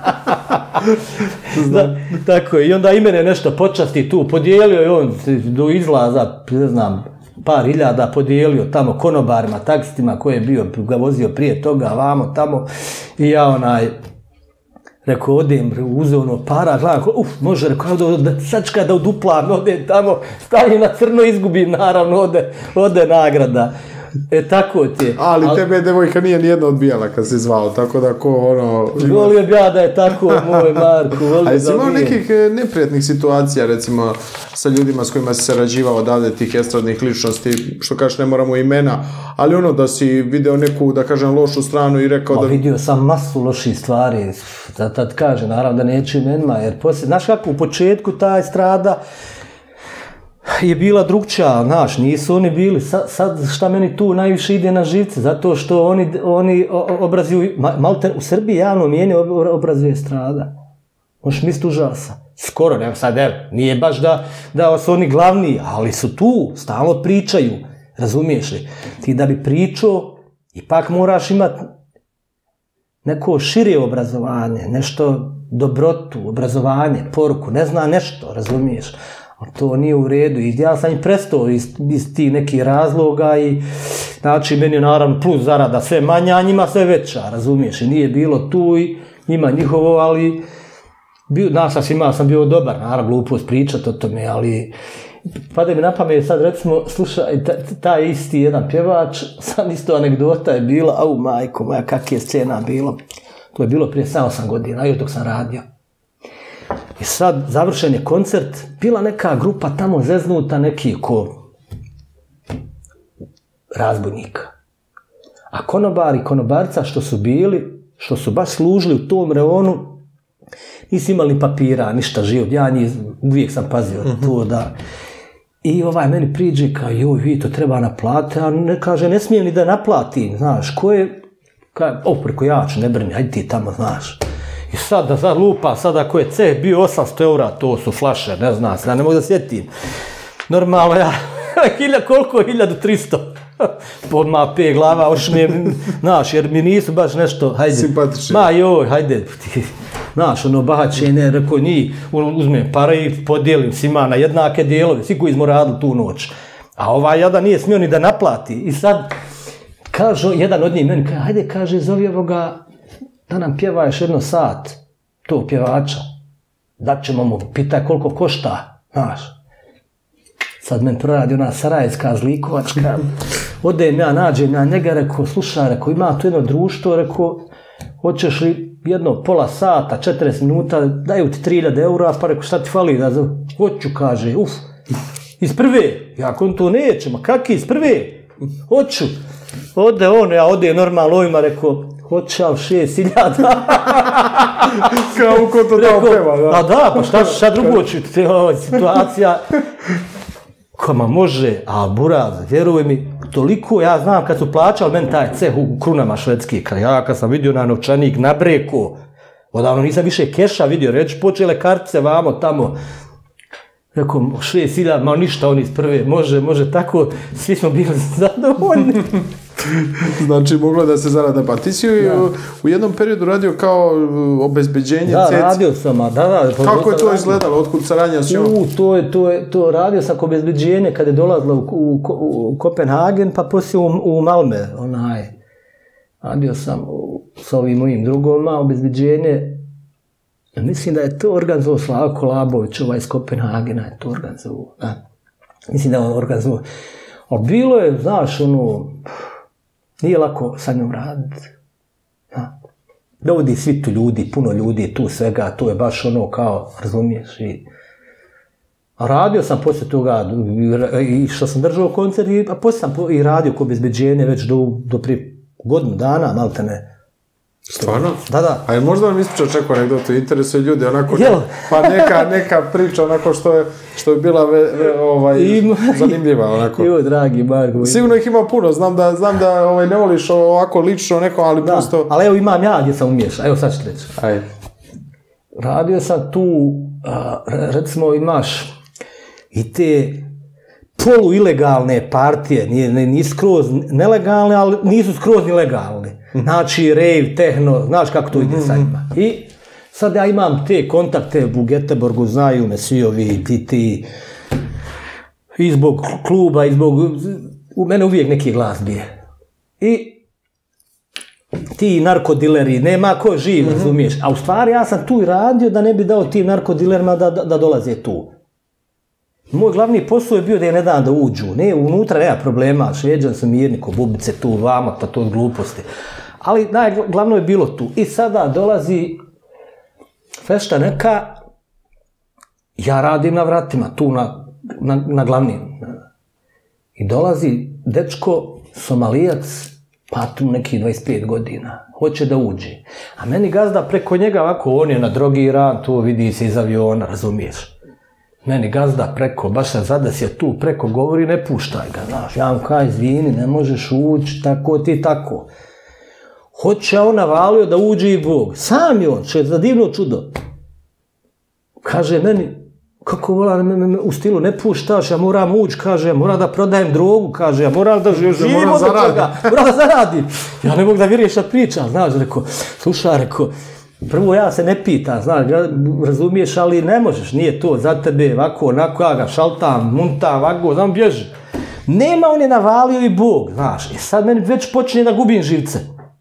da, tako je. I onda i mene nešto počasti tu. Podijelio je on do izlaza, ne znam, par hiljada podijelio tamo konobarima, taksistima koje je bio, ga vozio prije toga, vamo, tamo. I ja onaj... Rekao, odem, uzeo ono para, gledam, uf, može, rekao, da, sačka da uduplam, odem tamo, stavim na crno, izgubim, naravno, ode, ode nagrada. E, tako ti je. Ali, ali tebe devojka nije nijedna odbijala kad si zvao, tako da ko, ono... Volio bi ja da je tako, moj Marko, volio. A jesi imao nekih neprijatnih situacija, recimo, sa ljudima s kojima si sarađivao odavde tih estradnih ličnosti, što kažeš, ne moramo imena, ali ono da si video neku, da kažem, lošu stranu i rekao Ma, da... vidio sam masu loših stvari, da tad kaže, naravno da neću imenima, jer poslije, znaš kako, u početku ta estrada je bila drugčija, znaš, nisu oni bili, sad, sad šta meni tu najviše ide na živce, zato što oni, oni obrazuju, malo te, u Srbiji javno mijenje obrazuje estrada. Možeš misliti užasa. Skoro, nema sad, evo, nije baš da, da su oni glavni, ali su tu, stalno pričaju, razumiješ li? Ti da bi pričao, ipak moraš imati neko šire obrazovanje, nešto dobrotu, obrazovanje, poruku, ne zna nešto, razumiješ? To nije u redu i ja sam i prestao iz, iz tih nekih razloga i znači meni je naravno plus zarada sve manja, a njima sve veća, razumiješ, i nije bilo tu i njima njihovo, ali bio, znaš, imao sam bio dobar, naravno glupost pričati o tome, ali pada mi na pamet sad recimo, slušaj, taj isti jedan pjevač, sad isto anegdota je bila, au majko moja, kak je scena bilo, to je bilo prije sedam osam godina, još dok sam radio. I sad, završen je koncert, bila neka grupa tamo zeznuta, neki ko razbojnika. A konobari, konobarca što su bili, što su baš služili u tom reonu, nisu imali ni papira, ništa život. Ja njih, uvijek sam pazio to da... I ovaj meni priđe kao, joj, vi to treba naplatiti, a ne kaže, ne smijem ni da naplatim, znaš, ko je... Kaj, o, preko ja ću, ne brini, ajde ti tamo, znaš. I sad da sad lupa, sad ako je ceh bio osamsto eura, to su flaše, ne znam se, ja ne mogu da sjetim. Normalno ja, hilja, koliko je hiljadu tristo? Podma pe glava, ošne, znaš, jer mi nisu baš nešto, hajde. Simpatični. Ma joj, hajde, znaš, ono, bahačene, rekao njih, uzmem pare i podijelim svima na jednake dijelove, svi koji smo radili tu noć. A ovaj jada nije smio ni da naplati. I sad, kaže, jedan od njih meni, kaže, hajde, kaže, zovi ovoga, da nam pjeva još jedno sat, to pjevača. dat ćemo mu, pitaj koliko košta, znaš. Sad men proradi ona sarajevska zlikovačka, odem ja, nađem ja njega, rekao, slušaj, rekao, ima tu jedno društvo, rekao, hoćeš li jedno pola sata, četrdeset minuta, daju ti tri hiljade eura, pa rekao, šta ti fali, da hoću, kaže, uf, iz prve, ja kon to neće, ma kaki iz prve, hoću, ode on, ja ode normalno ovima, rekao, hoće, ali šest hiljada. Kao ko to tamo peva, da. Pa da, pa šta, šta drugo ću, situacija, koma može, a buraz, vjeruj mi, toliko ja znam kad su plaćali meni taj ceh u krunama švedski, kad ja kad sam vidio na novčanik na breku, odavno nisam više keša vidio, reći počele kartice vamo tamo, rekao šest hiljada, ma ništa oni iz prve, može, može tako, svi smo bili zadovoljni. Znači, moglo da se zarada. Pa ti si ja. u, u jednom periodu radio kao obezbeđenje da, ceci. Da, radio sam, da, da. Kako je to izgledalo? Otkud saranja s njom? U, to je, to je, to radio sam kao obezbeđenje kada je dolazila u, u, u Kopenhagen, pa poslije u, u Malme, onaj. Radio sam u, sa ovim mojim drugoma, obezbeđenje. Mislim da je to organizovao Slavko Labović, ovaj iz Kopenhagena je to organizovao. Da. Mislim da je on organizovao. A bilo je, znaš, ono, nije lako sa njom raditi. Dovodi svi tu ljudi, puno ljudi, tu svega, to je baš ono kao, razumiješ, i... A radio sam poslije toga, i što sam držao koncert, a poslije sam i radio ko obezbeđenje već do, do prije godinu dana, malte ne. Stvarno? Da, da. A je možda vam ispričao čeku anegdotu, interesuje ljudi, onako, Jel? pa neka, neka priča, onako što je, što je bila ve, ve, ovaj, Ima, zanimljiva, onako. Jo, dragi Marko. Sigurno ih ima puno, znam da, znam da ovaj, ne voliš ovako lično neko, ali da, prosto... ali evo imam ja gdje sam umiješao, evo sad ću reći. Ajde. Radio sam tu, a, recimo imaš i te polu-ilegalne partije, nije, nisu skroz nelegalne, ali nisu skroz ni legalne. Znači, rave, tehno, znaš kako to ide sa njima. I sad ja imam te kontakte u Göteborgu, znaju me svi ovi, ti, ti, i zbog kluba, i zbog, u mene uvijek neki glas bije. I ti narkodileri, nema ko živ, mm-hmm. razumiješ. A u stvari ja sam tu i radio da ne bi dao tim narkodilerima da, da, da dolaze tu. Moj glavni posao je bio da je ne dam da uđu. Ne, unutra nema problema, šveđan sam mirni, ko bubice tu, vamo, pa to od gluposti. Ali najglavno je bilo tu. I sada dolazi fešta neka, ja radim na vratima, tu na, na, na glavnim. I dolazi dečko, Somalijac, pa tu neki dvadeset pet godina, hoće da uđe. A meni gazda preko njega, ovako, on je nadrogiran, to vidi se iz aviona, razumiješ. Meni gazda preko, baš se zadesio tu preko, govori, ne puštaj ga, znaš, ja vam kaj, izvini, ne možeš ući, tako ti, tako. Hoće on navalio da uđe i Bog. Sam je on, što je za divno čudo. Kaže meni, kako vola, u stilu ne puštaš, ja moram ući, kaže, ja moram da prodajem drogu, kaže, ja moram da živim od toga, moram da zaradim. Ja ne mogu da vjeruješ da pričam, znaš, rekao, slušaj, rekao, prvo ja se ne pitam, znaš, razumiješ, ali ne možeš, nije to za tebe, ovako, onako, ja ga šaltam, muntam, ovako, znam, bježi. Nema, on je navalio i Bog, znaš, i sad meni već počne da gubim živce.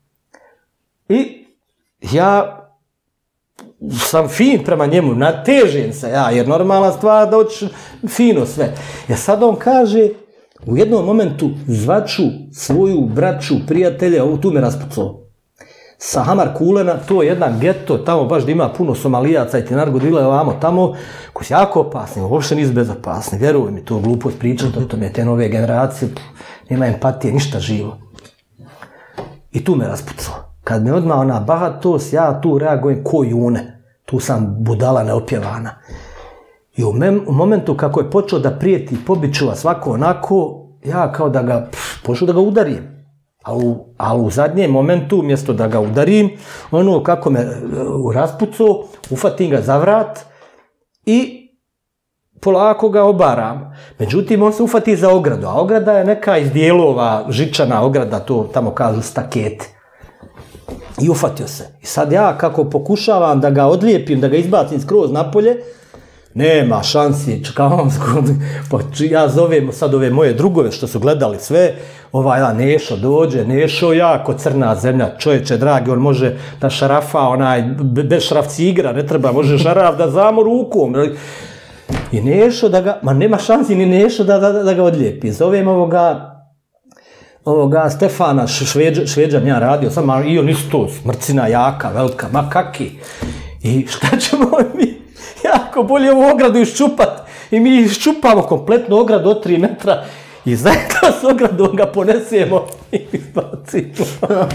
I ja sam fin prema njemu, natežem se ja, jer normalna stvar da hoćeš fino sve. Ja sad on kaže, u jednom momentu zvaću svoju braću, prijatelja, ovo tu me raspucao. Sa Hamar Kulena, to je jedan geto, tamo baš da ima puno Somalijaca i ti narkodile ovamo tamo, koji su jako opasni, uopšte nisu bezopasni, vjeruj mi, to glupost pričati, to me te nove generacije, nema empatije, ništa živo. I tu me raspucao. Kad me odmah ona bahatost, ja tu reagujem ko june. Tu sam budala neopjevana. I u, mem, u momentu kako je počeo da prijeti pobiću vas svako onako, ja kao da ga, počeo da ga udarim. A u, a u zadnjem momentu, umjesto da ga udarim, ono kako me uh, raspucao, ufatim ga za vrat i polako ga obaram. Međutim, on se ufati za ogradu, a ograda je neka iz dijelova, žičana ograda, to tamo kažu stakete. I ufatio se. I sad ja kako pokušavam da ga odlijepim, da ga izbacim skroz napolje, nema šansi, čekam, pa ja zovem sad ove moje drugove što su gledali sve, ovaj, ja, Nešo dođe, Nešo jako crna zemlja, čovječe dragi, on može da šarafa, onaj, bez šrafci igra, ne treba, može šaraf da zamo rukom, i Nešo da ga, ma nema šansi ni Nešo da, da, da ga odlijepi, zovem ovoga, ovoga Stefana Šveđa, Šveđan ja radio, sam, i on isto, smrcina jaka, velika, ma kaki, i šta ćemo mi, jako bolje ovu ogradu iščupat, i mi iščupamo kompletnu ogradu od tri metra, i zajedno s ogradom ga ponesemo i izbacimo.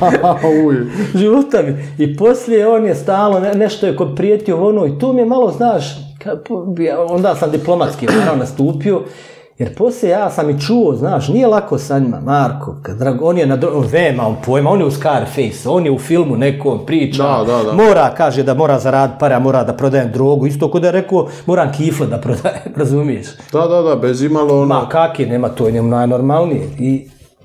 Života mi. I poslije on je stalo, ne, nešto je kod prijetio ono, i tu mi je malo, znaš, ka, onda sam diplomatski naravno nastupio, jer poslije ja sam i čuo, znaš, nije lako sa njima, Marko, kad, on je na on vema, on pojma, on je u Scarface, on je u filmu nekom priča, da, da, da. Mora, kaže da mora zaraditi pare, mora da prodajem drogu, isto kod da je rekao, moram kifle da prodajem, razumiješ? Da, da, da, bez imalo ono... Ma kaki, nema to, je njemu najnormalnije. I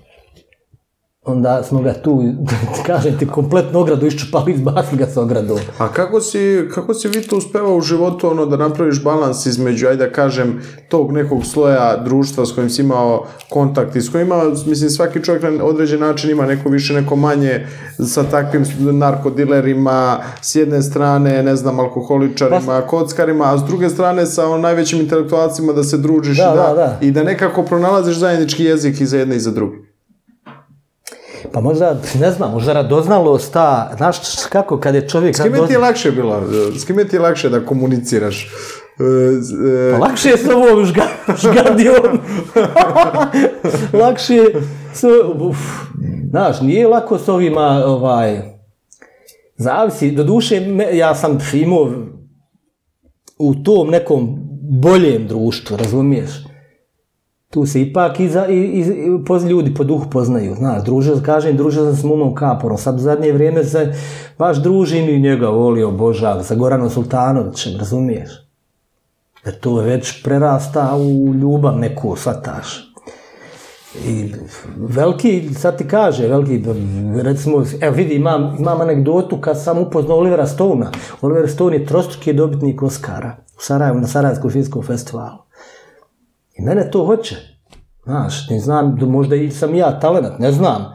onda smo ga tu, kažem ti, kompletnu ogradu iščupali, izbacili ga sa ogradom. A kako si, kako si vi to uspevao u životu, ono, da napraviš balans između, ajde da kažem, tog nekog sloja društva s kojim si imao kontakt i s kojim ima, mislim, svaki čovjek na određen način ima neko više, neko manje sa takvim narkodilerima, s jedne strane, ne znam, alkoholičarima, pa... kockarima, a s druge strane sa on, najvećim intelektualcima da se družiš da, i, da, da, da. i da nekako pronalaziš zajednički jezik i za jedne i za druge. Pa možda, ne znam, možda radoznalost ta, znaš kako, kad je čovjek... S kime ti je lakše bilo? S kime ti je lakše da komuniciraš? Pa lakše je s ovom žgardijom. Lakše je s ovom... Znaš, nije lako s ovima, ovaj... Zavisi, do duše, ja sam imao u tom nekom boljem društvu, razumiješ? Tu se ipak i, za, i, i poz, ljudi po duhu poznaju, znaš, družio, kažem, družio sam s Mumom Kaporom, sad u zadnje vrijeme se baš družim i njega volio, obožavam, sa Goranom Sultanovićem, razumiješ? Jer to je već prerasta u ljubav neku, shvataš. I veliki, sad ti kaže, veliki, recimo, evo vidi, imam, imam anegdotu kad sam upoznao Olivera Stonea. Oliver Stone je trostruki dobitnik Oscara u Sarajevu, na Sarajevskom filmskom festivalu. I mene to hoće. Znaš, ne znam, možda i sam ja talenat, ne znam.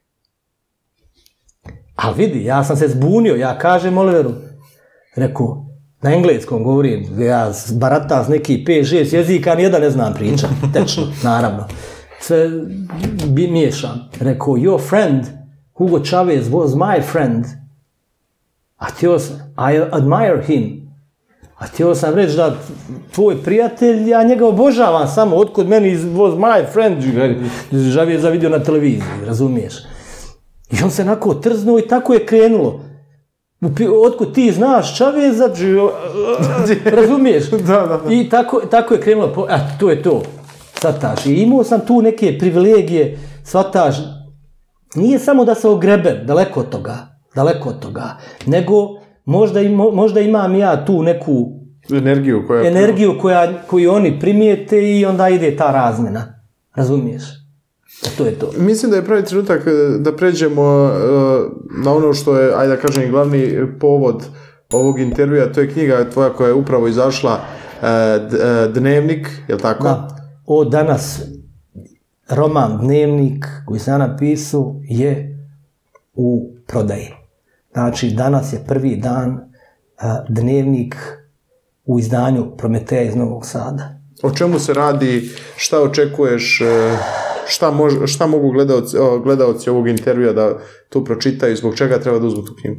Ali vidi, ja sam se zbunio, ja kažem Oliveru, reku, na engleskom govorim, ja baratam s neki pet šest jezika, nijedan ne znam pričat, tečno, naravno. Sve miješam. Reku, your friend, Hugo Chavez, was my friend. A htio sam, I admire him. A htio sam reći da tvoj prijatelj, ja njega obožavam samo, otkud meni was my friend, Žavije zavidio na televiziji, razumiješ? I on se onako trznuo i tako je krenulo. Otkud ti znaš Čaveza, razumiješ? Da, da, da. I tako, tako je krenulo, a to je to, shvataš. I imao sam tu neke privilegije, shvataš, nije samo da se ogrebem, daleko od toga, daleko od toga, nego možda, im, možda imam ja tu neku energiju, koja, energiju koja, koju oni primijete i onda ide ta razmjena, razumiješ? To je to. Mislim da je pravi trenutak da pređemo uh, na ono što je, ajde da kažem, glavni povod ovog intervjua, to je knjiga tvoja koja je upravo izašla, uh, Dnevnik, je li tako? Da. O danas, roman Dnevnik koji sam napisao je u prodaji. Znači, danas je prvi dan uh, Dnevnik u izdanju Prometeja iz Novog Sada. O čemu se radi, šta očekuješ, šta, mož, šta mogu gledaoci, gledaoci ovog intervjua da tu pročitaju, zbog čega treba da uzmu tu knjigu?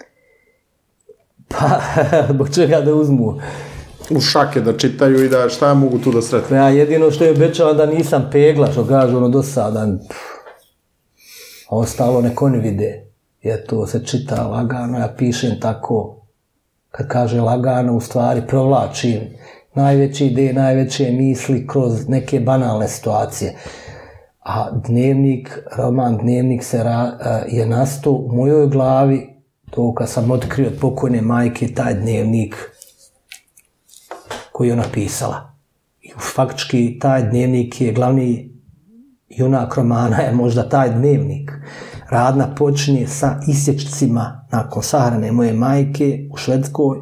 Pa, zbog čega da uzmu? U šake da čitaju i da šta ja mogu tu da sretnem? Ja jedino što je obećao da nisam pegla, što kažu ono dosadan. Ostalo neko ne vide. Jer to se čita lagano, ja pišem tako. Kad kaže lagano, u stvari provlačim najveće ideje, najveće misli kroz neke banalne situacije. A Dnevnik, roman Dnevnik se ra, je nastao u mojoj glavi, to kad sam otkrio od pokojne majke, taj Dnevnik koji je ona pisala. I faktički taj Dnevnik je glavni junak romana, je možda taj Dnevnik. Radna počinje sa isječcima nakon sahrane moje majke u Švedskoj,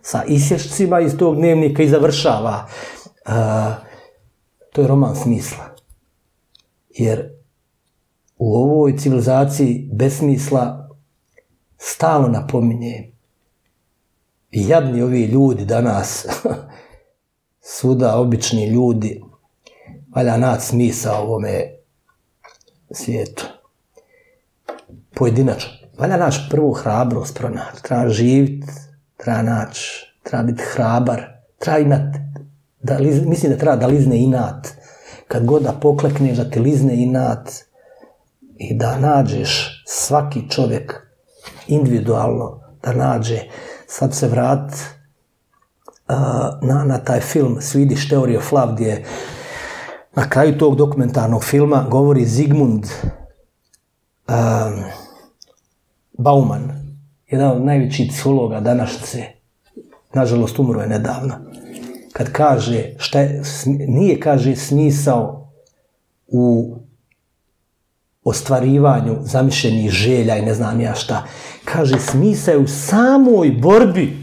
sa isječcima iz tog dnevnika i završava. Uh, to je roman smisla. Jer u ovoj civilizaciji besmisla stalno napominje i jadni ovi ljudi danas, svuda obični ljudi, valja naći smisao ovome svijetu. Pojedinačno. Valja naći prvu hrabrost pronaći. Treba živjeti, treba naći, treba biti hrabar, treba imati, da, mislim da treba da lizne inat. Kad god da poklekneš, da te lizne inat i da nađeš svaki čovjek individualno, da nađe, sad se vrat uh, na, na taj film Swedish Theory of Love, gdje na kraju tog dokumentarnog filma govori Zygmunt um, Bauman, jedan od najvećih psihologa današnjice, nažalost umro je nedavno, kad kaže, šta je, nije, kaže, smisao u ostvarivanju zamišljenih želja i ne znam ja šta, kaže, smisao je u samoj borbi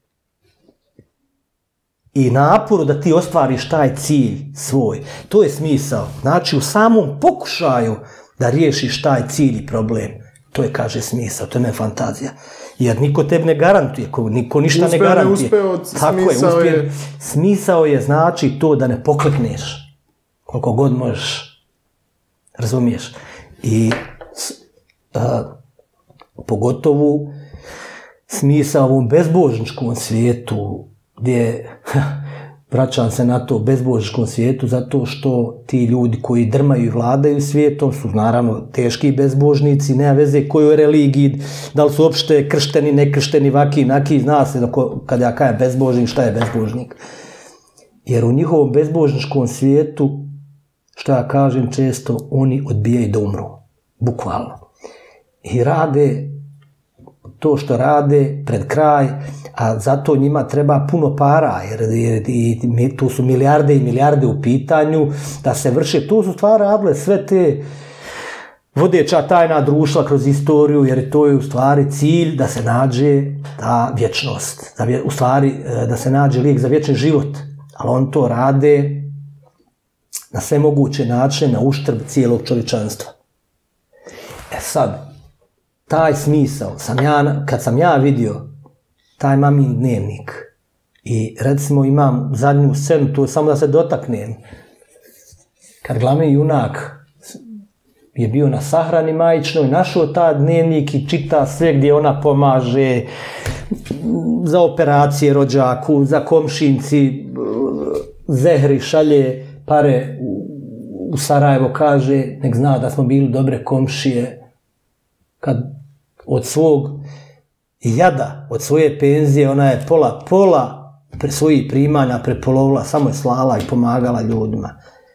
i naporu da ti ostvariš taj cilj svoj. To je smisao. Znači, u samom pokušaju da riješiš taj cilj i problem. To je, kaže, smisao. To je ne fantazija. Jer niko tebi ne garantuje, niko ništa uspeo, ne garantuje. Uspeo, Tako smisao je, uspio, je... Smisao je znači to da ne poklekneš koliko god možeš. Razumiješ? I a, pogotovo smisao u ovom bezbožničkom svijetu, gdje, vraćam se na to, bezbožničkom svijetu, zato što ti ljudi koji drmaju i vladaju svijetom su naravno teški bezbožnici, nema veze kojoj religiji, da li su uopšte kršteni, nekršteni, vaki, naki, zna se kada ja kajem bezbožnik, šta je bezbožnik. Jer u njihovom bezbožničkom svijetu, što ja kažem često, oni odbijaju da umru, bukvalno. I rade to što rade pred kraj, a zato njima treba puno para, jer, jer i, tu su milijarde i milijarde u pitanju da se vrše. Tu su stvari radile sve te vodeća tajna društva kroz istoriju, jer to je u stvari cilj da se nađe ta vječnost, da, u stvari da se nađe lijek za vječni život, ali on to rade na sve moguće načine, na uštrb cijelog čovječanstva. E sad, taj smisao, sam ja, kad sam ja vidio taj mamin dnevnik i recimo imam zadnju scenu, to je samo da se dotaknem, kad glavni junak je bio na sahrani majčinoj, našao taj dnevnik i čita sve gdje ona pomaže za operacije rođaku, za komšinci, Zehri šalje pare u Sarajevo, kaže, nek zna da smo bili dobre komšije, kad od svog jada, od svoje penzije, ona je pola, pola pre svojih primanja prepolovila, samo je slala i pomagala ljudima.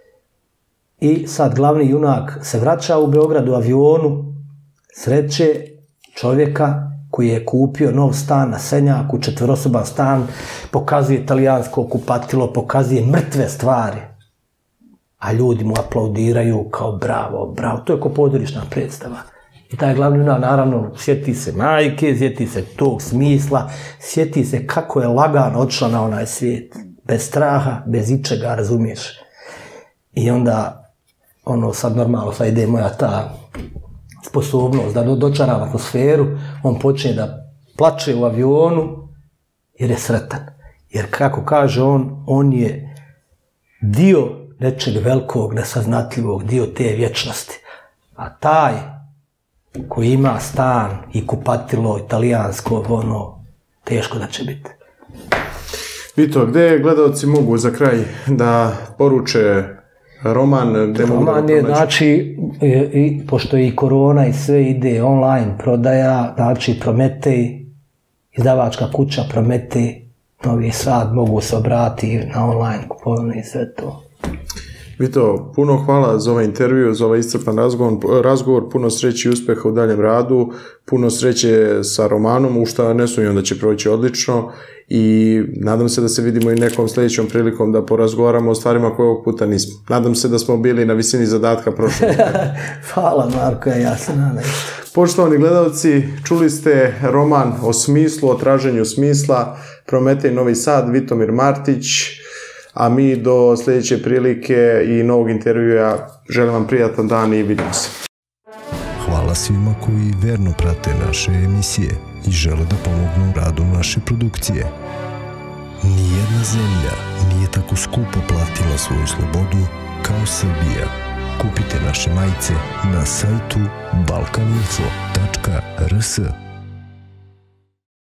I sad glavni junak se vraća u Beograd u avionu, sreće čovjeka koji je kupio nov stan na Senjaku, četverosoban stan, pokazuje italijansko kupatilo, pokazuje mrtve stvari. A ljudi mu aplaudiraju kao bravo, bravo. To je ko pozorišna predstava. I taj glavni junak, naravno, sjeti se majke, sjeti se tog smisla, sjeti se kako je lagano odšla na onaj svijet. Bez straha, bez ičega, razumiješ. I onda, ono, sad normalno, sad ide moja ta sposobnost da dočaram atmosferu, on počne da plače u avionu jer je sretan. Jer kako kaže on, on je dio nečeg velikog, nesaznatljivog, dio te vječnosti. A taj koji ima stan i kupatilo italijansko, ono, teško da će biti. Vito, gdje gledalci mogu za kraj da poruče roman? Gdje roman je, znači, i, i, pošto i korona i sve ide online prodaja, znači Prometej, izdavačka kuća Prometej, Novi Sad, mogu se obratiti na online kupovinu i sve to. Vito, puno hvala za ovaj intervju, za ovaj iscrpan razgovor, razgovor, puno sreće i uspjeha u daljem radu, puno sreće sa romanom, u što ne sumnjam da će proći odlično i nadam se da se vidimo i nekom sljedećom prilikom da porazgovaramo o stvarima koje ovog puta nismo. Nadam se da smo bili na visini zadatka prošle. Hvala Marko, ja se nadam. Poštovani gledalci, čuli ste roman o smislu, o traženju smisla, Prometej Novi Sad, Vitomir Martić, a mi do sljedeće prilike i novog intervjua želim vam prijatan dan i vidimo se. Hvala svima koji verno prate naše emisije i žele da pomognu u radu naše produkcije. Nijedna zemlja nije tako skupo platila svoju slobodu kao Srbija. Kupite naše majice na sajtu balkaninfo tačka r s.